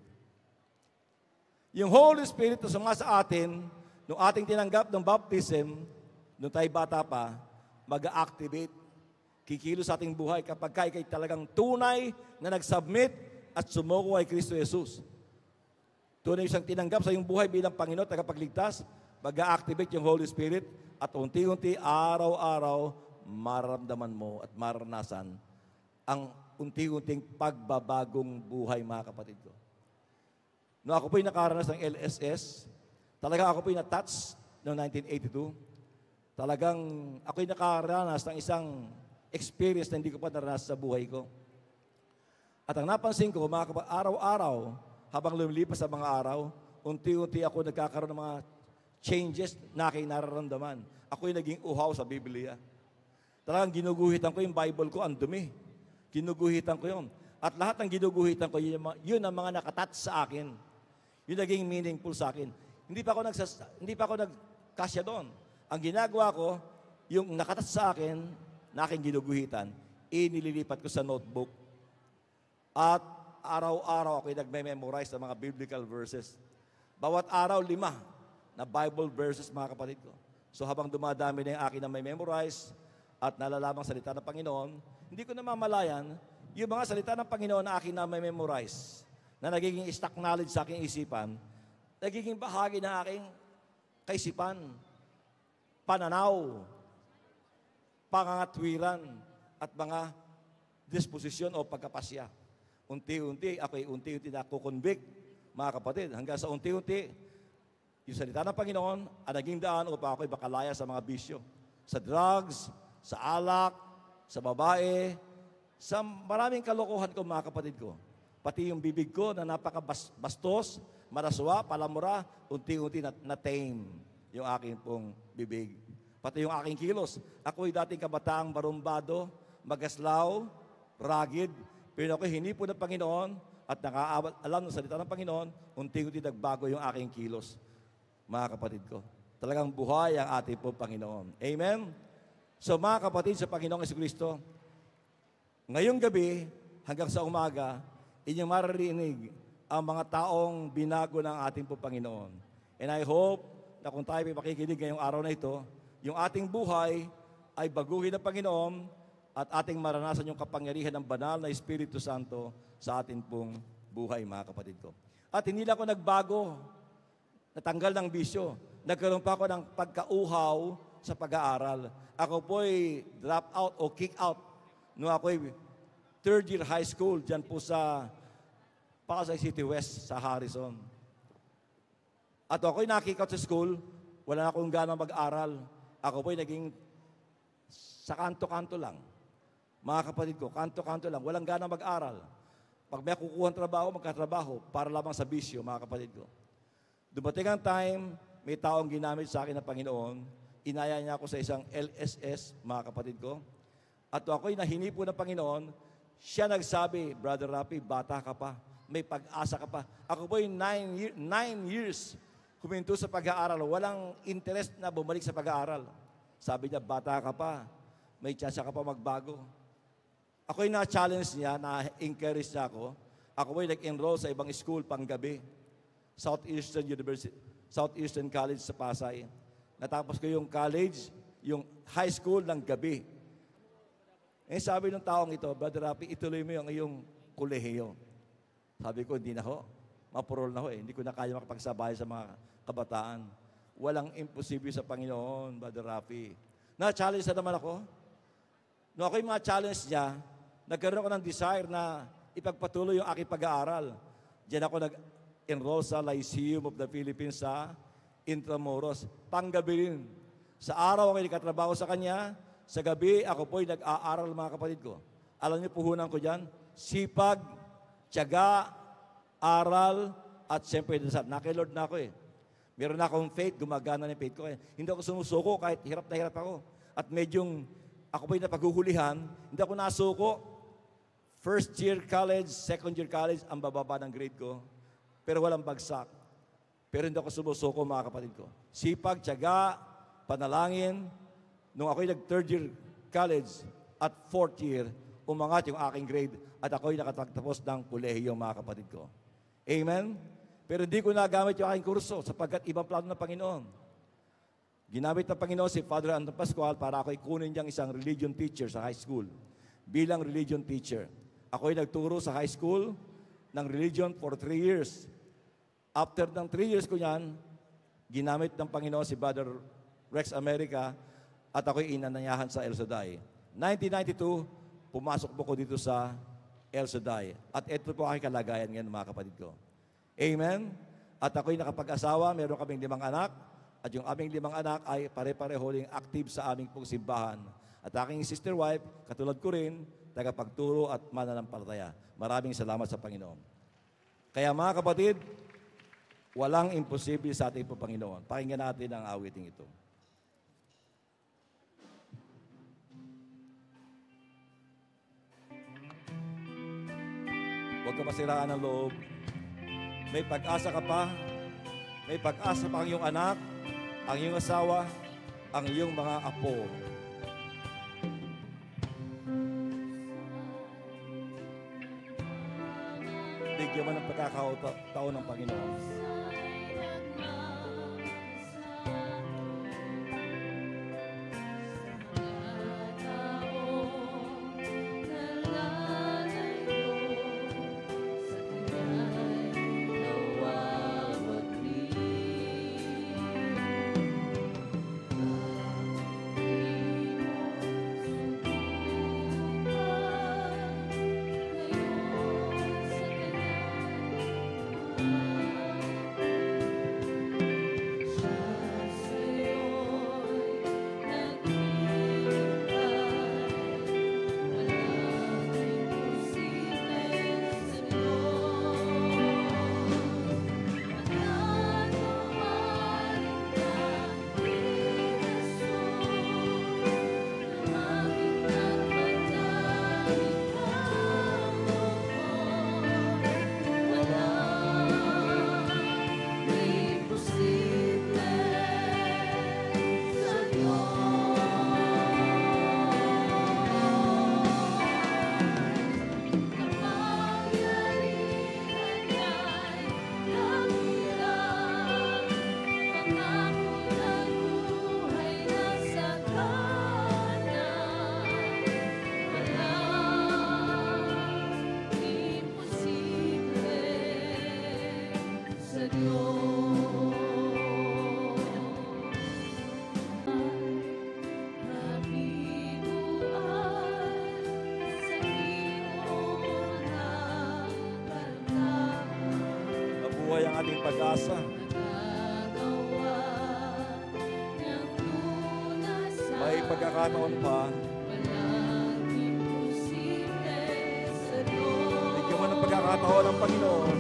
Yung Holy Spirit na suma sa atin, nung ating tinanggap ng baptism, nung tayo bata pa, mag-activate, kikilos sa ating buhay kapag kay kay talagang tunay na nag-submit at sumuko kay Kristo Jesus. Tunay siyang tinanggap sa iyong buhay bilang Panginoon, tagapagligtas, mag-activate yung Holy Spirit at unti-unti, araw-araw, mararamdaman mo at maranasan ang unti-unting pagbabagong buhay, mga kapatid ko. No, ako po'y nakaranas ng L S S. Talaga ako po'y na-touch noong nineteen eighty-two. Talagang ako'y nakaranas ng isang experience na hindi ko pa naranasan sa buhay ko. At ang napansin ko, mga kapatid, araw-araw, habang lumilipas sa mga araw, unti-unti ako nagkakaroon ng mga changes na aking nararamdaman. Ako'y naging uhaw sa Biblia. Talagang ginuguhitan ko yung Bible ko, ang dumi. Ginuguhitan ko yun. At lahat ng ginuguhitan ko, yun, yun ang mga nakatouch sa akin. Yun naging meaningful sa akin. Hindi pa ako, nagsas, hindi pa ako nagkasya doon. Ang ginagawa ko, yung nakatouch sa akin, na aking ginuguhitan, inililipat ko sa notebook. At araw-araw ako'y nagme-memorize ng mga biblical verses. Bawat araw, lima na Bible verses, mga kapatid ko. So habang dumadami na yung akin na may memorize at nalalamang salita ng Panginoon, hindi ko namamalayan yung mga salita ng Panginoon na akin na may memorize, na nagiging stock knowledge sa aking isipan, nagiging bahagi ng aking kaisipan. pananaw, pangangatwiran, at mga disposisyon o pagkapasya. Unti-unti, ako'y unti-unti na kukonvict, mga kapatid, hanggang sa unti-unti, yung salita ng Panginoon ang naging daan upang ako'y makalaya sa mga bisyo. Sa drugs, sa alak, sa babae, sa maraming kalokohan ko, mga kapatid ko. Pati yung bibig ko na napakabastos, maraswa, palamura, unti-unti na, na tame yung aking pong bibig. Pati yung aking kilos. Ako'y dating kabataang barumbado, magaslaw, ragid, pero ako'y hinipo ng Panginoon at nakaalam ng salita ng Panginoon, unti-unti nagbago yung aking kilos. Mga kapatid ko, talagang buhay ang ating pong Panginoon. Amen? So mga kapatid sa Panginoong Jesucristo, ngayong gabi hanggang sa umaga, inyong maririnig ang mga taong binago ng ating pong Panginoon. And I hope na kung tayo makikinig ngayong araw na ito, yung ating buhay ay baguhin ng Panginoon at ating maranasan yung kapangyarihan ng banal na Espiritu Santo sa ating pong buhay, mga kapatid ko. At hindi lang ako nagbago, natanggal ng bisyo. Nagkaroon pa ako ng pagkauhaw sa pag-aaral. Ako po'y drop out o kick out nung ako'y third year high school dyan po sa Pasay City West sa Harrison. At ako'y nakick out sa school, wala na akong ganang mag-aral. Ako po'y naging sa kanto-kanto lang. Mga kapatid ko, kanto-kanto lang, walang ganang mag-aral. Pag may kukuha ng trabaho, magkatrabaho para lamang sa bisyo, mga kapatid ko. Dumating ang time, may taong ginamit sa akin ng Panginoon, inaya niya ako sa isang L S S, mga kapatid ko. At ako'y nahinipo ng Panginoon, siya nagsabi, Brother Rafi, bata ka pa, may pag-asa ka pa. Ako po'y nine, year, nine years huminto sa pag-aaral, walang interest na bumalik sa pag-aaral. Sabi niya, bata ka pa, may chance ka pa magbago. Ako'y na-challenge niya, na-encourage niya ako. Ako po'y nag-enroll sa ibang school panggabi. Southeastern University, Southeastern College sa Pasay. Natapos ko yung college, yung high school ng gabi. Eh sabi ng taong ito, Brother Rafi, ituloy mo yung iyong kolehiyo. Sabi ko, hindi na ho. Mapurol na ho eh. Hindi ko na kaya makapagsabay sa mga kabataan. Walang imposible sa Panginoon, Brother Rafi. Na-challenge na naman ako. Nung ako'y mga challenge niya, nagkaroon ako ng desire na ipagpatuloy yung aking pag-aaral. Diyan ako nag-enroll sa Lyceum of the Philippines sa Intramuros. Panggabi rin. Sa araw ako'y nakatrabaho sa kanya, sa gabi ako po'y nag-aaral, mga kapatid ko. Alam niyo puhunan ko dyan? Sipag, tiyaga, aral, at siyempre dasal. Nakilord na ako eh. Meron na akong faith, gumagana ng faith ko eh. Hindi ako sumusuko kahit hirap na hirap ako. At medyong ako po'y napaghuhulihan, hindi ako nasuko. First year college, second year college, ang bababa ng grade ko. Pero walang bagsak. Pero hindi ako sumusuko, mga kapatid ko. Sipag, tiyaga, panalangin. Nung ako'y nag-third year college at fourth year, umangat yung aking grade at ako'y nakatagtapos ng kolehiyo, mga kapatid ko. Amen? Pero hindi ko nagamit yung aking kurso sapagkat ibang plano ng Panginoon. Ginamit ng Panginoon si Father Anton Pascual para ako'y kunin niyang isang religion teacher sa high school. Bilang religion teacher. Ako'y nagturo sa high school ng religion for three years. After ng three years ko yan, ginamit ng Panginoon si Brother Rex America at ako'y inanayahan sa El Shaddai. nineteen ninety-two, pumasok po ko dito sa El Shaddai. At ito po aking kalagayan ngayon, mga kapatid ko. Amen? At ako'y nakapag-asawa, meron kaming limang anak, at yung aming limang anak ay pare-pareho ring active sa aming pong simbahan. At aking sister wife, katulad ko rin, tagapagturo at mananampalataya. Maraming salamat sa Panginoon. Kaya mga kapatid, walang imposible sa ating po Panginoon. Pakinggan natin ang awiting ito. Huwag ka masiraan ng loob. May pag-asa ka pa. May pag-asa pa ang iyong anak, ang iyong asawa, ang iyong mga apo. Bigyan mo ng pagkakataon ng Panginoon. ang ating pag-asa. May pagkakataon pa. Bigyan mo ng pagkakataon ng Panginoon.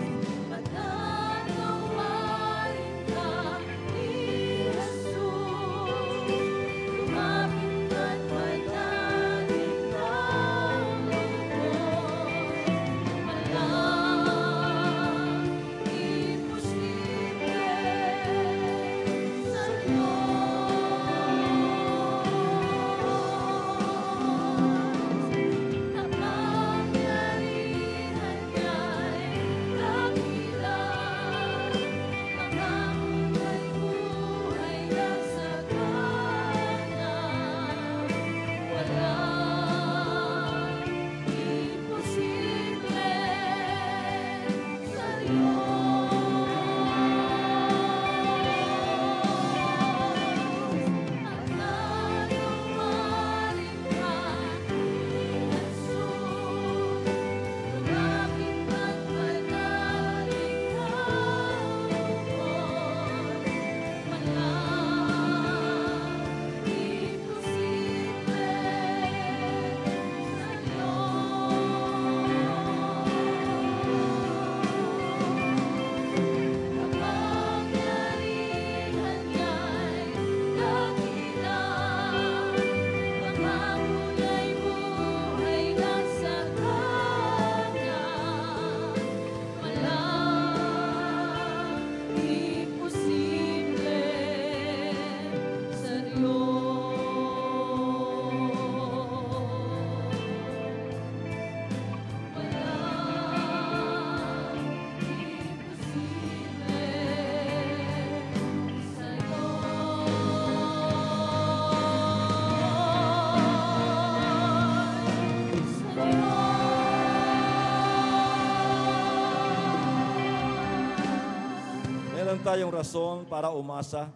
Meron tayong rason para umasa.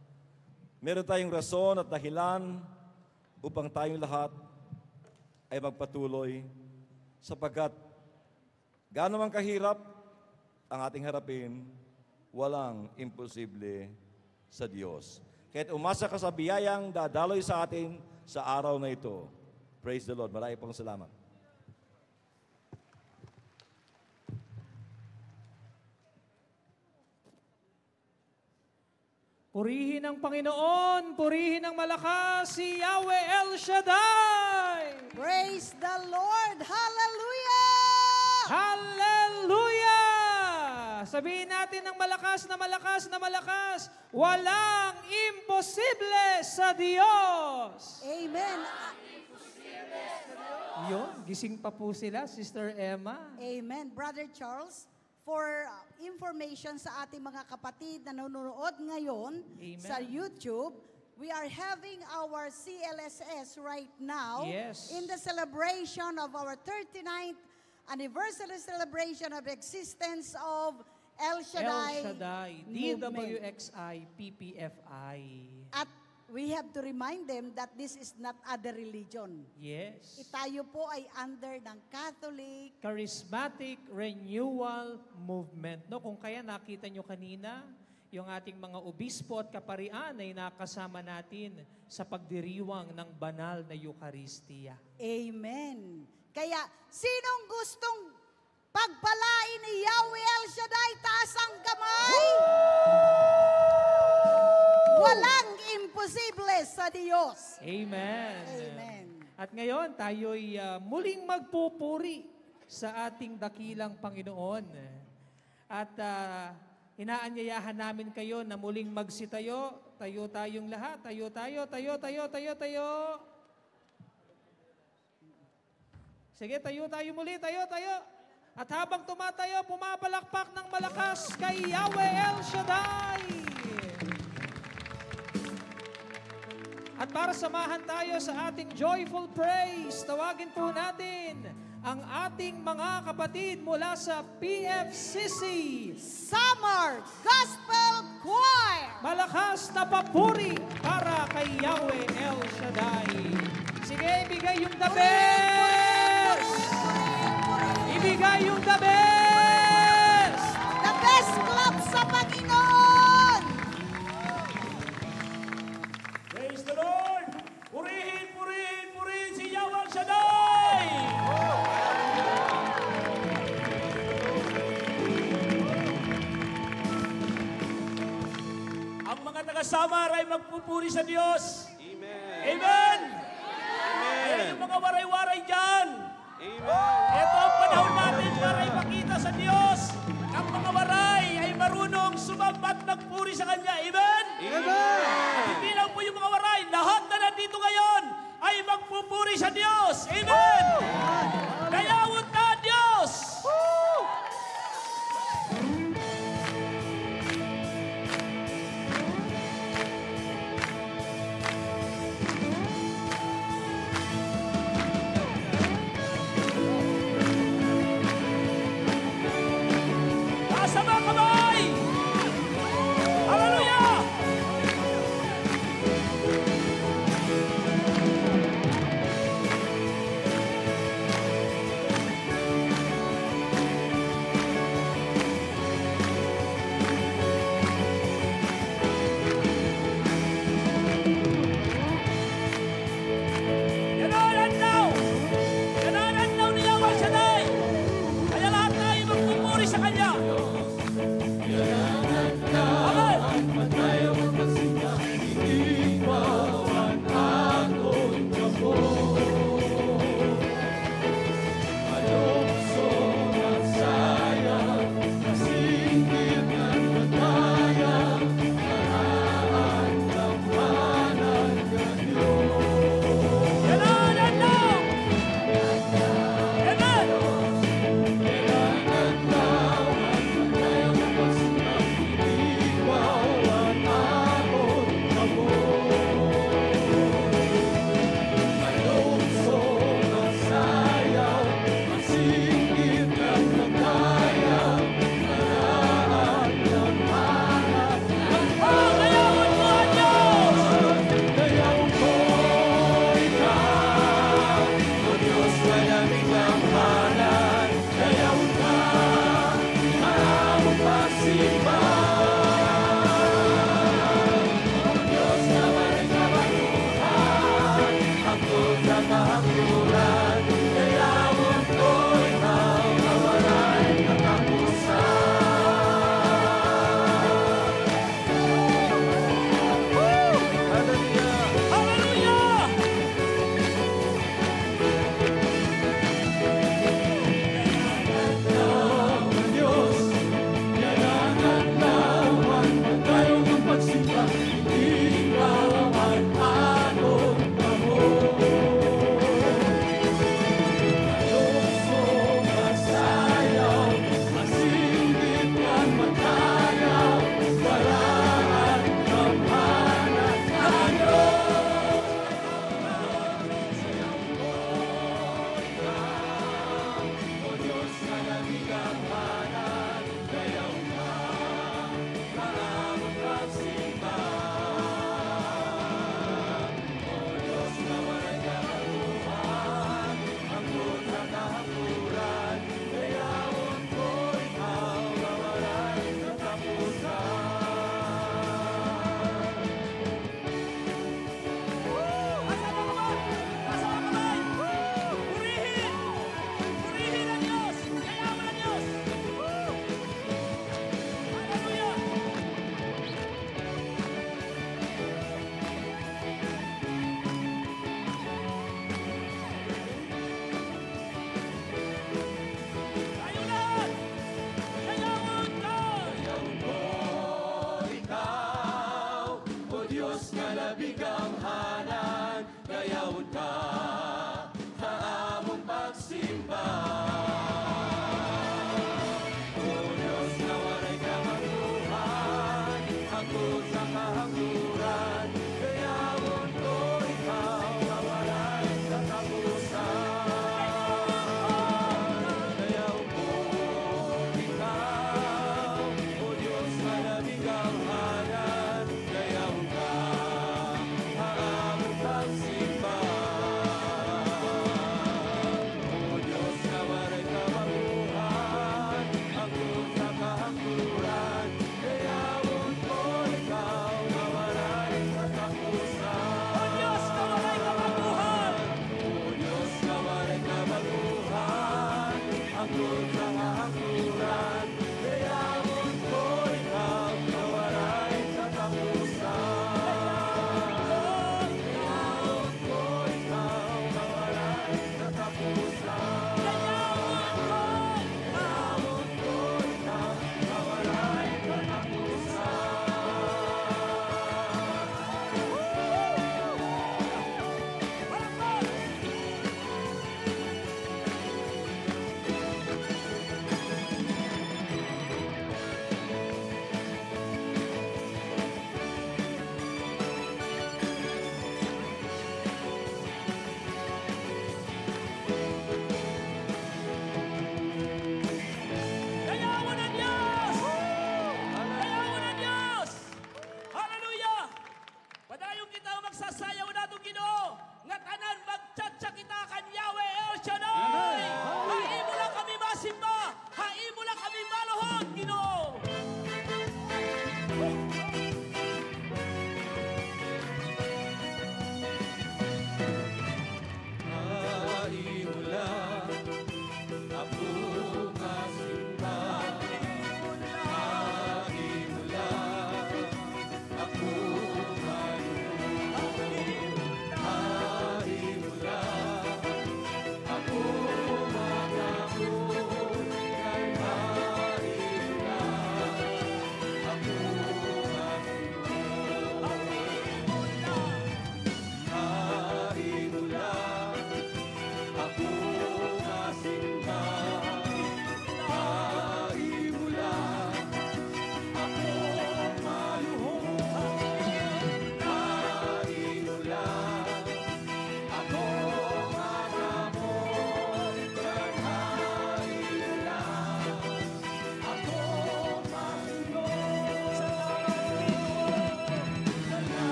Meron tayong rason at dahilan upang tayong lahat ay magpatuloy sapagkat gaano man kahirap ang ating harapin, walang imposible sa Diyos. Kahit umasa ka sa biyayang dadaloy sa atin sa araw na ito. Praise the Lord. Maraming pong salamat. Purihin ang Panginoon, purihin ang malakas si Yahweh El Shaddai. Praise the Lord. Hallelujah! Hallelujah! Sabihin natin ng malakas na malakas na malakas, walang imposible sa Diyos. Amen. Yun, gising pa po sila, Sister Emma. Amen. Brother Charles, for information sa ating mga kapatid na nanonood ngayon Amen. sa YouTube, we are having our C L S S right now Yes. in the celebration of our thirty-ninth anniversary celebration of existence of El Shaddai, El Shaddai, D W X I, P P F I. At we have to remind them that this is not other religion. Yes. Tayo po ay under ng Catholic Charismatic Renewal Movement. No, kung kaya nakita nyo kanina, yung ating mga obispo at kaparian ay nakasama natin sa pagdiriwang ng banal na Eucharistia. Amen. Kaya, sinong gustong pagpalain ni Yahweh El Shaddai, taas ang kamay? Walang imposible sa Diyos. Amen. Amen. At ngayon, tayo'y uh, muling magpupuri sa ating dakilang Panginoon. At uh, inaanyayahan namin kayo na muling magsitayo. Tayo tayong lahat. Tayo tayo, tayo, tayo, tayo, tayo. Sige, tayo tayo muli, tayo, tayo. At habang tumatayo, pumapalakpak ng malakas kay Yahweh El Shaddai. At para samahan tayo sa ating joyful praise, tawagin po natin ang ating mga kapatid mula sa P F C C Summer Gospel Choir. Malakas na papuri para kay Yahweh El Shaddai. Sige, ibigay yung the best! Ibigay yung the best! The best claps sa Panginoon! Praise the Lord! Purihin, purihin, purihin si Yahweh El Shaddai! Ang mga taga-Samar ay magpupuri sa Diyos. Amen! Amen! Amen! Yung mga waray-waray dyan. Amen! Ito ang panahon natin para ipakita sa Diyos. Ang mga waray ay marunong sumambat magpuri sa Kanya. Amen? Amen! At hindi lang po yung mga waray, lahat na nandito ngayon ay magpupuri sa Diyos. Amen! Dayawot na Diyos! Taas ang mga kamay! Hallelujah!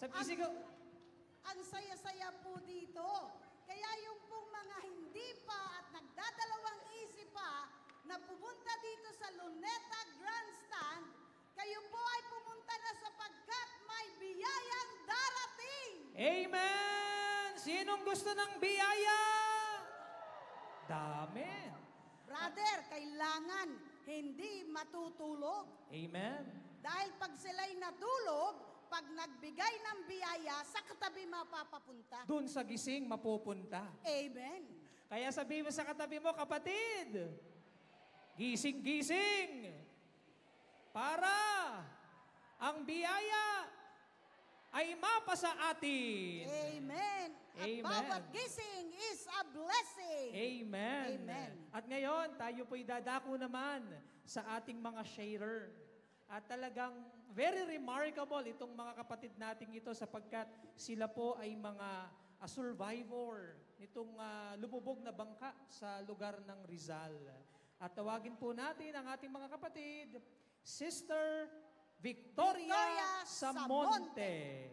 Mag-isigaw. Ang saya-saya po dito. Kaya yung pong mga hindi pa at nagdadalawang isip pa na pumunta dito sa Luneta Grandstand, kayo po ay pumunta na sapagkat may biyayang darating. Amen! Sinong gusto ng biyaya? Dami. Brother, kailangan hindi matutulog. Amen. Dahil pag sila'y natulog, pag nagbigay ng biyaya, sa katabi mapapapunta. Doon sa gising mapupunta. Amen. Kaya sabihin mo sa katabi mo, kapatid, gising-gising. Para ang biyaya ay mapasa atin. Amen. At Amen. bawat gising is a blessing. Amen. Amen. At ngayon, tayo po'y dadako naman sa ating mga sharer. At talagang very remarkable itong mga kapatid nating ito sapagkat sila po ay mga uh, survivor nitong uh, lumubog na bangka sa lugar ng Rizal. At tawagin po natin ang ating mga kapatid, Sister Victoria, Victoria Samonte.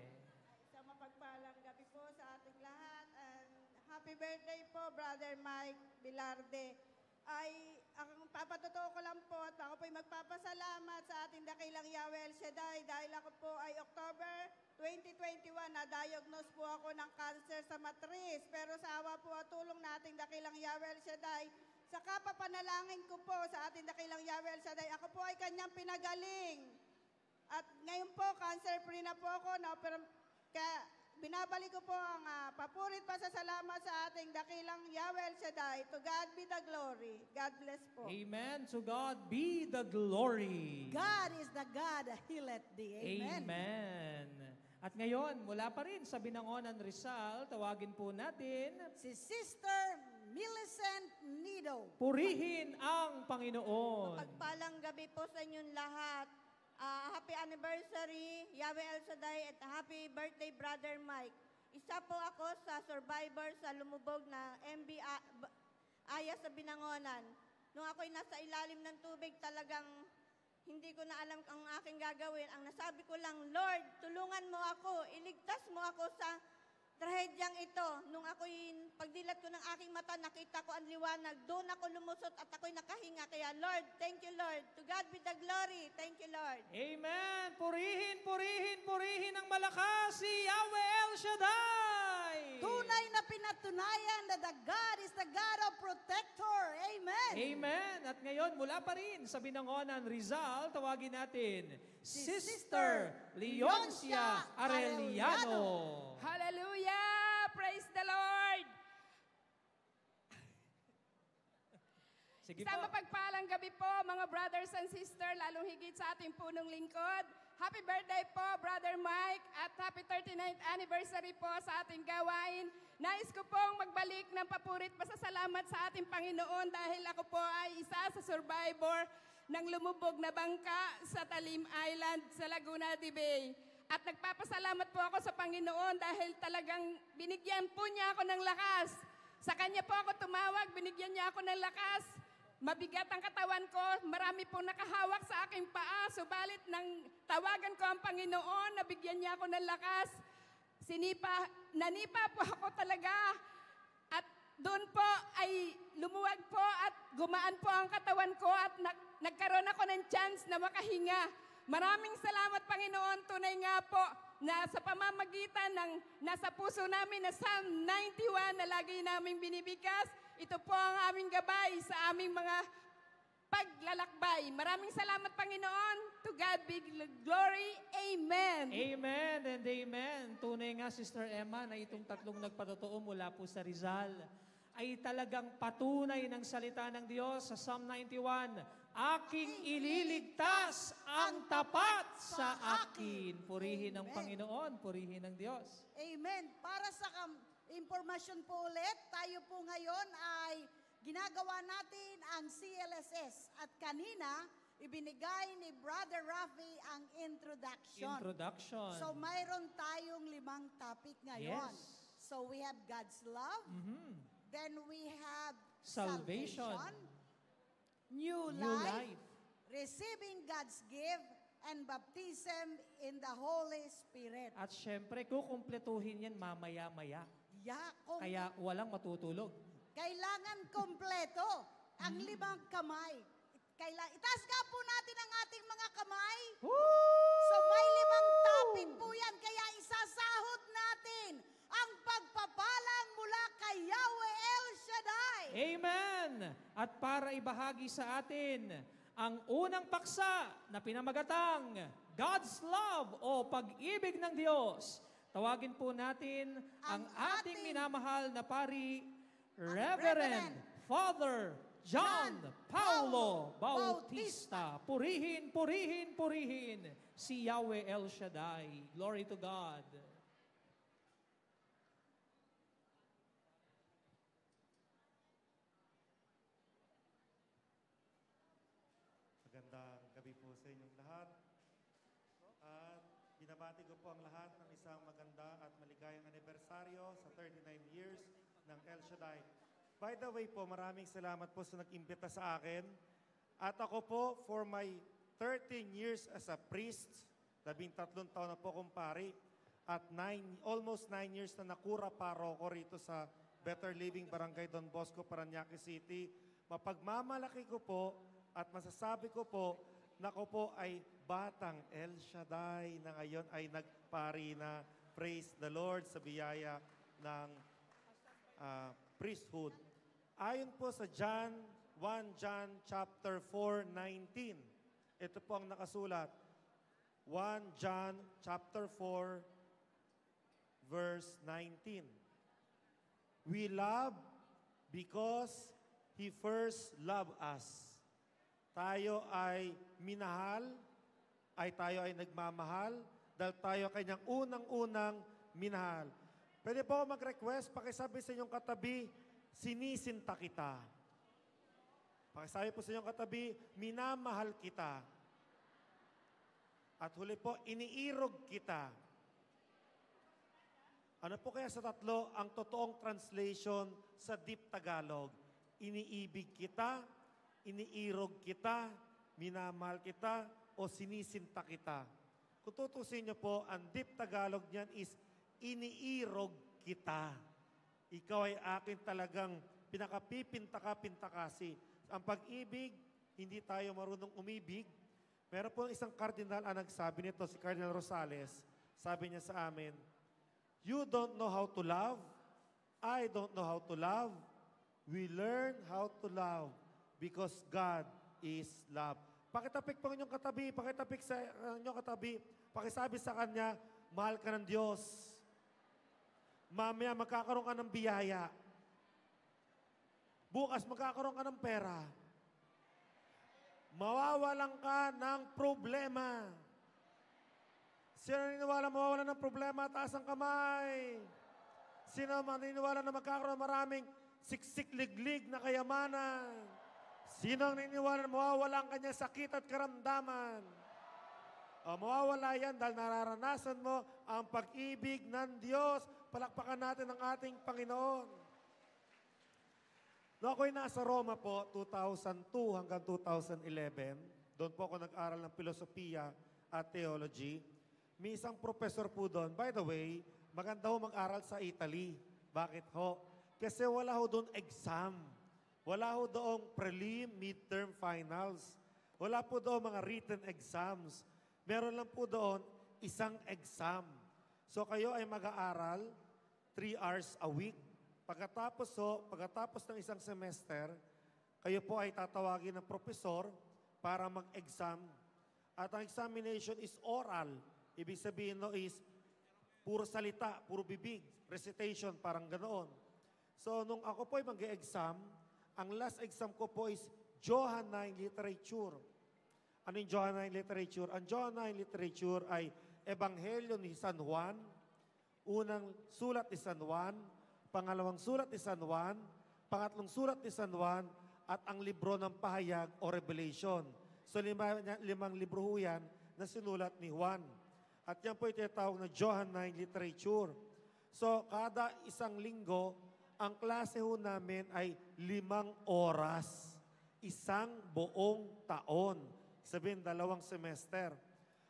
Sa mapagpalang gabi po sa ating lahat. And happy birthday po, Brother Mike Bilarde. Ay, ang papatotoo ko lang po at ako po'y magpapasalamat sa ating dakilang Yahweh El Shaddai dahil ako po ay October twenty twenty-one na-diagnose po ako ng cancer sa matris. Pero sa awa po at tulong nating dakilang Yahweh El Shaddai, sa kapapanalangin ko po sa ating dakilang Yahweh El Shaddai, ako po ay kanyang pinagaling. At ngayon po, cancer-free na po ako. Na, pero, kaya, binabalik ko po ang uh, papurit pasasalamat sa ating dakilang Yahweh El Shaddai. To God be the glory. God bless po. Amen. To God be the glory. God is the God that healeth thee. Amen. Amen. At ngayon, mula pa rin sa Binangonan Rizal, tawagin po natin si Sister Millicent Nido. Purihin ang Panginoon. Pagpalang gabi po sa inyong lahat. Uh, happy anniversary, Yahweh El Shaddai, at happy birthday, Brother Mike. Isa po ako sa survivor sa lumubog na M B Aya sa Binangonan. Nung ako'y nasa ilalim ng tubig, talagang hindi ko na alam ang aking gagawin. Ang nasabi ko lang, Lord, tulungan mo ako, iligtas mo ako sa trahedyang ito. Nung ako'y pagdilat ko ng aking mata, nakita ko ang liwanag. Doon ako lumusot at ako'y nakahinga. Kaya Lord, thank you Lord. To God be the glory. Thank you Lord. Amen. Purihin, purihin, purihin ang malakas si Yahweh El Shaddai. Tunay na pinatunayan na the God is the God of protector. Amen. Amen. At ngayon, mula pa rin sa Binangonan Rizal, tawagin natin si Sister Leoncia Arellano. Hallelujah! Praise the Lord! Sige Isang po. mapagpalang gabi po, mga brothers and sisters, lalong higit sa ating punong lingkod. Happy birthday po, Brother Mike, at happy thirty-ninth anniversary po sa ating gawain. Nais ko pong magbalik ng papurit pasasalamat sa ating Panginoon dahil ako po ay isa sa survivor ng lumubog na bangka sa Talim Island sa Laguna de Bay. At nagpapasalamat po ako sa Panginoon dahil talagang binigyan po niya ako ng lakas. Sa Kanya po ako tumawag, binigyan niya ako ng lakas. Mabigat ang katawan ko, marami pong nakahawak sa aking paa, subalit nang tawagan ko ang Panginoon, nabigyan niya ako ng lakas. Sinipa, nanipa po ako talaga. At doon po ay lumuwag po at gumaan po ang katawan ko at nag, nagkaroon ako ng chance na makahinga. Maraming salamat, Panginoon. Tunay nga po na sa pamamagitan ng nasa puso namin na Psalm ninety-one na lagi naming binibigkas, ito po ang aming gabay sa aming mga paglalakbay. Maraming salamat, Panginoon. To God be glory. Amen. Amen and amen. Tunay nga, Sister Emma, na itong tatlong nagpatotoo mula po sa Rizal ay talagang patunay ng salita ng Diyos sa Psalm ninety-one. Aking ililigtas ang tapat sa akin. Purihin ng Panginoon, purihin ng Diyos. Amen. Para sa kam- impormasyon po ulit, tayo po ngayon ay ginagawa natin ang C L S S. At kanina, ibinigay ni Brother Rafi ang introduction. Introduction. So mayroon tayong limang topic ngayon. Yes. So we have God's love. Mhm. Then we have Salvation. salvation, new, New life, life. receiving God's gift, and baptism in the Holy Spirit. At syempre, kukumpletuhin yan mamaya-maya. Ya, kung Kaya walang matutulog. kailangan kompleto ang limang kamay. Kaila, itaas nga po natin ang ating mga kamay. So may limang topic po yan, kaya isasahod natin ang pagpapalang mula kay Yahweh El Shaddai. Amen! At para ibahagi sa atin ang unang paksa na pinamagatang God's Love o Pag-ibig ng Diyos, tawagin po natin ang, ang ating minamahal na pari, Reverend, Reverend Father John, John Paulo Bautista. Bautista. Purihin, purihin, purihin si Yahweh El Shaddai. Glory to God. Magandang gabi po sa inyong lahat. At binabati ko po ang lahat ng isang maganda at maligayang anibersaryo sa thirty-nine years ng El Shaddai. By the way po, maraming salamat po sa nag-imbita sa akin. At ako po, for my thirteen years as a priest, labing tatlong taon na po kong pari, at nine, almost nine years na nakura paroko rito sa Better Living Barangay Don Bosco, Parañaque City. Mapagmamalaki ko po at masasabi ko po na ko po ay batang El Shaddai na ngayon ay nagpari na. Praise the Lord sa biyaya ng uh, priesthood. Ayon po sa John, First John chapter four, nineteen. Ito po ang nakasulat. First John chapter four, verse nineteen. We love because He first loved us. Tayo ay minahal, ay tayo ay nagmamahal, dahil tayo kanyang unang-unang minahal. Pwede po ako mag-request, pakisabi sa inyong katabi, sinisinta kita. Pakisabi po sa inyong katabi, minamahal kita. At huli po, iniirog kita. Ano po kaya sa tatlo ang totoong translation sa Deep Tagalog? Iniibig kita, iniirog kita, minamahal kita, o sinisinta kita. Kung tutusin niyo po, ang Deep Tagalog niyan is iniirog kita. Ikaw ay akin talagang pinakapipinta-pintakasi. Ang pag-ibig, hindi tayo marunong umibig. Meron po isang kardinal ang nagsabi nito, si Cardinal Rosales. Sabi niya sa amin, you don't know how to love, I don't know how to love. We learn how to love because God is love. Pakitapik po inyong katabi, pakitapik sa inyong katabi, pakisabi sa Kanya, mahal ka ng Diyos. Mamaya magkakaroon ka ng biyaya. Bukas magkakaroon ka ng pera. Mawawalan ka ng problema. Sino naniniwala mawawalan ng problema? Taas ang kamay. Sino naniniwala na magkakaroon ng maraming siksik-liglig na kayamanan? Sino ang naniniwala na mawawalan kanya sakit at karamdaman? O, mawawala yan dahil nararanasan mo ang pag-ibig ng Diyos. Palakpakan natin ang ating Panginoon. No, ako'y nasa Roma po, two thousand two hanggang two thousand eleven. Doon po ako nag-aral ng filosofiya at theology. May isang professor po doon. By the way, maganda ho mag-aral sa Italy. Bakit ho? Kasi wala ho doon exam. Wala ho doong prelim, midterm, finals. Wala po doon mga written exams. Meron lang po doon isang exam. So kayo ay mag-aaral three hours a week. Pagkatapos ho, pagkatapos ng isang semester, kayo po ay tatawagin ng profesor para mag-exam. At ang examination is oral. Ibig sabihin no is puro salita, puro bibig, recitation, parang ganoon. So nung ako po ay mag-exam, ang last exam ko po is Johannine Literature. Ano yung Johannine Literature? Ang Johannine Literature ay Ebanghelyo ni San Juan, unang sulat ni San Juan, pangalawang sulat ni San Juan, pangatlong sulat ni San Juan, at ang libro ng pahayag o Revelation. So lima, limang libro ho yan na sinulat ni Juan. At yan po itinatawag na Johannine Literature. So kada isang linggo, ang klase ho namin ay limang oras. Isang buong taon. Sabihin, dalawang semester.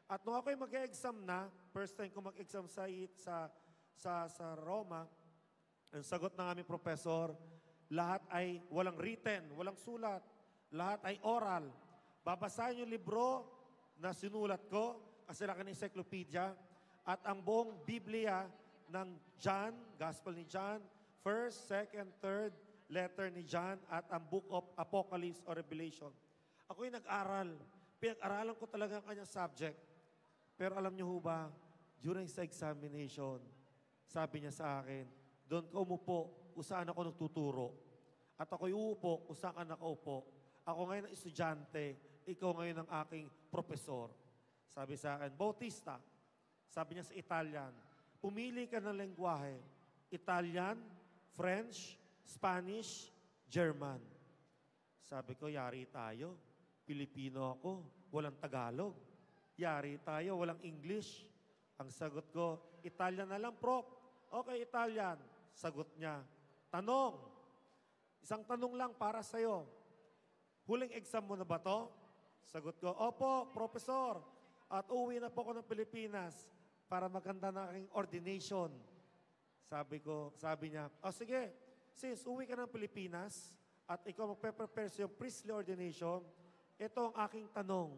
At nung ako'y mag-exam na, first time ko mag-exam sa, sa, sa, sa Roma, ang sagot ng aming professor, lahat ay walang written, walang sulat. Lahat ay oral. Babasahin yung libro na sinulat ko, kasi laki ng encyclopedia, at ang buong Biblia ng John, Gospel ni John, first, second, third letter ni John, at ang Book of Apocalypse or Revelation. Ako'y nag-aral. Pinag-aralan ko talaga ang kanyang subject. Pero alam niyo ho ba, during sa examination, sabi niya sa akin, doon ka umupo kung saan ako nagtuturo. At ako'y uupo kung saan ka nakaupo. Ako ngayon ang estudyante, ikaw ngayon ang aking profesor. Sabi sa akin, Bautista, sabi niya sa Italian, pumili ka ng lengguwahe. Italian, French, Spanish, German. Sabi ko, yari tayo. Pilipino ako, walang Tagalog. Yari tayo, walang English. Ang sagot ko, Italian na lang, Prof. Okay, Italian. Sagot niya, tanong. Isang tanong lang para sa'yo. Huling exam mo na ba to? Sagot ko, opo, Professor. At uwi na po ako ng Pilipinas para maganda na aking ordination. Sabi ko, sabi niya, o oh, sige, since uwi ka ng Pilipinas at ikaw magpe-prepare sa iyong priestly ordination, ito ang aking tanong.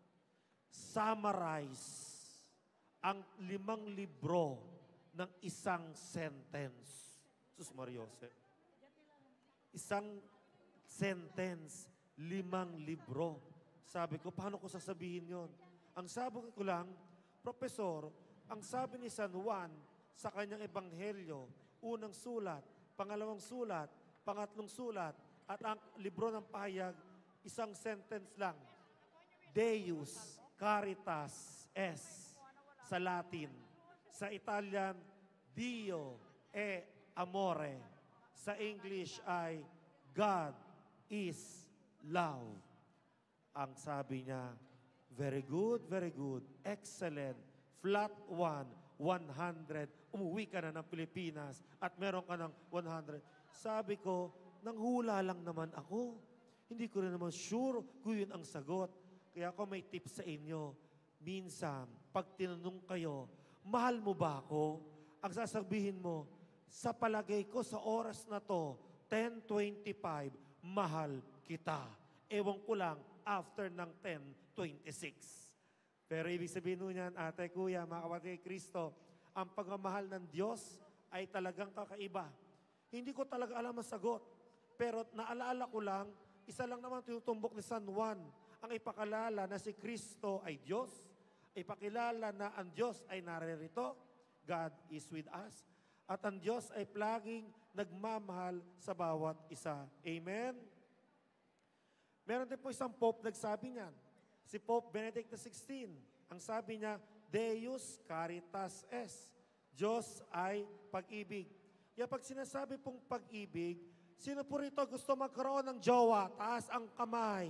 Summarize ang limang libro ng isang sentence. Sus Mariose. Isang sentence, limang libro. Sabi ko, paano ko sasabihin yon? Ang sabi ko lang, Professor, ang sabi ni San Juan sa kanyang ebanghelyo, unang sulat, pangalawang sulat, pangatlong sulat, at ang libro ng pahayag, isang sentence lang. Deus caritas est sa Latin. Sa Italian, Dio e amore. Sa English ay God is love. Ang sabi niya, very good, very good, excellent, flat one, one hundred. Umuwi ka na ng Pilipinas at meron ka ng one hundred. Sabi ko, nanghula lang naman ako. Hindi ko rin naman sure kung yun ang sagot. Kaya ako may tips sa inyo. Minsan, pag tinanong kayo, mahal mo ba ako? Ang sasabihin mo, sa palagay ko sa oras na to, ten twenty-five, mahal kita. Ewan ko lang, after ng ten twenty-six. Pero ibig sabihin nun yan, ate, kuya, mga kapatid kay Kristo, ang pagmamahal ng Diyos ay talagang kakaiba. Hindi ko talaga alam ang sagot. Pero naalala ko lang, isa lang naman tinutumbok ni San Juan, ang ipakalala na si Kristo ay Diyos, ipakilala na ang Diyos ay naririto, God is with us, at ang Diyos ay plaging nagmamahal sa bawat isa. Amen? Meron din po isang Pope nagsabi niyan, si Pope Benedict the sixteenth. Ang sabi niya, Deus caritas est. Diyos ay pag-ibig. Kaya pag sinasabi pong pag-ibig, sino po rito gusto magkaroon ng jowa? Taas ang kamay.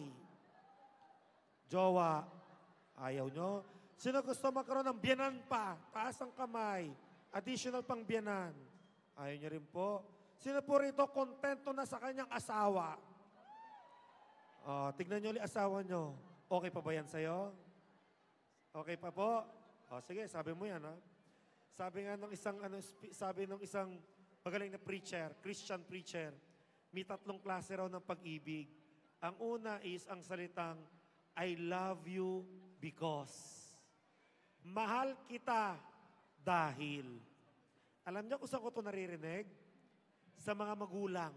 Jowa. Ayaw nyo? Sino gusto magkaroon ng biyanan pa? Taas ang kamay. Additional pang biyanan. Ayaw nyo rin po. Sino po rito kontento na sa kanyang asawa? Oh, tignan nyo ulit asawa nyo. Okay pa ba yan sa'yo? Okay pa po? Oh, sige, sabi mo yan, ha? Sabi nga ng isang, ano, sabi ng isang magaling na preacher, Christian preacher, may tatlong klase raw ng pag-ibig. Ang una is ang salitang, I love you because. Mahal kita dahil. Alam niyo kung saan ko ito naririnig? Sa mga magulang.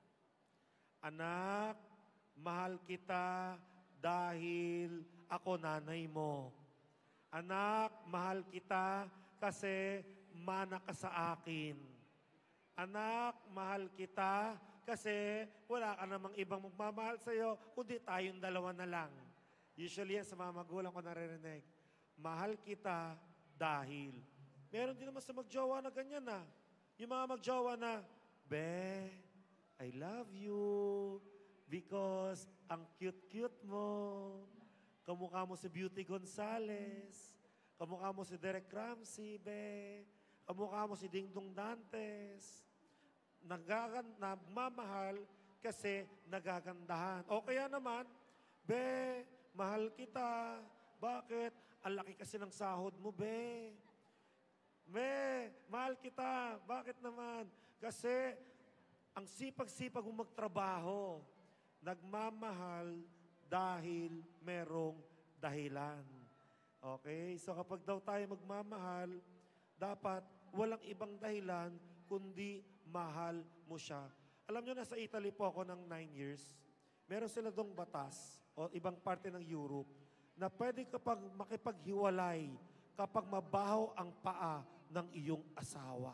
Anak, mahal kita dahil ako nanay mo. Anak, mahal kita kasi mana ka sa akin. Anak, mahal kita kasi wala ka namang ibang magmamahal sa'yo, kundi tayong dalawa na lang. Usually yan sa mga magulang ko naririnig. Mahal kita dahil. Meron din naman sa magjowa na ganyan na. Yung mga magjowa na, Be, I love you because ang cute-cute mo. Kamukha mo si Beauty Gonzales. Kamukha mo si Derek Ramsey, be. Kamukha mo si Dingdong Dantes. Nagagan, nagmamahal kasi nagagandahan. O kaya naman, be, mahal kita Bakit? Ang laki kasi ng sahod mo, be. Be, mahal kita. Bakit naman? Kasi ang sipag-sipag mo magtrabaho. Nagmamahal dahil merong dahilan. Okay? So kapag daw tayo magmamahal, dapat walang ibang dahilan kundi mahal mo siya. Alam nyo, nasa Italy po ako ng nine years. Meron sila dong batas o ibang parte ng Europe na pwede kapag makipaghiwalay kapag mabaho ang paa ng iyong asawa.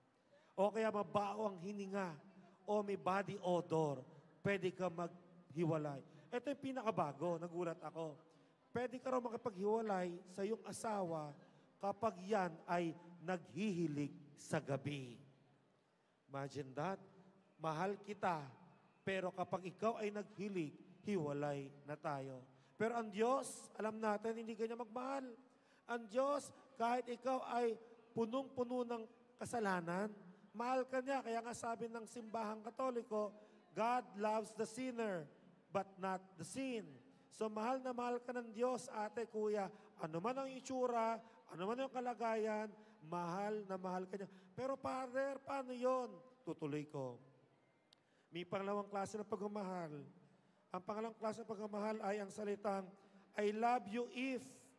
O kaya mabaho ang hininga o may body odor, pwede ka maghiwalay. Ito yung pinakabago, nagulat ako. Pwede ka raw makipaghiwalay sa iyong asawa kapag yan ay naghihilig sa gabi. Imagine that. Mahal kita, pero kapag ikaw ay naghilig, hiwalay na tayo. Pero ang Diyos, alam natin, hindi kanya magmahal. Ang Diyos, kahit ikaw ay punong-puno ng kasalanan, mahal ka niya. Kaya nga sabi ng simbahang Katoliko, God loves the sinner, but not the sin. So mahal na mahal ka ng Diyos, ate, kuya. Ano man ang itsura, ano man ang kalagayan, mahal na mahal ka niya. Pero Father, paano yon? Tutuloy ko. May pangalawang klase ng pagmamahal. Ang pangalawang klase ng pagmamahal ay ang salitang, I love you if,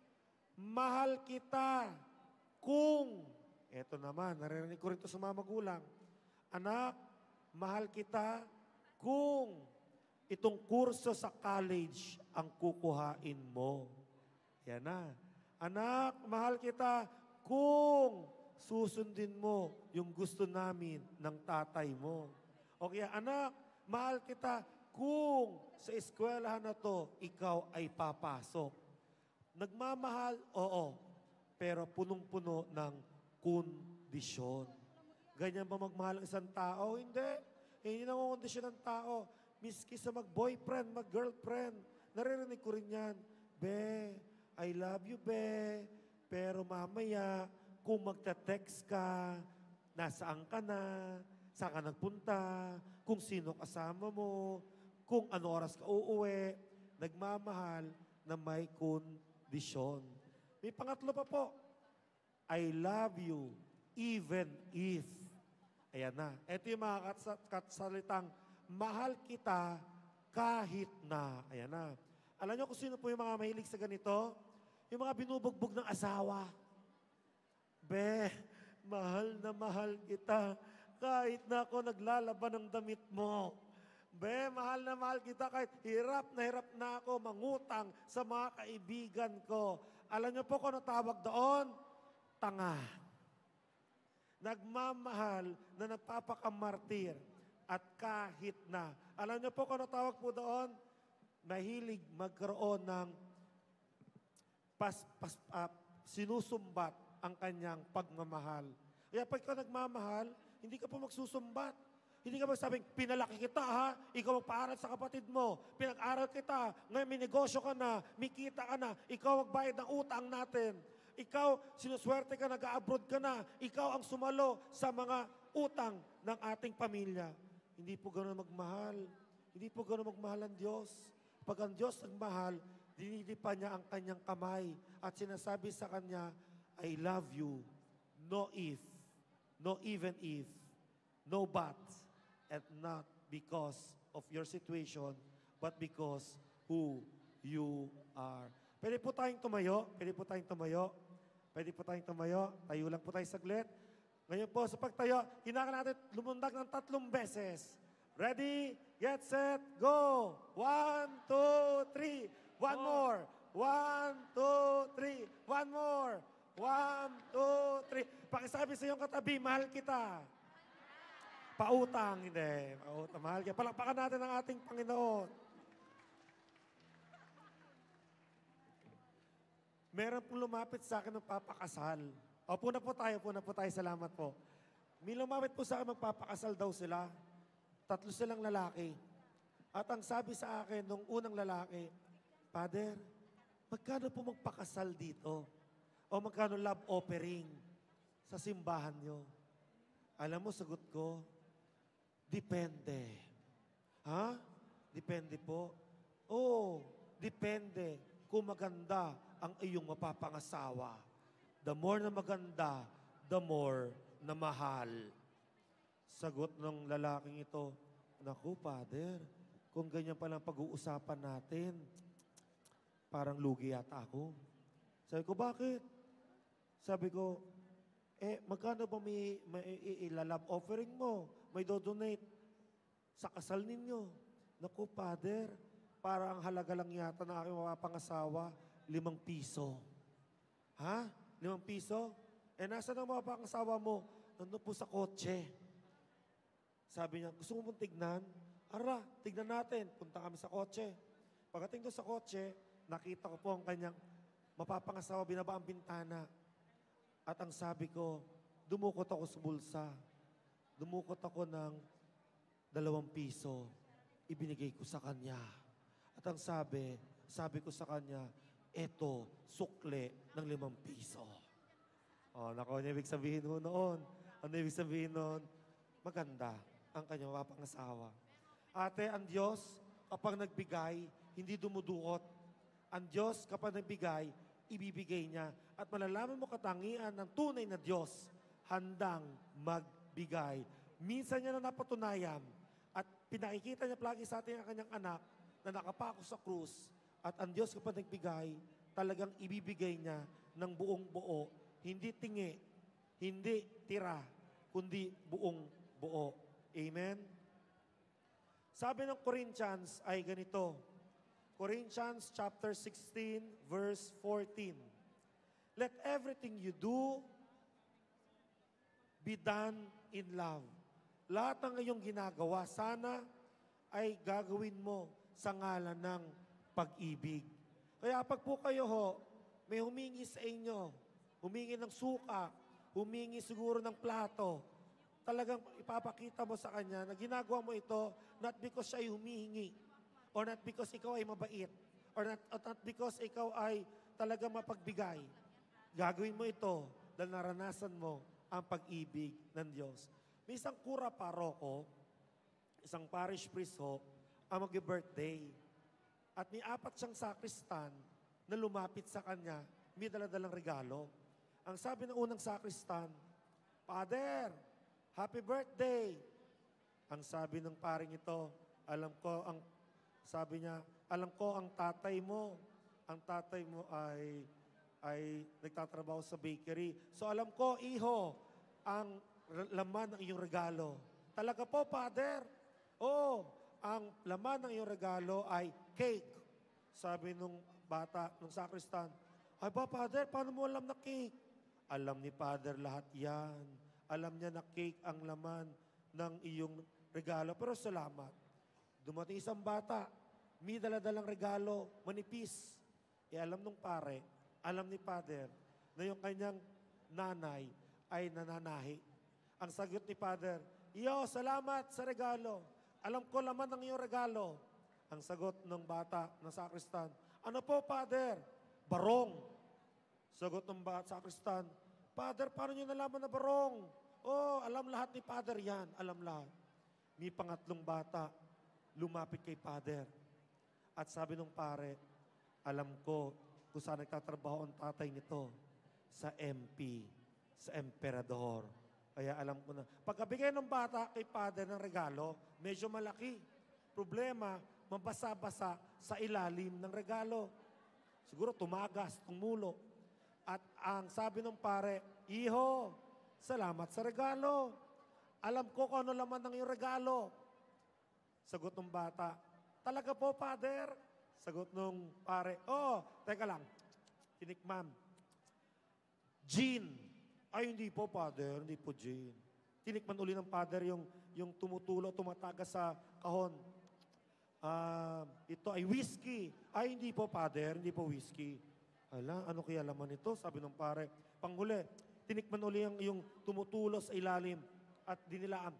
mahal kita kung, eto naman, naririnig ko rin ito sa mga magulang, anak, mahal kita kung itong kurso sa college ang kukuhain mo. Yan na. Anak, mahal kita kung susundin mo yung gusto namin ng tatay mo. O kaya, anak, mahal kita kung sa eskwelahan na to, ikaw ay papasok. Nagmamahal, oo, pero punong-puno ng kondisyon. Ganyan ba magmahal ang isang tao? Hindi. Hindi na kondisyon ng tao. Miski sa mag-boyfriend, mag-girlfriend, naririnig ko rin yan. Be, I love you, be. Pero mamaya, kung magta-text ka, nasaan ka na, saan ka nagpunta, kung sino kasama mo, kung ano oras ka uuwi, nagmamahal na may kondisyon. May pangatlo pa po, I love you even if. Ayan na. Ito yung mga katsalitang, mahal kita kahit na. Ayan na. Alam niyo kung sino po yung mga mahilig sa ganito? Yung mga binubugbog ng asawa. Be, mahal na mahal kita kahit na ako naglalaban ng damit mo. Be, mahal na mahal kita kahit hirap na hirap na ako mangutang sa mga kaibigan ko. Alam niyo po kung ano tawag doon? Tanga. Nagmamahal na nagpapakamartir at kahit na. Alam niyo po kung ano tawag po doon? Mahilig magkaroon ng pas, pas, uh, sinusumbat ang kanyang pagmamahal. Kaya pag ikaw nagmamahal, hindi ka po magsusumbat. Hindi ka magsabing, pinalaki kita ha, ikaw magpaaral sa kapatid mo, pinag-aral kita, ngayon may negosyo ka na, may kita ka na, ikaw magbayad ng utang natin. Ikaw, sinuswerte ka, nag-abroad ka na, ikaw ang sumalo sa mga utang ng ating pamilya. Hindi po ganoon magmahal. Hindi po ganoon magmahal ang Diyos. Pag ang Diyos nagmahal, dinidipa niya ang kanyang kamay at sinasabi sa kanya, I love you, no if, no even if, no but, and not because of your situation, but because who you are. Pwede po tayong tumayo, pwede po tayong tumayo, pwede po tayong tumayo, tayo lang po tayo saglit. Ngayon po, sa pagtayo, kailangan natin lumundag ng tatlong beses. Ready, get set, go! One, two, three. One more. One, two, three. One more. One, two, three. Pakisabi sa iyong katabi, mahal kita. Pautang, hindi. Pautang, mahal kita. Palakpakan natin ang ating Panginoon. Meron pong lumapit sa akin ng papakasal. Opo na po tayo, opo na po tayo. Salamat po. May lumapit po sa akin, magpapakasal daw sila. Tatlo silang lalaki. At ang sabi sa akin nung unang lalaki, Father, magkano po magpakasal dito? O magkano love offering sa simbahan nyo? Alam mo, sagot ko, depende. Ha? Depende po. Oo, depende kung maganda ang iyong mapapangasawa. The more na maganda, the more na mahal. Sagot ng lalaking ito, naku, Father, kung ganyan palang pag-uusapan natin, parang lugi yata ako. Sabi ko, bakit? Sabi ko, eh, magkano ba may, may ilalab offering mo? May do-donate sa kasal ninyo. Naku, Father, para ang halaga lang yata ng aking mapapangasawa, limang piso. Ha? Limang piso? Eh, nasa ng mapapangasawa mo? Nandun po sa kotse. Sabi niya, gusto mo mong tignan? Ara, tignan natin. Punta kami sa kotse. Pagdating doon sa kotse, nakita ko po ang kanyang mapapangasawa binaba ang bintana. At ang sabi ko, dumukot ako sa bulsa. Dumukot ako ng dalawang piso. Ibinigay ko sa kanya. At ang sabi, sabi ko sa kanya, eto, sukle ng limang piso. O, nako, ano ibig sabihin mo noon? Ano ibig sabihin noon? Maganda ang kanyang mapapangasawa. Ate, ang Diyos, kapag nagbigay, hindi dumudukot. Ang Diyos, kapag nagbigay, ibibigay niya. At malalaman mo katangian ng tunay na Diyos, handang magbigay. Minsan niya na napatunayan at pinakikita niya palagi sa atin ang kanyang anak na nakapako sa krus. At ang Diyos, kapag nagbigay, talagang ibibigay niya ng buong buo. Hindi tingi, hindi tira, kundi buong buo. Amen? Sabi ng Corinthians ay ganito. Corinthians chapter sixteen, verse fourteen. Let everything you do be done in love. Lahat ng iyong ginagawa, sana ay gagawin mo sa ngalan ng pag-ibig. Kaya pag po kayo ho, may humingi sa inyo, humingi ng suka, humingi siguro ng plato, talagang ipapakita mo sa kanya na ginagawa mo ito not because siya ay humihingi, or not because ikaw ay mabait, or not, or not because ikaw ay talagang mapagbigay. Gagawin mo ito dahil naranasan mo ang pag-ibig ng Diyos. May isang kura paroko, isang parish priest ho, ang mag-birthday. At may apat siyang sakristan na lumapit sa kanya, may daladalang regalo. Ang sabi ng unang sakristan, Father, happy birthday! Ang sabi ng paring ito, alam ko, ang sabi niya, alam ko ang tatay mo, ang tatay mo ay ay nagtatrabaho sa bakery. So alam ko, iho, ang laman ng iyong regalo. Talaga po, Father? Oo, ang laman ng iyong regalo ay cake. Sabi nung bata, nung sakristan, ay ba, Father, paano mo alam na cake? Alam ni Father lahat yan. Alam niya na cake ang laman ng iyong regalo. Pero salamat. Dumating isang bata, may daladalang regalo, manipis. E alam nung pare, alam ni Father, na yung kanyang nanay ay nananahi. Ang sagot ni Father, Iyo, salamat sa regalo. Alam ko laman ng iyong regalo. Ang sagot ng bata, ng sakristan, ano po, Father? Barong. Sagot ng bata, sakristan, Father, paano niyo nalaman na barong? Oh, alam lahat ni Father yan. Alam lahat. May pangatlong bata, lumapit kay Father. At sabi ng pare, alam ko kung saan nagtatrabaho ang tatay nito. Sa M P, sa emperador. Kaya alam ko na. Pagkabigay ng bata kay Father ng regalo, medyo malaki. Problema, mabasa-basa sa ilalim ng regalo. Siguro tumagas, tumulo. At ang sabi ng pare, Iho, salamat sa regalo. Alam ko kung ano laman ng iyong regalo. Sagot ng bata, talaga po, Father? Sagot nung pare, oh, teka lang, tinikman. Gin. Ay, hindi po, Father, hindi po gin. Tinikman uli ng Father yung, yung tumutulo, tumatagas sa kahon. Uh, ito ay whiskey. Ay, hindi po, Father, hindi po whiskey. Hala, ano kaya laman ito? Sabi ng pare. Panghuli, tinikman uli yung, yung tumutulo sa ilalim at dinilaan.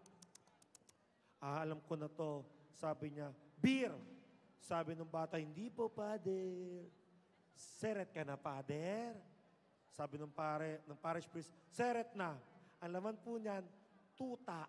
Ah, alam ko na to. Sabi niya, beer. Sabi ng bata, hindi po, Father. Seret ka na, Father. Sabi ng pare, ng parish priest, seret na. Ang laman po niyan, tuta.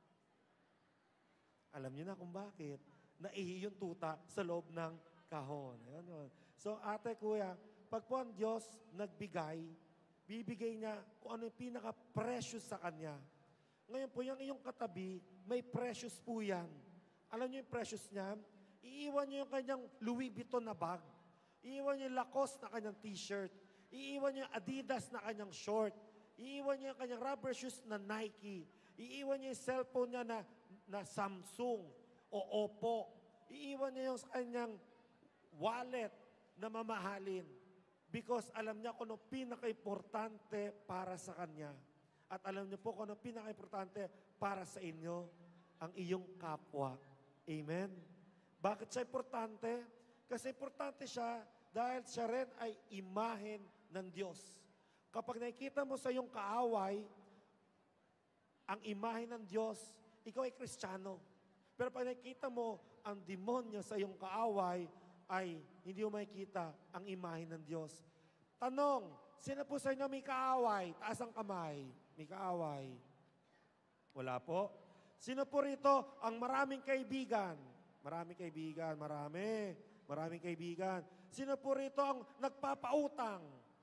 Alam niyo na kung bakit. Naihi yung tuta sa loob ng kahon. Ayun, yun. So, ate, kuya, pag po ang Diyos nagbigay, bibigay niya kung ano yung pinaka-precious sa Kanya. Ngayon po, yung iyong katabi, may precious po yan. Alam niyo yung precious niya? Iiwan niyo yung kanyang Louis Vuitton na bag. Iiwan niyo yung Lacoste na kanyang t-shirt. Iiwan niyo yung Adidas na kanyang short. Iiwan niyo yung kanyang rubber shoes na Nike. Iiwan niyo yung cellphone niya na, na Samsung o Oppo. Iiwan niyo yung kanyang wallet na mamahalin. Because alam niya kung ano pinaka-importante para sa kanya. At alam niyo po kung ano pinaka-importante para sa inyo, ang iyong kapwa. Amen? Bakit siya importante? Kasi importante siya dahil siya rin ay imahen ng Diyos. Kapag nakikita mo sa iyong kaaway, ang imahe ng Diyos, ikaw ay Kristiyano. Pero pag nakikita mo ang demonyo sa iyong kaaway, ay hindi mo makikita ang imahe ng Diyos. Tanong, sino po sa inyo may kaaway? Taas ang kamay. May kaaway. Wala po. Sino po rito ang maraming kaibigan? Maraming kaibigan, marami. Maraming kaibigan. Sino po rito ang nagpapautang?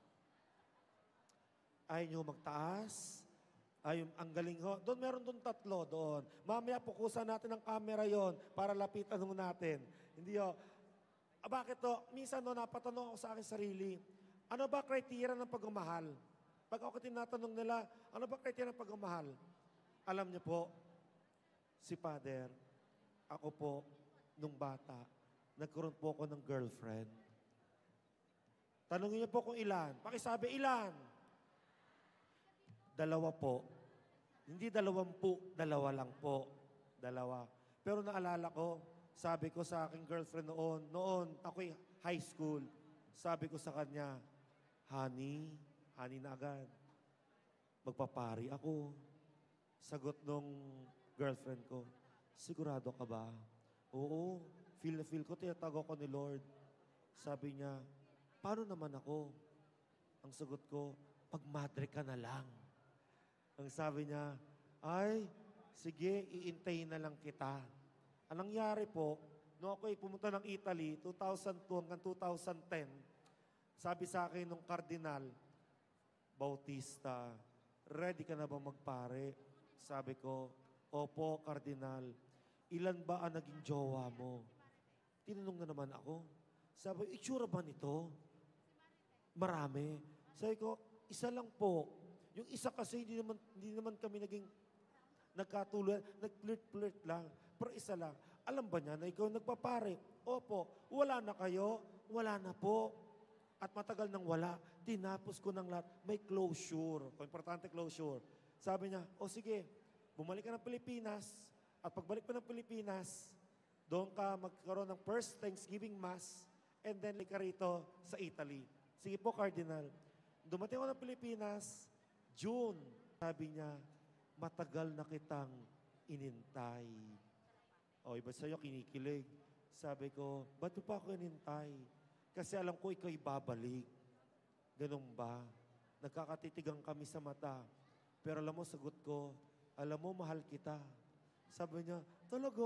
Ayaw nyo magtaas? Ay, ang galing ho. Doon meron doon tatlo doon. Mamaya pukusan natin ang camera yon para lapitan ho natin. Hindi ho. Ah, bakit to? Minsan no, napatanong ako sa akin sarili, ano ba criteria ng pagmamahal? Pag ako tinatanong nila, ano ba criteria ng pagmamahal? Alam niyo po, si Father, ako po, nung bata, nagkaroon po ako ng girlfriend. Tanungin niyo po kung ilan. Pakisabi, ilan? Dalawa po. Hindi dalawampu, dalawa lang po. Dalawa. Pero naalala ko, sabi ko sa aking girlfriend noon, noon ako'y high school, sabi ko sa kanya, honey, honey na agad, magpapari ako. Sagot nung girlfriend ko, sigurado ka ba? Oo, feel na feel ko, tinatago ko ni Lord. Sabi niya, paano naman ako? Ang sagot ko, pagmadre ka na lang. Ang sabi niya, ay, sige, iintayin na lang kita. Anong nangyari po, nung ako'y pumunta ng Italy, two thousand two hanggang two thousand ten, sabi sa akin nung Cardinal Bautista, ready ka na ba magpare? Sabi ko, opo, Cardinal. Ilan ba ang naging jowa mo? Tinanong na naman ako. Sabi, itsura ba nito? Marami. Sabi ko, isa lang po. Yung isa kasi hindi naman, hindi naman kami naging nagkatuloy, nag-flirt-flirt lang. Pero isa lang. Alam ba niya na ikaw nagpapare? Opo. Wala na kayo? Wala na po. At matagal nang wala, tinapos ko ng lahat. May closure. Importante closure. Sabi niya, o sige, bumalik ka ng Pilipinas. At pagbalik mo ng Pilipinas, doon ka magkaroon ng first Thanksgiving Mass and then ka rito sa Italy. Sige po, Cardinal. Dumating ako ng Pilipinas, June. Sabi niya, matagal na kitang inintay. O, iba sa'yo, kinikilig. Sabi ko, ba't mo pa ako inintay? Kasi alam ko ikaw ibabalik. Ganun ba? Nagkakatitigang kami sa mata. Pero alam mo, sagot ko, alam mo, mahal kita. Sabi niya, talaga?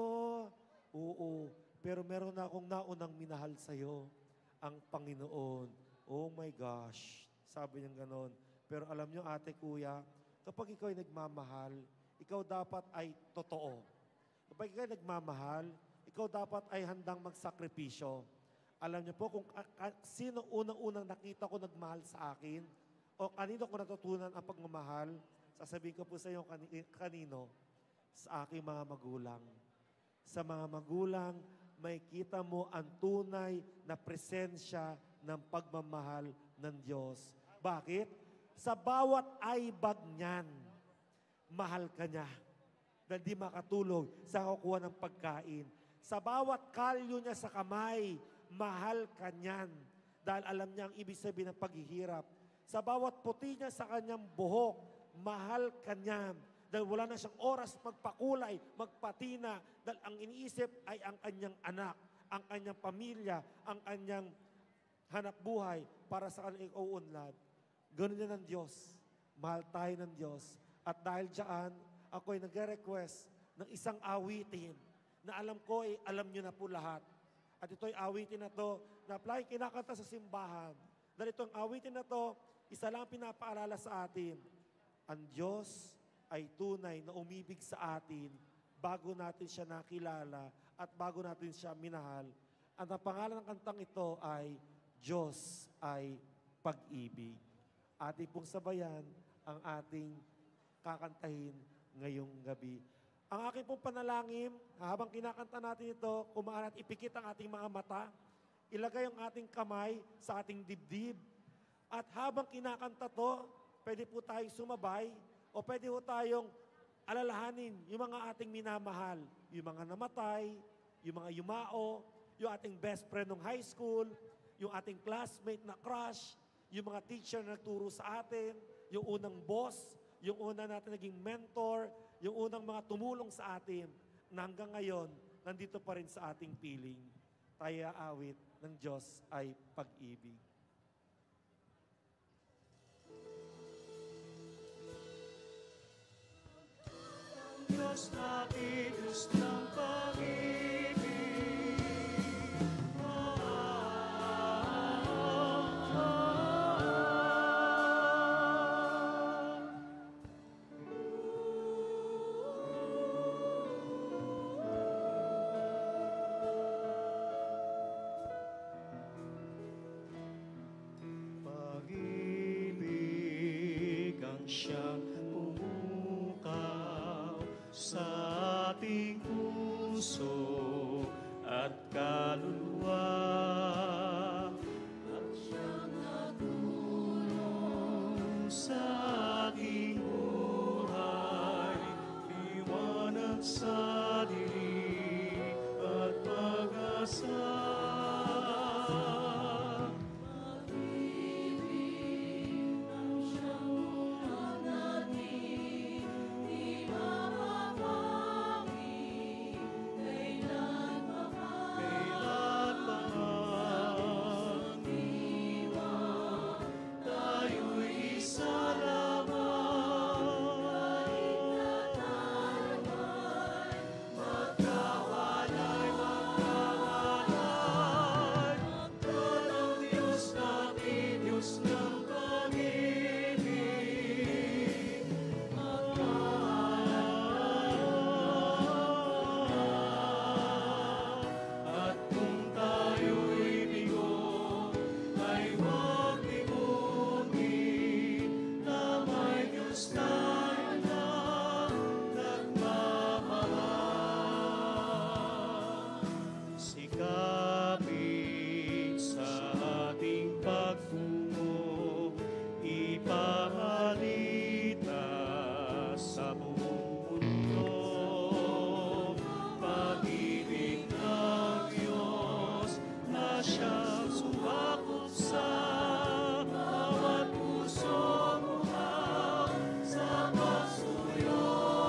Oo. Pero meron na akong naunang minahal sa'yo. Ang Panginoon. Oh my gosh. Sabi niya ganon. Pero alam niyo, ate, kuya, kapag ikaw ay nagmamahal, ikaw dapat ay totoo. Kapag ikaw ay nagmamahal, ikaw dapat ay handang magsakripisyo. Alam niyo po kung sino unang-unang nakita ko nagmahal sa akin o kanino ko natutunan ang pagmamahal, sasabihin ko po sa iyo kanino, sa aking mga magulang. Sa mga magulang, may kita mo ang tunay na presensya ng pagmamahal ng Diyos. Bakit? Sa bawat aibag niyan, mahal ka niya. Dahil di makatulog sa kukuha ng pagkain. Sa bawat kalyo niya sa kamay, mahal ka niyan. Dahil alam niya ang ibig sabihin ng paghihirap. Sa bawat puti niya sa kanyang buhok, mahal ka niyan. Dahil wala na siyang oras magpakulay, magpatina. Dahil ang iniisip ay ang kanyang anak, ang kanyang pamilya, ang kanyang hanap buhay para sa kanyang uunlad. Ganun yan ang Diyos. Mahal tayo ng Diyos. At dahil dyan, ako ay nagre-request ng isang awitin na alam ko ay alam nyo na po lahat. At ito'y awitin na to na apply kinakanta sa simbahan Dahil itong awitin na to, isa lang pinapaalala sa atin. Ang Diyos ay tunay na umibig sa atin bago natin siya nakilala at bago natin siya minahal. At ang pangalan ng kantang ito ay Diyos ay Pag-ibig. Ating pong sabayan ang ating kakantahin ngayong gabi. Ang aking pong panalangin, habang kinakanta natin ito, kumaan at ipikit ang ating mga mata, ilagay ang ating kamay sa ating dibdib, at habang kinakanta to, pwede po tayong sumabay, o pwede po tayong alalahanin yung mga ating minamahal, yung mga namatay, yung mga yumao, yung ating best friend ng high school, yung ating classmate na crush, yung mga teacher na nagturo sa atin, yung unang boss, yung unang natin naging mentor, yung unang mga tumulong sa atin, na hanggang ngayon, nandito pa rin sa ating piling. Tayo awit ng Diyos ay pag-ibig. Diyos natin, Diyos ng pag-ibig. Pag-ibig ang siyang pumukaw sa ating puso at kaluluwa, at siyang nagtulong sa ating buhay, liwanag sa dilim at pag-asa. Sikapin sa ating pagtungo, ipaalita sa buong mundo, pag-ibig ng Diyos na siyang sumakop sa bawat pusong mukhang sa pagsuyo.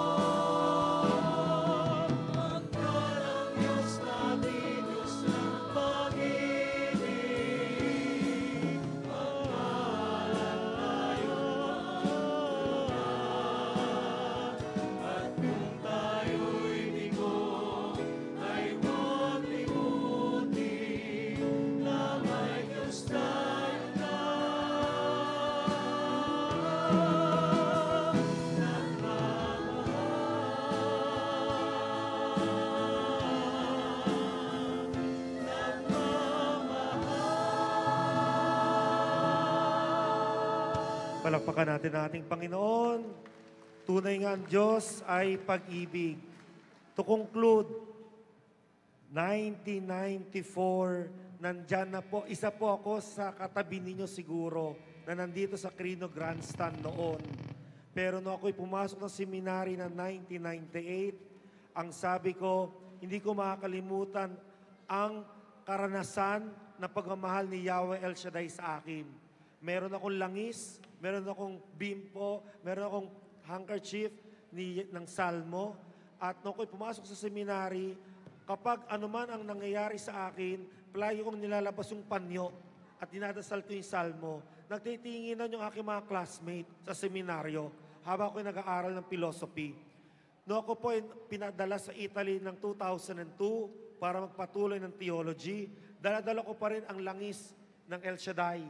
Palakpakan natin ang ating Panginoon. Tunay nga ang Diyos ay pag-ibig. To conclude, nineteen ninety-four, nandyan na po, isa po ako sa katabi ninyo siguro, na nandito sa Crino Grandstand noon. Pero nung ako'y pumasok ng seminary na nineteen ninety-eight, ang sabi ko, hindi ko makakalimutan ang karanasan na pagmamahal ni Yahweh El Shaddai sa akin. Meron akong langis, meron akong bimpo, meron akong handkerchief ni, ng salmo. At nung ako'y pumasok sa seminary, kapag anuman ang nangyayari sa akin, palagi kong nilalabas yung panyo at dinadasal ko yung salmo. Nagtitinginan yung aking mga classmate sa seminaryo habang ako'y nag-aaral ng philosophy. Noong ako po ay pinadala sa Italy ng two thousand two para magpatuloy ng theology, dala-dala ko pa rin ang langis ng El Shaddai.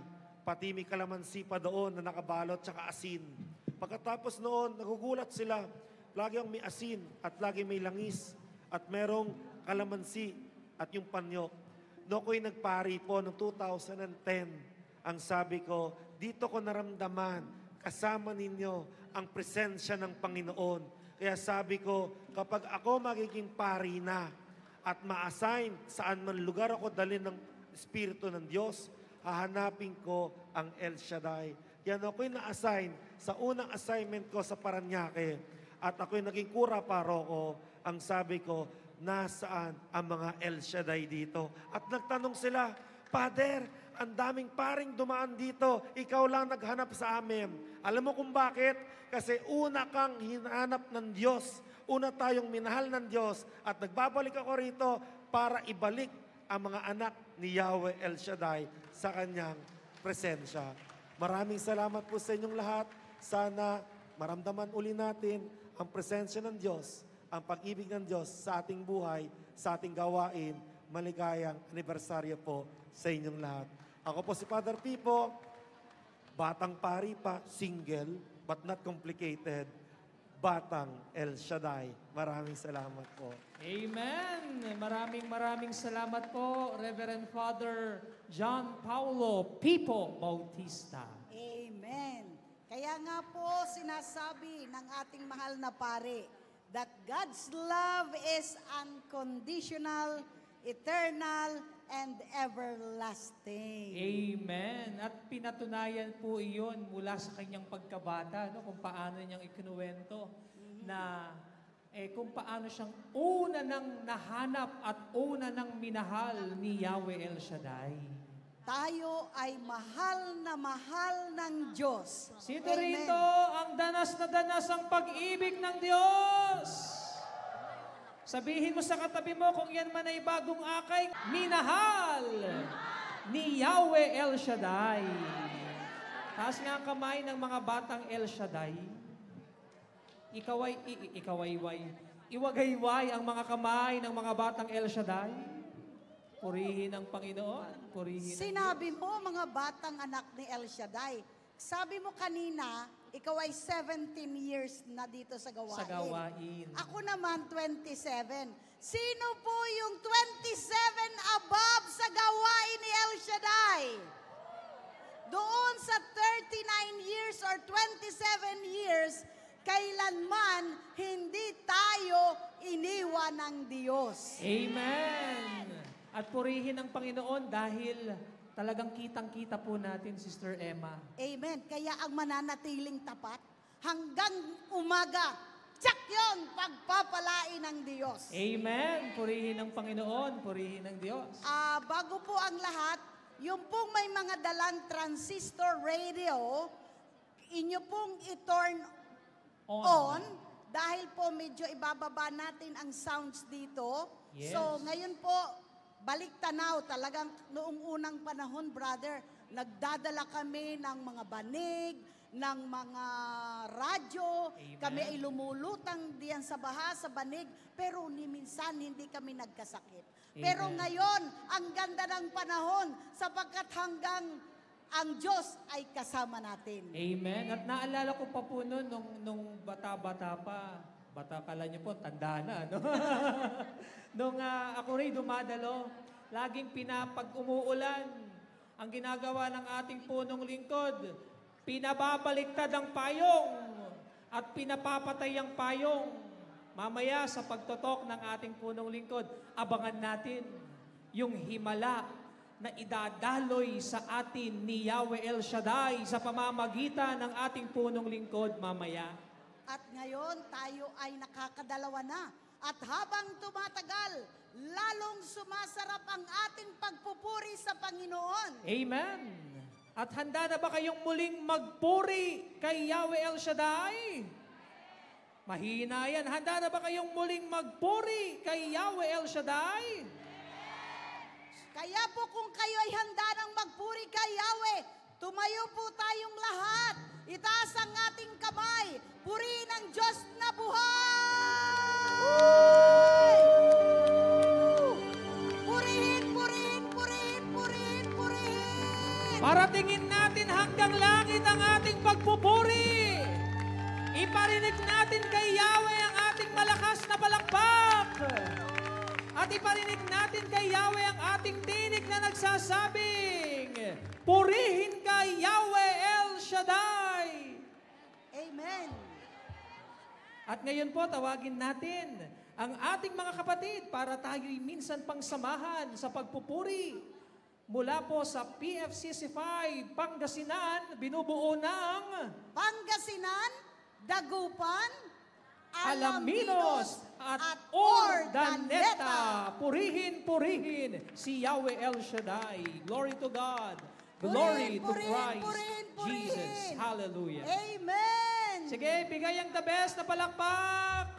pati may kalamansi pa doon na nakabalot tsaka asin. Pagkatapos noon, nagugulat sila. Lagi ang may asin at lagi may langis at merong kalamansi at yung panyo. Noong ako'y nagpari po noong two thousand ten, ang sabi ko, dito ko naramdaman kasama ninyo ang presensya ng Panginoon. Kaya sabi ko, kapag ako magiging pari na at ma-assign saan man lugar ako dalhin ng Espiritu ng Diyos, hahanapin ko ang El Shaddai. Yan ako'y na-assign sa unang assignment ko sa Paranaque at ako'y naging kura paroko. Ang sabi ko, nasaan ang mga El Shaddai dito? At nagtanong sila, Father, ang daming paring dumaan dito, ikaw lang naghanap sa amin. Alam mo kung bakit? Kasi una kang hinanap ng Diyos. Una tayong minahal ng Diyos at nagbabalik ako rito para ibalik ang mga anak ni Yahweh El Shaddai sa kanyang presensya. Maraming salamat po sa inyong lahat. Sana maramdaman uli natin ang presensya ng Diyos, ang pag-ibig ng Diyos sa ating buhay, sa ating gawain. Maligayang anibersaryo po sa inyong lahat. Ako po si Father Pipo, batang pari pa, single, but not complicated. Batang El Shaddai. Maraming salamat po. Amen! Maraming maraming salamat po, Reverend Father John Paulo Pipo Bautista. Amen. Kaya nga po sinasabi ng ating mahal na pare that God's love is unconditional, eternal, and everlasting. Amen. At pinatunayan po iyon mula sa kanyang pagkabata, no, kung paano niyang ikinuwento mm-hmm. na eh, kung paano siyang una nang nahanap at una nang minahal ni Yahweh El Shaddai. Tayo ay mahal na mahal ng Diyos. Sino rito ang danas na danas ang pag-ibig ng Diyos? Sabihin mo sa katabi mo kung yan man ay bagong akay, minahal ni Yahweh El Shaddai. Taas nga ang kamay ng mga batang El Shaddai. Ikaw ay, i, ikaw ay, way, iwagayway ang mga kamay ng mga batang El Shaddai. Purihin ang Panginoon. Purihin Sinabi mo, mga batang anak ni El Shaddai, sabi mo kanina, ikaw ay seventeen years na dito sa gawain. Sa gawain. Ako naman, twenty-seven. Sino po yung twenty-seven above sa gawain ni El Shaddai? Doon sa thirty-nine years or twenty-seven years, kailanman hindi tayo iniwan ng Diyos. Amen! At purihin ang Panginoon dahil talagang kitang-kita po natin, Sister Emma. Amen. Kaya ang mananatiling tapat, hanggang umaga, tsak yun, pagpapalain ng Diyos. Amen. Purihin ng Panginoon, purihin ng Diyos. Ah, bago po ang lahat, yung pong may mga dalang transistor radio, inyo pong i-turn on. on, dahil po medyo ibababa natin ang sounds dito. Yes. So ngayon po, balik tanaw, talagang noong unang panahon, brother, nagdadala kami ng mga banig, ng mga radyo, Amen. Kami ay lumulutang diyan sa baha, sa banig, pero ni minsan hindi kami nagkasakit. Amen. Pero ngayon, ang ganda ng panahon, sapagkat hanggang ang Diyos ay kasama natin. Amen. At naalala ko pa po noon, nung, nung bata-bata pa, bata kala niyo po, tanda na, no? Nung uh, ako rin dumadalo, laging pinapag umuulan, ang ginagawa ng ating punong lingkod, pinababaliktad ang payong at pinapapatay ang payong. Mamaya sa pagtotok ng ating punong lingkod, abangan natin yung himala na idadaloy sa atin ni Yahweh El Shaddai sa pamamagitan ng ating punong lingkod mamaya. At ngayon, tayo ay nakakadalawa na. At habang tumatagal, lalong sumasarap ang ating pagpupuri sa Panginoon. Amen. At handa na ba kayong muling magpuri kay Yahweh El Shaddai? Mahina yan. Handa na ba kayong muling magpuri kay Yahweh El Shaddai? Kaya po kung kayo ay handa ng magpuri kay Yahweh, tumayo po tayong lahat. Itaas ang ating kamay. Purihin ang Diyos na buhay! Purihin, purihin, purihin, purihin, purihin! Paratingin natin hanggang langit ang ating pagpupuri. Iparinig natin kay Yahweh ang ating malakas na palakpak. At iparinig natin kay Yahweh ang ating tinig na nagsasabing, purihin kay Yahweh El Shaddai. Amen. At ngayon po, tawagin natin ang ating mga kapatid para tayo'y minsan pang samahan sa pagpupuri. Mula po sa P F C C five, Pangasinan, binubuo ng Pangasinan, Dagupan, Alaminos at, at Ordaneta. Purihin, purihin si Yahweh El Shaddai. Glory to God. Glory Purihin, to purihin, Christ purihin, purihin. Jesus. Hallelujah. Amen. Sige, bigay ang the best na palakpak.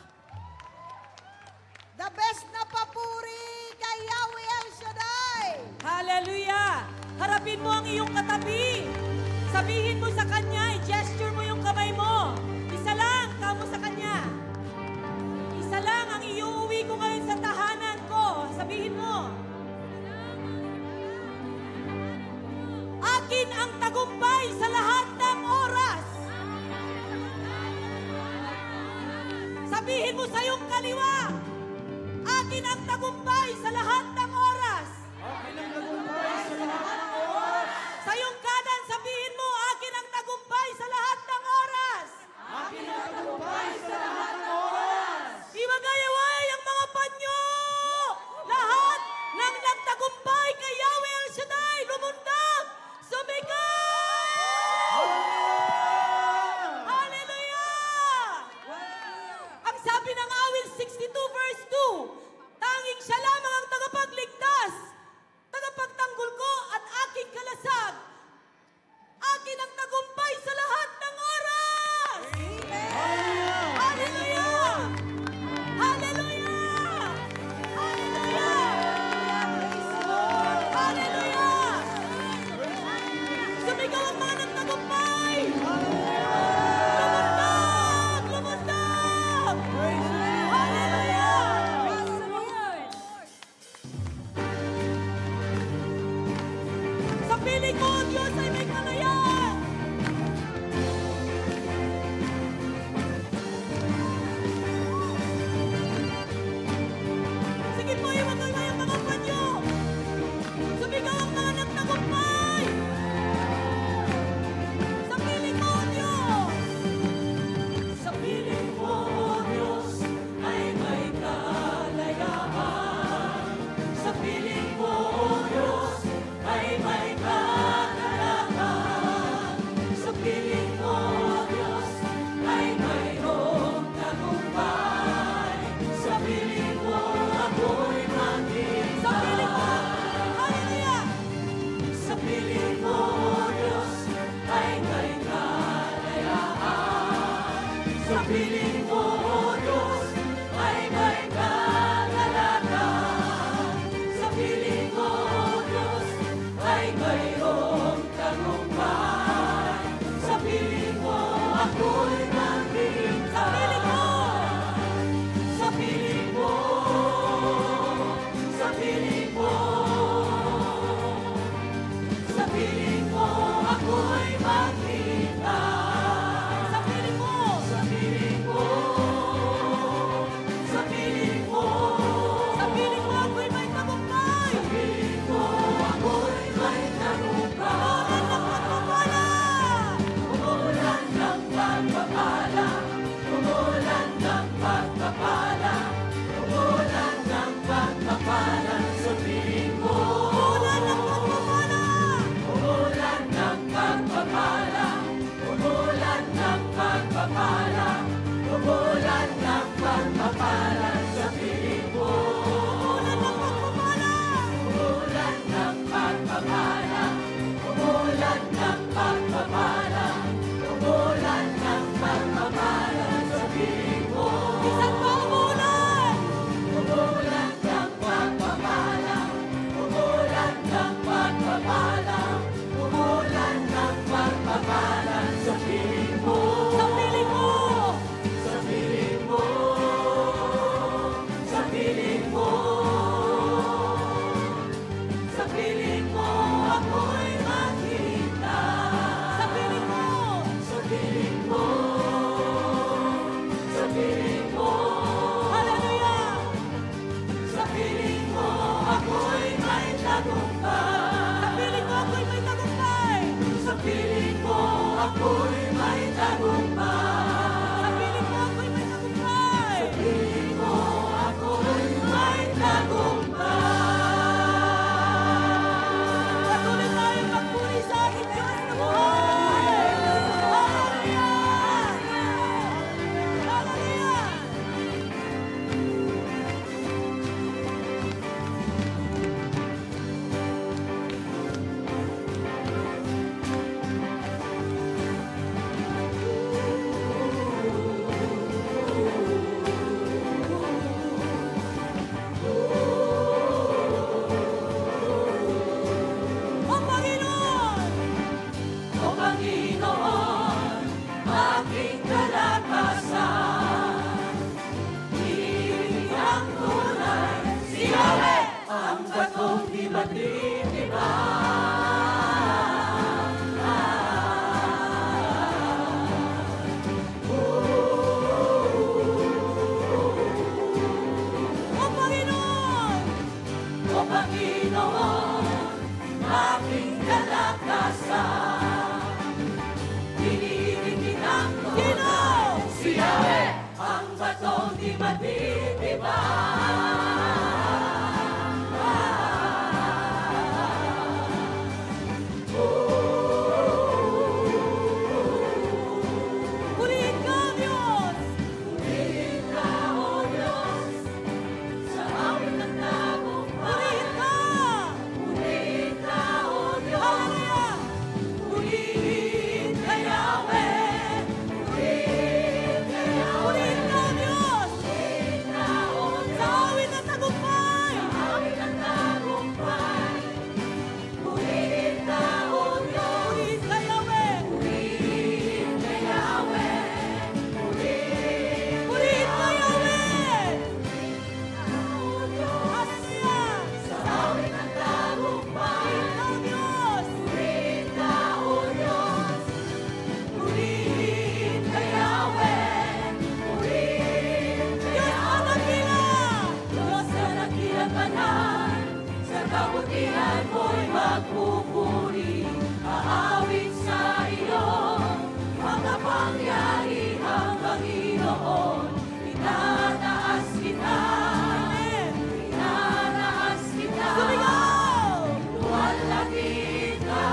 The best na papuri kay Yahweh El Shaddai. Hallelujah! Harapin mo ang iyong katabi. Sabihin mo sa kanya, i-gesture mo yung kamay mo. Isa lang, kamo sa kanya. Isa lang ang iuuwi ko ngayon sa tahanan ko. Sabihin mo. Akin ang tagumpay sa lahat ng oras. Sabihin mo sa iyong kaliwa. Akin ang tagumpay sa lahat ng oras. Akin ang tagumpay sa lahat ng oras. Sa iyong kanan, sabihin mo, akin ang tagumpay sa lahat ng oras. Akin ang tagumpay sa lahat ng oras. Iwagayaway ang mga panyo. Lahat ng nagtagumpay kay Yahweh El Shaddai, lumundag, sumigaw! Hallelujah! Ang sabi ng awil sixty-two verse two, tanging siya lamang ang tagapagligtas, tagapagtanggol ko at aking kalasag. Akin ang tagumpay sa lahat ng oras! Hallelujah! Hallelujah! Hallelujah! Hallelujah! Sumigaw ang mga nagtagumpay! Lumundag! Lumundag! Hallelujah! Sa piling ko, Diyos ay may kalayaan! Sige po, iwagay ang mga panyo! Sumigaw ang mga nagtagumpay! Sa piling mo, Diyos! Sa piling mo, Diyos, ay may kalayaan. Sa piling mo, Diyos, ay may kagalakan. ako'y may tagumpay. Sa piling mo ako'y may tagumpay. Sa piling mo ako'y may tagumpay. Patuloy tayong magpuri sa ating Diyos na buhay. Hallelujah! Hallelujah! O Panginoon! O Panginoon, aking kalakasan. Ibig ang tunay, si Yahweh, ang batong di O Panginoon! O Panginoon, aking kalakasan. Pinibigin ang tunay, si Yahweh, ang batong di Purihin ka, Diyos! Purihin ka, O Diyos, sa awit ng tagumpay. Purihin ka! Purihin ka, O Diyos! Hallelujah! Purihin ka, Yahweh! Purihin ka, Yahweh! Purihin ka, O Diyos! Purihin ka, O Diyos! Sa awit ng tagumpay! Sa awit ng tagumpay. Purihin ka, O Diyos! Purihin ka, Yahweh! Purihin ka, Yahweh! Purihin Purihin ka, Yahweh! Hallelujah! Sa awit ng tagumpay. Purihin ka, O Diyos! Purihin ka, Yahweh! Purihin ka, Yahweh! Diyos na dakilang kanan, sa kabutihan mo'y magpupuri. Aawit sa iyo, makapangyarihang Panginoon. Itataas kita, itataas kita. Sumigaw! Luwalhati ka,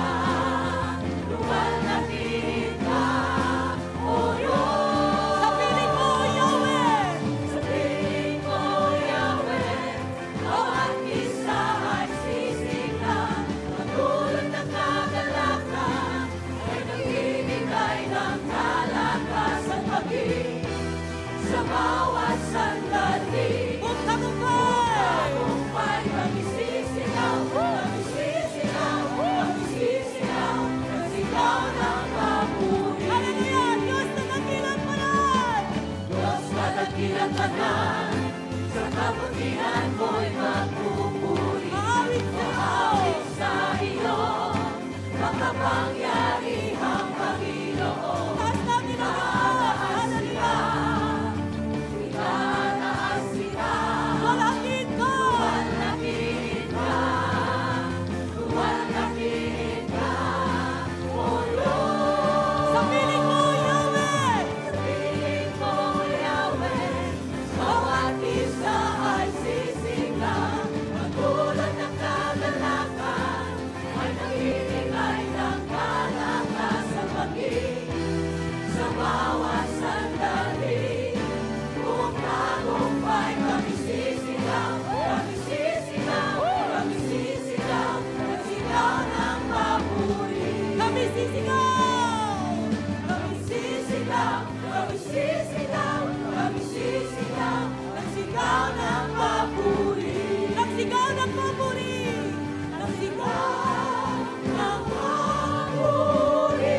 luwalhati ka, O Diyos. Sa piling mo, Yahweh! Sa piling mo, Yahweh, bawat isa ay sisigang. Matulad ng kagalakan, ay nagbibigay ng kalakasan pag-ibig. Sa bawat sandali, kung tagumpay, tagumpay, kami sisigaw, kami sisigaw, kami sisigaw, nagsigaw ng papuri. Hallelujah! Diyos na dakilang panan! Diyos na dakilang panan, sa kabutihan mo'y magpupuri. Maawit sa Maawit sa iyo, makapangyarihang Panginoon. Taas natin ang Diyos! Hallelujah! Itataas kita, luwalhati ka, luwalhati ka, luwalhati ka, O Diyos. Sa piling mo, Yahweh! Sa piling mo, Yahweh, bawat isa ay sisigang. Matulad ng kagalakan, ay nagbibigay ng kalakasan pag-ibig. Sa bawat sandali, kung tagumpay, kami sisigaw, kami sisigaw, kami sisigaw, nagsigaw ng papuri. Kami sisigaw, kami sisigaw, kami sisigaw, kami sisigaw, nagsigaw ng papuri. Nagsigaw ng papuri, nagsigaw ng papuri.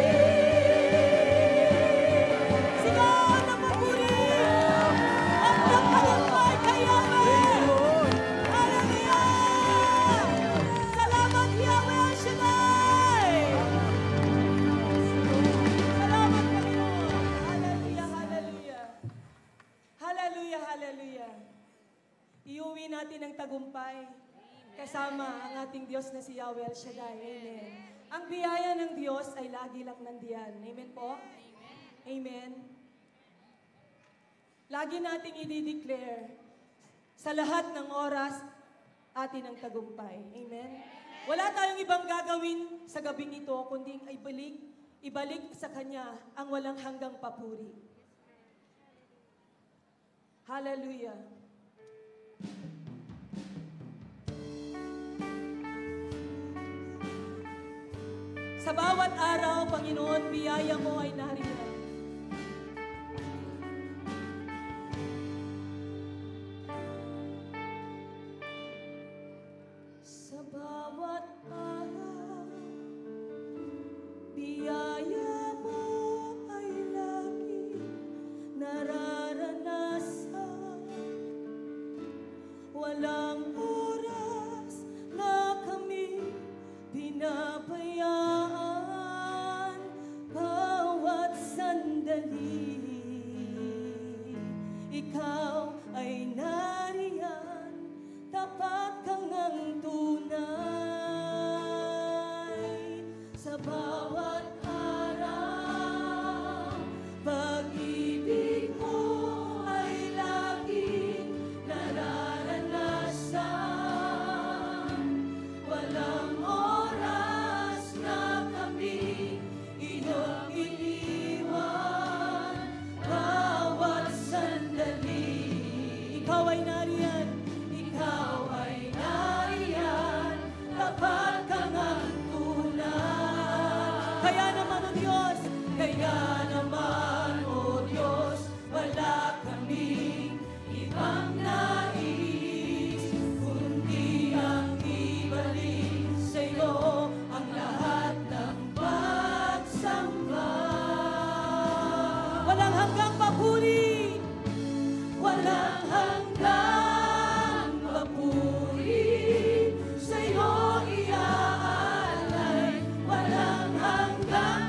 Sigaw ng papuri, ang nagtagumpay kay Yahweh. Hallelujah! Salamat, Yahweh El Shaddai! Salamat, Panginoon. Hallelujah, hallelujah. Hallelujah, hallelujah. Iuwi natin ang tagumpay. kasama ang ating Diyos na si Yahweh El Shaddai. Amen. Ang biyaya ng Diyos ay lagi lang nandiyan. Amen po? Amen. Lagi nating i-declare sa lahat ng oras atin ang tagumpay. Amen. Wala tayong ibang gagawin sa gabing ito, kundi ay balik, ibalik sa Kanya ang walang hanggang papuri. Hallelujah. Sa bawat araw, Panginoon, biyaya mo ay nariyan. Sa bawat araw, biyaya mo ay lagi nararanasan. Walang oras na kami pinabayaan, bawat sandali ikaw ay nariyan, tapat kang ang tunay. Sa bawat araw, pag-ibig mo ay laging nararanasan. Walang oras na kami iyong iniwan, bawat sandali ikaw ay nariyan, ikaw ay nariyan, tapat kang ang tunay. Kaya naman, O Diyos, kaya naman, O Diyos, wala kaming ibang nais, kundi ang ibalik sa iyo ang lahat ng pagsamba. Walang hanggang papuri, walang hanggang papuri, sa iyo iaalay, walang hanggang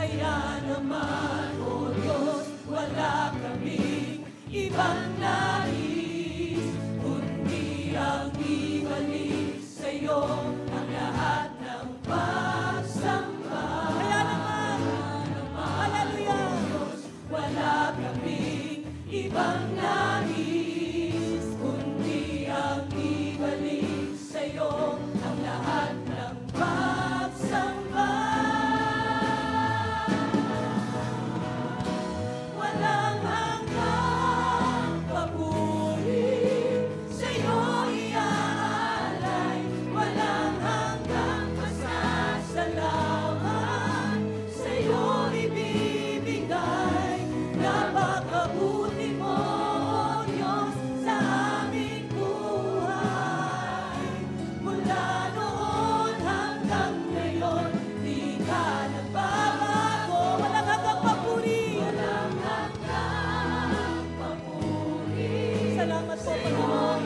Kaya naman, O Diyos, wala kaming ibang nais, kundi ang ibalik sa'yo ang lahat ng pagsamba. Kaya naman, hallelujah, O Diyos, wala kaming ibang nais, kundi ang ibalik sa'yo ang lahat ng pagsamba. Walang hanggang papuri sa'yo iaalay, walang hanggang pasasalamat sa'yo ibibigay. Napakabuti mo, O Diyos, sa aming buhay. Mula noon hanggang ngayon, di ka nagbabago. Walang hanggang papuri. Walang hanggang papuri. Salamat po, Panginoon.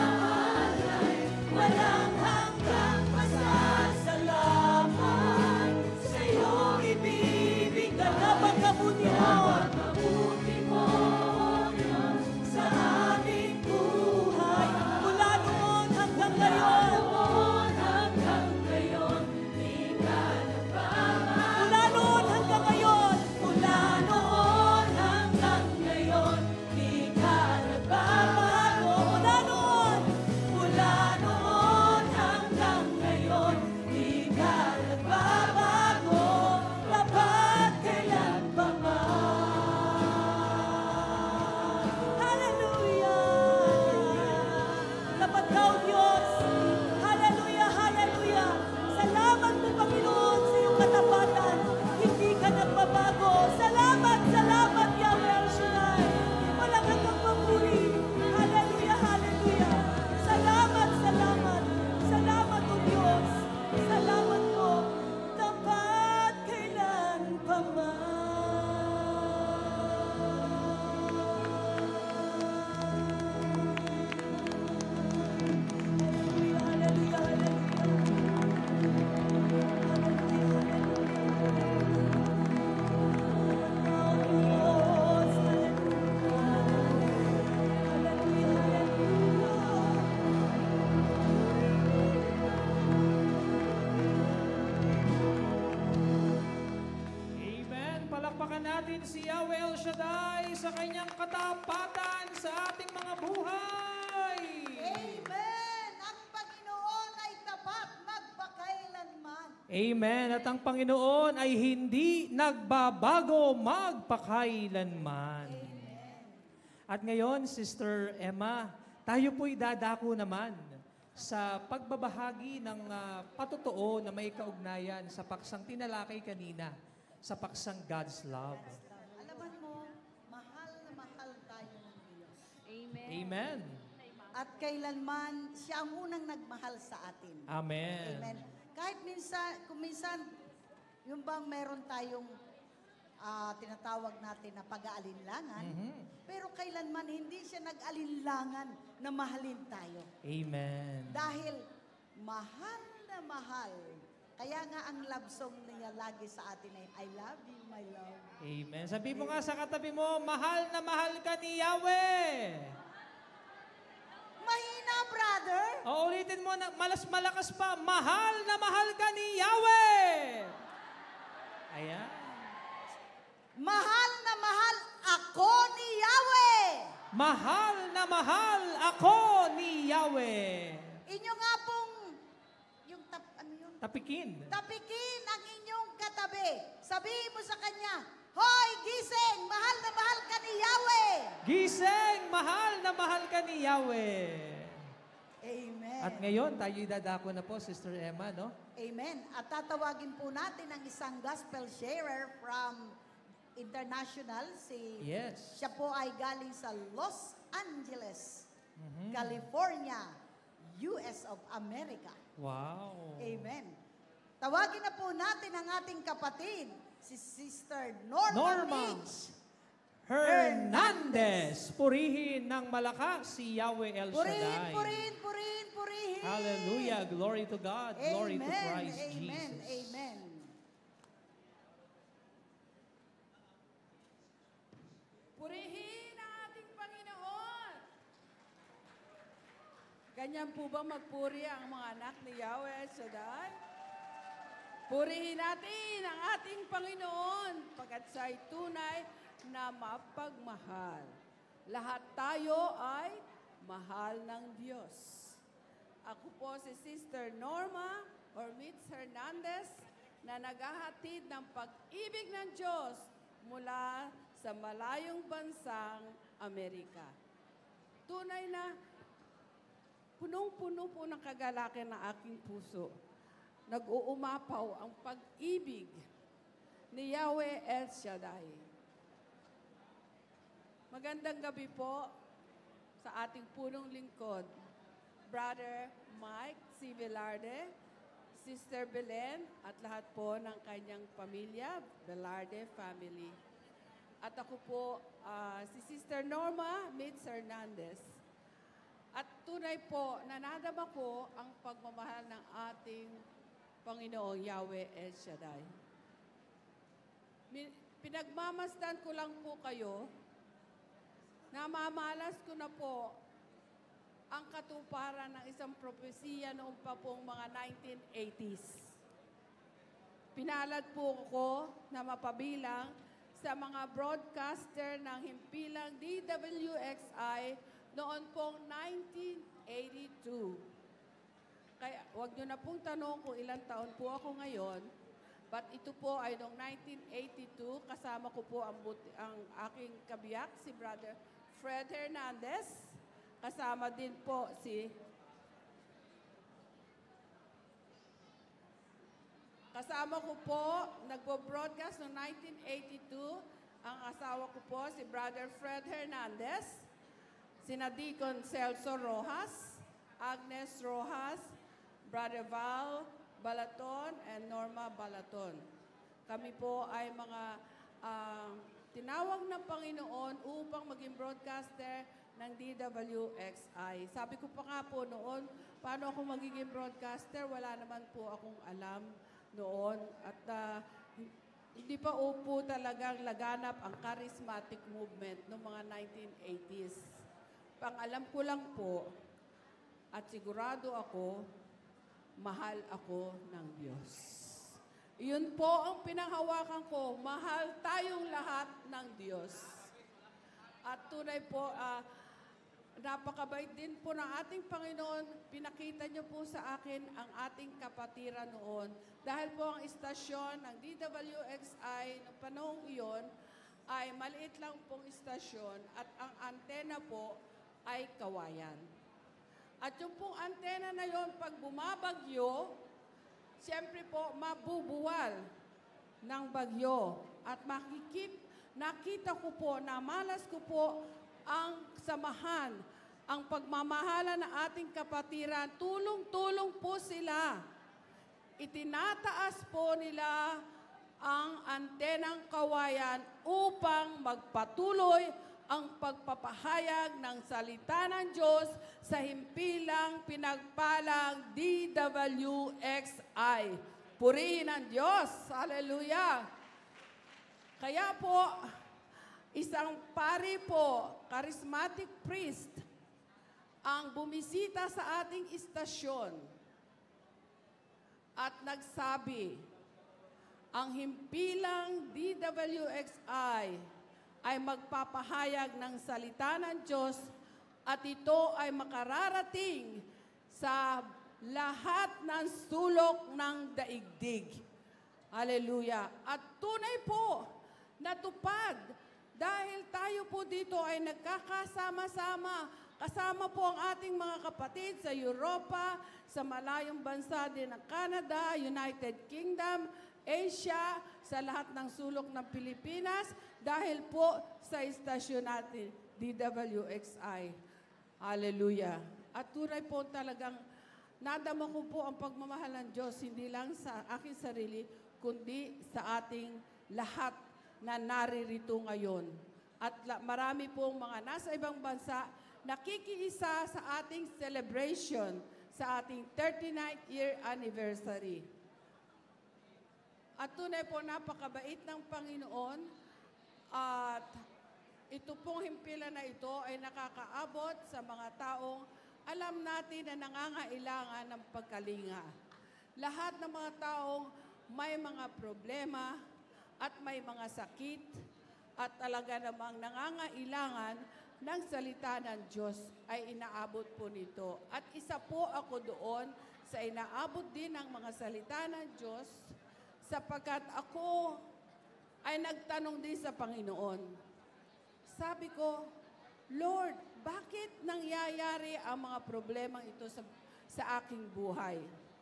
Walang hanggang pasasalamat sa'yo ibibigay. Napakabuti mo. Napakabuti mo, O Diyos, sa aming buhay. Mula noon hanggang ngayon. Mula noon hanggang ngayon, di ka nagbabago. Mula noon hanggang ngayon. Mula noon hanggang ngayon, di ka nagbabago. Mula noon. Mula noon hanggang ngayon, di ka nagbabago. Tapat kailan pa man. Hallelujah! Tapat ka, O Diyos. Hallelujah, hallelujah. Salamat po, Panginoon, sa iyong katapatan. Hindi ka nagbabago. Salamat, salamat, Yahweh El Shaddai. Walang hanggang papuri. Hallelujah, hallelujah. Salamat, salamat. Salamat, O Diyos. Salamat po. Tapat kailan pa man. Amen. Palakpakan natin si Yahweh El Shaddai sa kanyang katapatan sa ating mga buhay. Amen! Ang Panginoon ay tapat magpakailanman. Amen. At ang Panginoon ay hindi nagbabago magpakailanman. At ngayon, Sister Emma, tayo po'y dadako naman sa pagbabahagi ng ah, patotoo na may kaugnayan sa paksang tinalakay kanina, sa paksang God's love. Alaman mo, mahal na mahal tayo ng Diyos. Amen. Amen. At kailanman, siya ang unang nagmahal sa atin. Amen. Amen. Kahit minsan, kung minsan, yung bang meron tayong ah, tinatawag natin na pag-aalinlangan, Mhm. pero kailanman hindi siya nag-alinlangan na mahalin tayo. Amen. Dahil mahal na mahal. Kaya nga ang love song niya lagi sa atin ay, I love you, my love. Amen. Sabi mo nga sa katabi mo, mahal na mahal ka ni Yahweh. Mahina, brother. O ulitin mo, na, malas malakas pa, mahal na mahal ka ni Yahweh. Ayan. Mahal na mahal ako ni Yahweh. Mahal na mahal ako ni Yahweh. Inyo nga pong, yung tap, ano yun? Tapikin. Tapikin ang inyong katabi. Sabihin mo sa kanya, Hoy, gising! Mahal na mahal ka ni Yahweh! Gising, mahal na mahal ka ni Yahweh. Amen. At ngayon, tayo dadako na po, Sister Emma, no? Amen. At tatawagin po natin ang isang gospel sharer from international. Si, Yes. Siya po ay galing sa Los Angeles, Mhm. California, U S of America. Wow. Amen. Tawagin na po natin ang ating kapatid, si Sister Norma, Norma Mitch. Hernandez. Purihin ng malakas si Yahweh El Purihin, Shaddai. purihin, purihin, purihin. Hallelujah. Glory to God. Glory to Amen, Christ amen, Jesus. amen. Purihin ang ating Panginoon. Ganyan po ba magpuri ang mga anak ni Yahweh El Shaddai? Purihin natin ang ating Panginoon pagkat siya'y tunay na mapagmahal. Lahat tayo ay mahal ng Diyos. Ako po si Sister Norma or Mitz Hernandez na naghahatid ng pag-ibig ng Diyos mula sa malayong bansang Amerika. Tunay na punong-puno po ng kagalakan ng aking puso. Nag-uumapaw ang pag-ibig ni Yahweh El Shaddai. Magandang gabi po sa ating punong lingkod, Brother Mike C. Velarde, Sister Belen, at lahat po ng kanyang pamilya, Velarde family. At ako po, uh, si Sister Norma Mitz Hernandez. At tunay po, nanadama ko ang pagmamahal ng ating Panginoong Yahweh El Shaddai. Pinagmamasdan ko lang po kayo, namamalas ko na po ang katuparan ng isang propesiya noong pa pong mga nineteen eighties. Pinalad po ko na mapabilang sa mga broadcaster ng himpilang D W X I noon pong nineteen eighty-two. Kaya wag nyo na pong tanong kung ilang taon po ako ngayon, but ito po ay noong nineteen eighty-two, kasama ko po ang, buti, ang aking kabiyak, si Brother Fred Hernandez, kasama din po si kasama ko po, nagpo-broadcast noong nineteen eighty-two, ang asawa ko po, si Brother Fred Hernandez, sina Deacon Celso Rojas, Agnes Rojas, Brother Val Balaton, and Norma Balaton. Kami po ay mga uh, tinawag ng Panginoon upang maging broadcaster ng D W X I. Sabi ko pa nga po noon, paano ako magiging broadcaster? Wala naman po akong alam noon. At uh, hindi pa po talagang laganap ang charismatic movement noong mga nineteen eighties. Pang alam ko lang po, at sigurado ako, mahal ako ng Diyos. Iyon po ang pinanghawakan ko, mahal tayong lahat ng Diyos. At tunay po, uh, napakabait din po ng ating Panginoon. Pinakita niyo po sa akin ang ating kapatiran noon. Dahil po ang istasyon ng D W X I noong panahong iyon ay maliit lang pong istasyon at ang antena po ay kawayan. At yung pong antena na yon, pag bumabagyo, siyempre po mabubuwal ng bagyo. At makikip, nakita ko po, namalas ko po ang samahan, ang pagmamahala ng ating kapatiran. Tulong-tulong po sila. Itinataas po nila ang antenang kawayan upang magpatuloy ang pagpapahayag ng salita ng Diyos sa himpilang pinagpalang D W X I. Purihin ang Diyos. Hallelujah! Kaya po, isang pari po, charismatic priest, ang bumisita sa ating istasyon at nagsabi, ang himpilang D W X I ay magpapahayag ng salita ng Diyos at ito ay makararating sa lahat ng sulok ng daigdig. Hallelujah. At tunay po, natupad dahil tayo po dito ay nagkakasama-sama. Kasama po ang ating mga kapatid sa Europa, sa malayong bansa din ng Canada, United Kingdom, Asia, sa lahat ng sulok ng Pilipinas, dahil po sa istasyon natin, D W X I. Hallelujah. At tunay po talagang nadama ko po ang pagmamahal ng Diyos, hindi lang sa aking sarili, kundi sa ating lahat na naririto ngayon. At marami pong mga nasa ibang bansa nakikiisa sa ating celebration, sa ating thirty-ninth year anniversary. At tunay po napakabait ng Panginoon at ito pong himpilan na ito ay nakakaabot sa mga taong alam natin na nangangailangan ng pagkalinga. Lahat ng mga taong may mga problema at may mga sakit at talaga namang nangangailangan ng salita ng Diyos ay inaabot po nito. At isa po ako doon sa inaabot din ng mga salita ng Diyos sapagkat ako ay nagtanong din sa Panginoon. Sabi ko, Lord, bakit nangyayari ang mga problemang ito sa, sa aking buhay?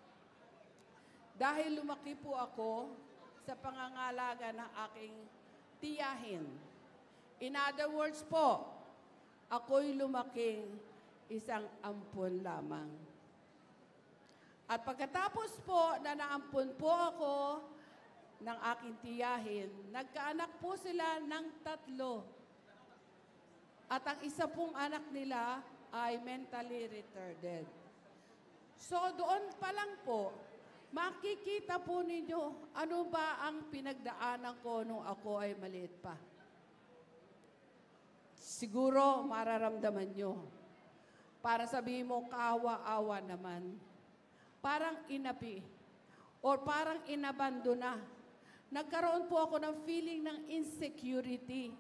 Dahil lumaki po ako sa pangangalaga ng aking tiyahin. In other words po, ako'y lumaking isang ampon lamang. At pagkatapos po na naampon po ako ng aking tiyahin, nagkaanak po sila ng tatlo. At ang isa pong anak nila ay mentally retarded. So doon pa lang po, makikita po ninyo ano ba ang pinagdaanan ko nung ako ay maliit pa. Siguro mararamdaman nyo. Para sabihin mo, kawa-awa naman. Parang inapi. Or parang inabandona. Nagkaroon po ako ng feeling ng insecurity.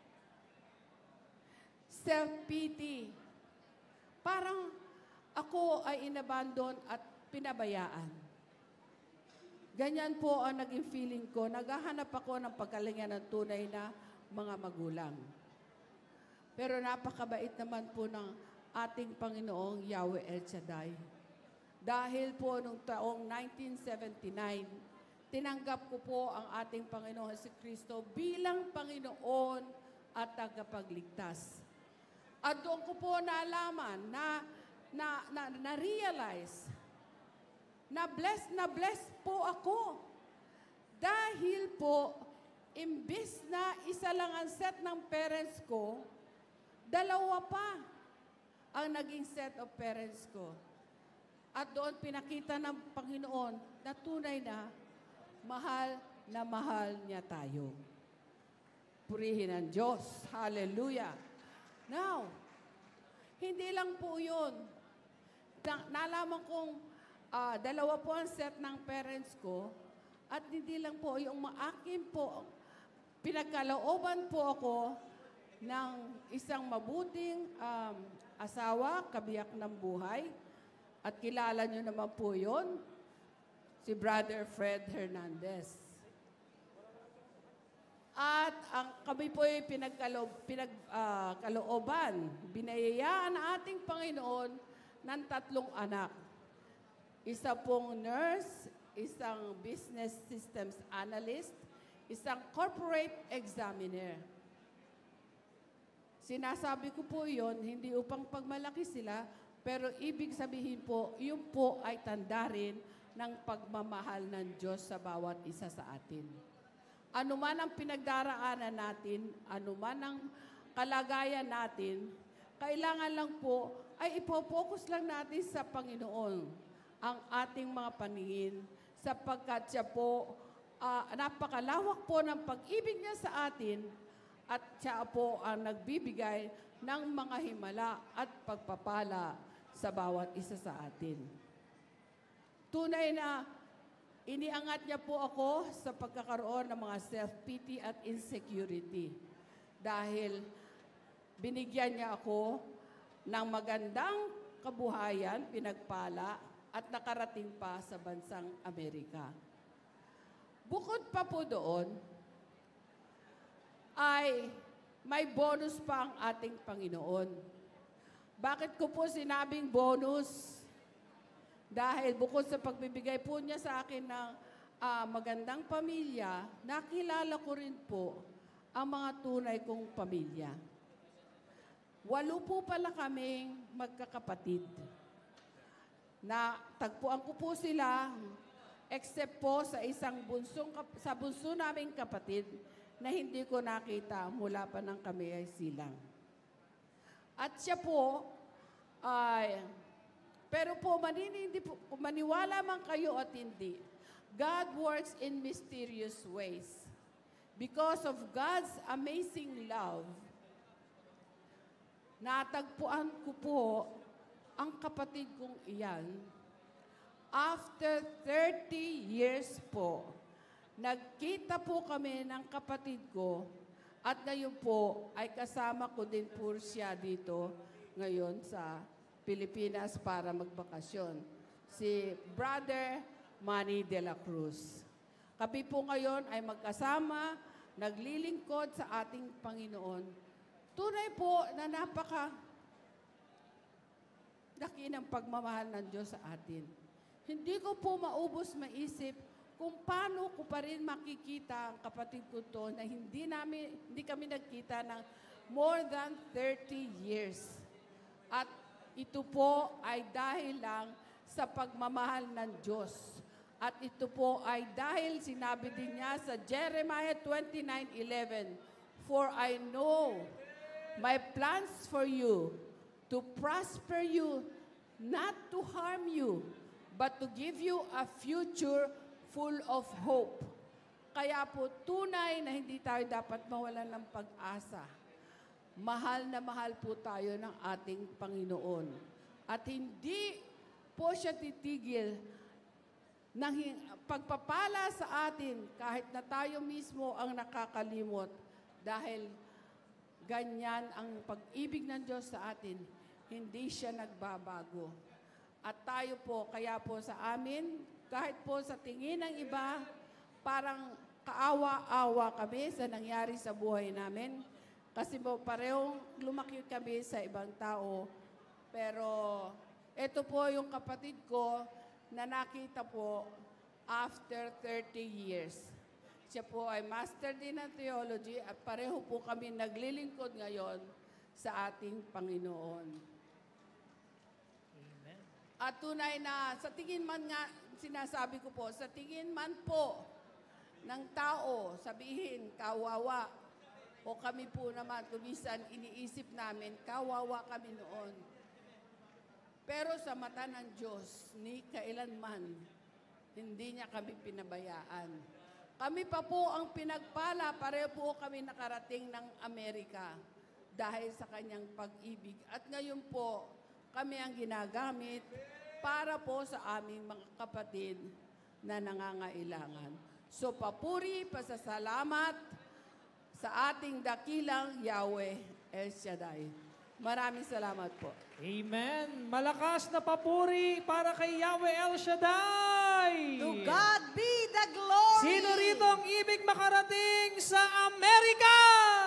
Self-pity. Parang ako ay inabandon at pinabayaan. Ganyan po ang naging feeling ko. Naghahanap ako ng pagkalinga ng tunay na mga magulang. Pero napakabait naman po ng ating Panginoong Yahweh El Shaddai. Dahil po noong taong nineteen seventy-nine, tinanggap ko po ang ating Panginoon si Kristo bilang Panginoon at tagapagligtas. At doon ko po naalaman na na na, na realize na blessed na blessed po ako. Dahil po imbis na isa lang ang set ng parents ko, dalawa pa ang naging set of parents ko. At doon pinakita ng Panginoon na tunay na mahal na mahal niya tayo. Purihin ang Diyos. Hallelujah. Now, hindi lang po yun. Na, nalaman kong uh, dalawa po ang set ng parents ko at hindi lang po yung akin po, pinagkalooban po ako ng isang mabuting um, asawa, kabiyak ng buhay. At kilala nyo naman po yun, si Brother Fred Hernandez. At ang kami po ay pinagkalooban, pinag, uh, kalooban, binayayaan ng ating Panginoon ng tatlong anak. Isa pong nurse, isang business systems analyst, isang corporate examiner. Sinasabi ko po yon hindi upang pagmalaki sila, pero ibig sabihin po, yun po ay tanda rin ng pagmamahal ng Diyos sa bawat isa sa atin. Ano man ang pinagdaraanan natin, ano man ang kalagayan natin, kailangan lang po ay ipopokus lang natin sa Panginoon ang ating mga paningin sapagkat siya po, uh, napakalawak po ng pag-ibig niya sa atin at siya po ang nagbibigay ng mga himala at pagpapala sa bawat isa sa atin. Tunay na iniangat niya po ako sa pagkakaroon ng mga self-pity at insecurity dahil binigyan niya ako ng magandang kabuhayan, pinagpala, at nakarating pa sa bansang Amerika. Bukod pa po doon, ay may bonus pa ang ating Panginoon. Bakit ko po sinabing bonus? Dahil bukod sa pagbibigay po niya sa akin ng uh, magandang pamilya, nakilala ko rin po ang mga tunay kong pamilya. Walo po pala kaming magkakapatid. Na tagpuan ko po sila, except po sa isang bunsong, sa bunso naming kapatid na hindi ko nakita mula pa nang kami ay silang. At siya po ay... Pero po, manini, po, maniwala man kayo at hindi, God works in mysterious ways. Because of God's amazing love, natagpuan ko po ang kapatid kong iyan. After thirty years po, nagkita po kami ng kapatid ko at ngayon po ay kasama ko din po siya dito ngayon sa Pilipinas para magbakasyon. Si Brother Manny de la Cruz. Kami po ngayon ay magkasama, naglilingkod sa ating Panginoon. Tunay po na napaka dakilang pagmamahal ng Diyos sa atin. Hindi ko po maubos maisip kung paano ko pa rin makikita ang kapatid ko to na hindi, namin, hindi kami nagkita ng more than thirty years. At ito po ay dahil lang sa pagmamahal ng Diyos. At ito po ay dahil sinabi din niya sa Jeremiah twenty-nine eleven, "For I know my plans for you, to prosper you, not to harm you, but to give you a future full of hope." Kaya po tunay na hindi tayo dapat mawalan ng pag-asa. Mahal na mahal po tayo ng ating Panginoon. At hindi po siya titigil ng pagpapala sa atin kahit na tayo mismo ang nakakalimot dahil ganyan ang pag-ibig ng Diyos sa atin. Hindi siya nagbabago. At tayo po, kaya po sa amin, kahit po sa tingin ng iba, parang kaawa-awa kami sa nangyari sa buhay namin. Kasi po parehong lumaki kami sa ibang tao. Pero ito po yung kapatid ko na nakita po after thirty years. Siya po ay master din ng theology at pareho po kami naglilingkod ngayon sa ating Panginoon. Amen. At tunay na sa tingin man nga, sinasabi ko po, sa tingin man po ng tao, sabihin, kawawa, o kami po naman, kumisan iniisip namin, kawawa kami noon. Pero sa mata ng Diyos, ni kailanman, hindi niya kami pinabayaan. Kami pa po ang pinagpala, pareho po kami nakarating ng Amerika dahil sa kanyang pag-ibig. At ngayon po, kami ang ginagamit para po sa aming mga kapatid na nangangailangan. So papuri, pasasalamat sa ating dakilang Yahweh El Shaddai. Maraming salamat po. Amen. Malakas na papuri para kay Yahweh El Shaddai. To God be the glory. Sino rito ang ibig makarating sa Amerika?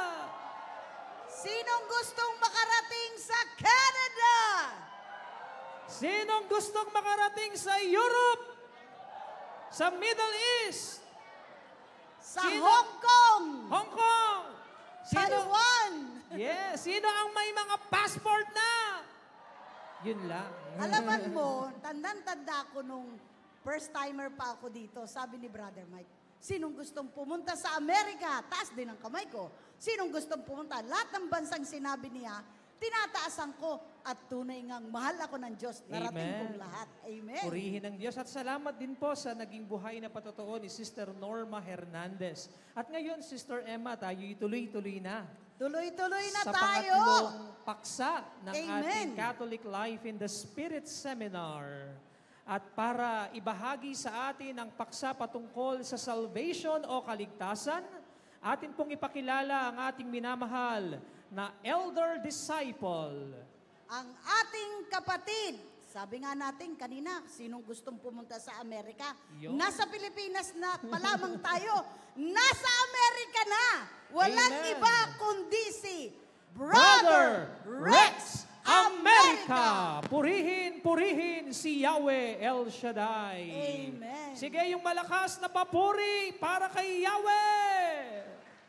Sinong gustong makarating sa Canada? Sinong gustong makarating sa Europe? Sa Middle East? Sa Hong Kong? Hong Kong? Sino, Taiwan? Yes. Sino ang may mga passport na? Yun lang. Alaman mo, tandang-tanda ko nung first timer pa ako dito, sabi ni Brother Mike, sinong gustong pumunta sa Amerika? Taas din ang kamay ko. Sinong gustong pumunta? Lahat ng bansang sinabi niya, tinataasan ko at tunay ngang mahal ako ng Diyos. Narating Amen. kong lahat. Amen. Purihin ng Diyos. At salamat din po sa naging buhay na patotoo ni Sister Norma Hernandez. At ngayon, Sister Emma, tayo ituloy-tuloy na. Tuloy-tuloy na sa tayo. pangatlong paksa ng Amen. ating Catholic Life in the Spirit Seminar. At para ibahagi sa atin ang paksa patungkol sa salvation o kaligtasan, atin pong ipakilala ang ating minamahal na elder disciple. Ang ating kapatid, sabi nga natin kanina, sinong gustong pumunta sa Amerika? Yun. Nasa Pilipinas na pa lamang tayo. Nasa Amerika na. Walang Amen. iba kundi si Brother Brother Rex Rex America. Purihin, purihin si Yahweh El Shaddai. Amen. Sige, yung malakas na papuri para kay Yahweh.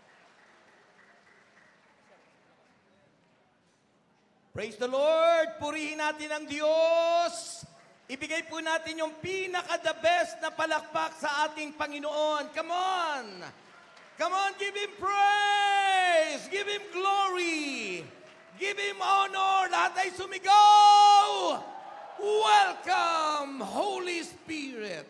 Praise the Lord! Purihin natin ang Diyos! Ibigay po natin yung pinaka-the best na palakpak sa ating Panginoon. Come on! Come on, give Him praise! Give Him glory! Give Him honor! Lahat ay sumigaw! Welcome, Holy Spirit!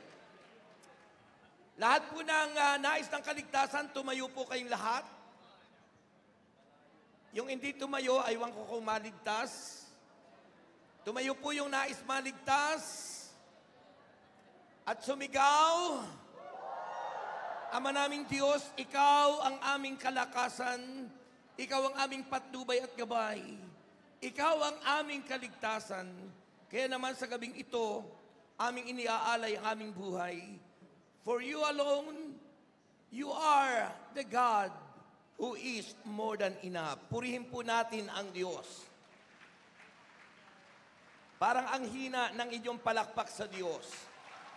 Lahat po ng uh, nais ng kaligtasan, tumayo po kayong lahat. Yung hindi tumayo, aywan ko kung maligtas. Tumayo po yung nais maligtas. At sumigaw, Ama naming Diyos, Ikaw ang aming kalakasan, Ikaw ang aming patnubay at gabay, Ikaw ang aming kaligtasan. Kaya naman sa gabing ito, aming iniaalay ang aming buhay. For you alone, you are the God who is more than enough. Purihin po natin ang Diyos. Parang ang hina ng inyong palakpak sa Diyos.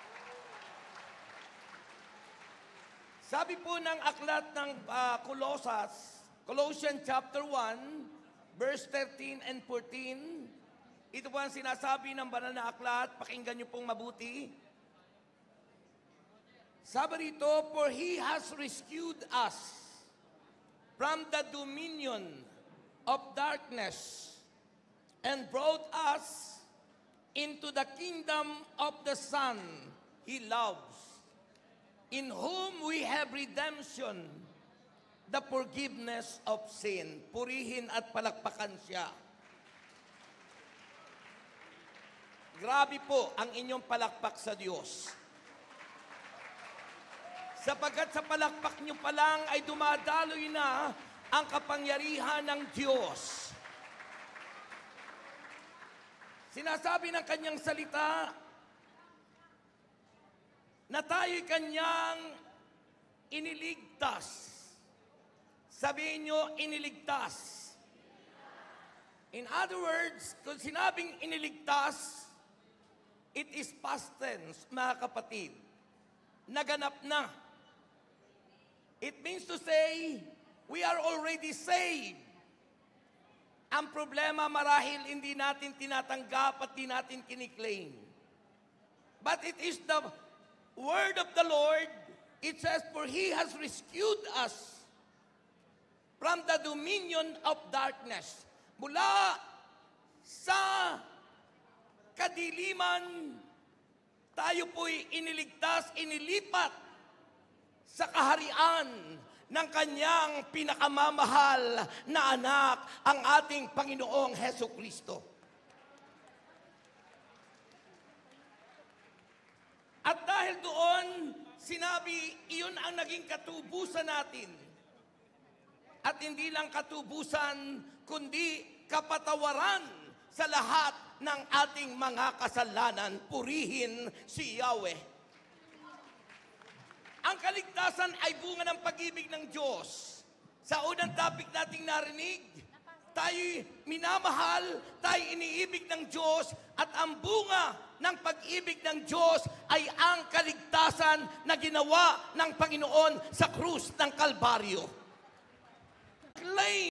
Sabi po ng aklat ng uh, Colossus, Colossians chapter one, verse thirteen and fourteen, ito po ang sinasabi ng banal na aklat, pakinggan niyo pong mabuti. Sabi rito, for He has rescued us from the dominion of darkness and brought us into the kingdom of the Son He loves, in whom we have redemption, the forgiveness of sin. Purihin at palakpakan siya. Grabe po ang inyong palakpak sa Diyos. Sapagkat sa palakpak nyo pa lang ay dumadaloy na ang kapangyarihan ng Diyos. Sinasabi ng kanyang salita na tayo'y kanyang iniligtas. Sabihin nyo, iniligtas. In other words, kung sinabing iniligtas, it is past tense, mga kapatid. Naganap na. It means to say, we are already saved. Ang problema marahil hindi natin tinatanggap at hindi natin kiniklaim. But it is the word of the Lord. It says, for He has rescued us from the dominion of darkness. Mula sa kadiliman, tayo po'y iniligtas, inilipat sa kaharian ng kanyang pinakamamahal na anak, ang ating Panginoong Hesukristo. At dahil doon, sinabi, iyon ang naging katubusan natin. At hindi lang katubusan, kundi kapatawaran sa lahat ng ating mga kasalanan. Purihin si Yahweh. Ang kaligtasan ay bunga ng pag-ibig ng Diyos. Sa unang topic nating narinig, tayo'y minamahal, tayo'y iniibig ng Diyos, at ang bunga ng pag-ibig ng Diyos ay ang kaligtasan na ginawa ng Panginoon sa krus ng Kalbaryo. Claim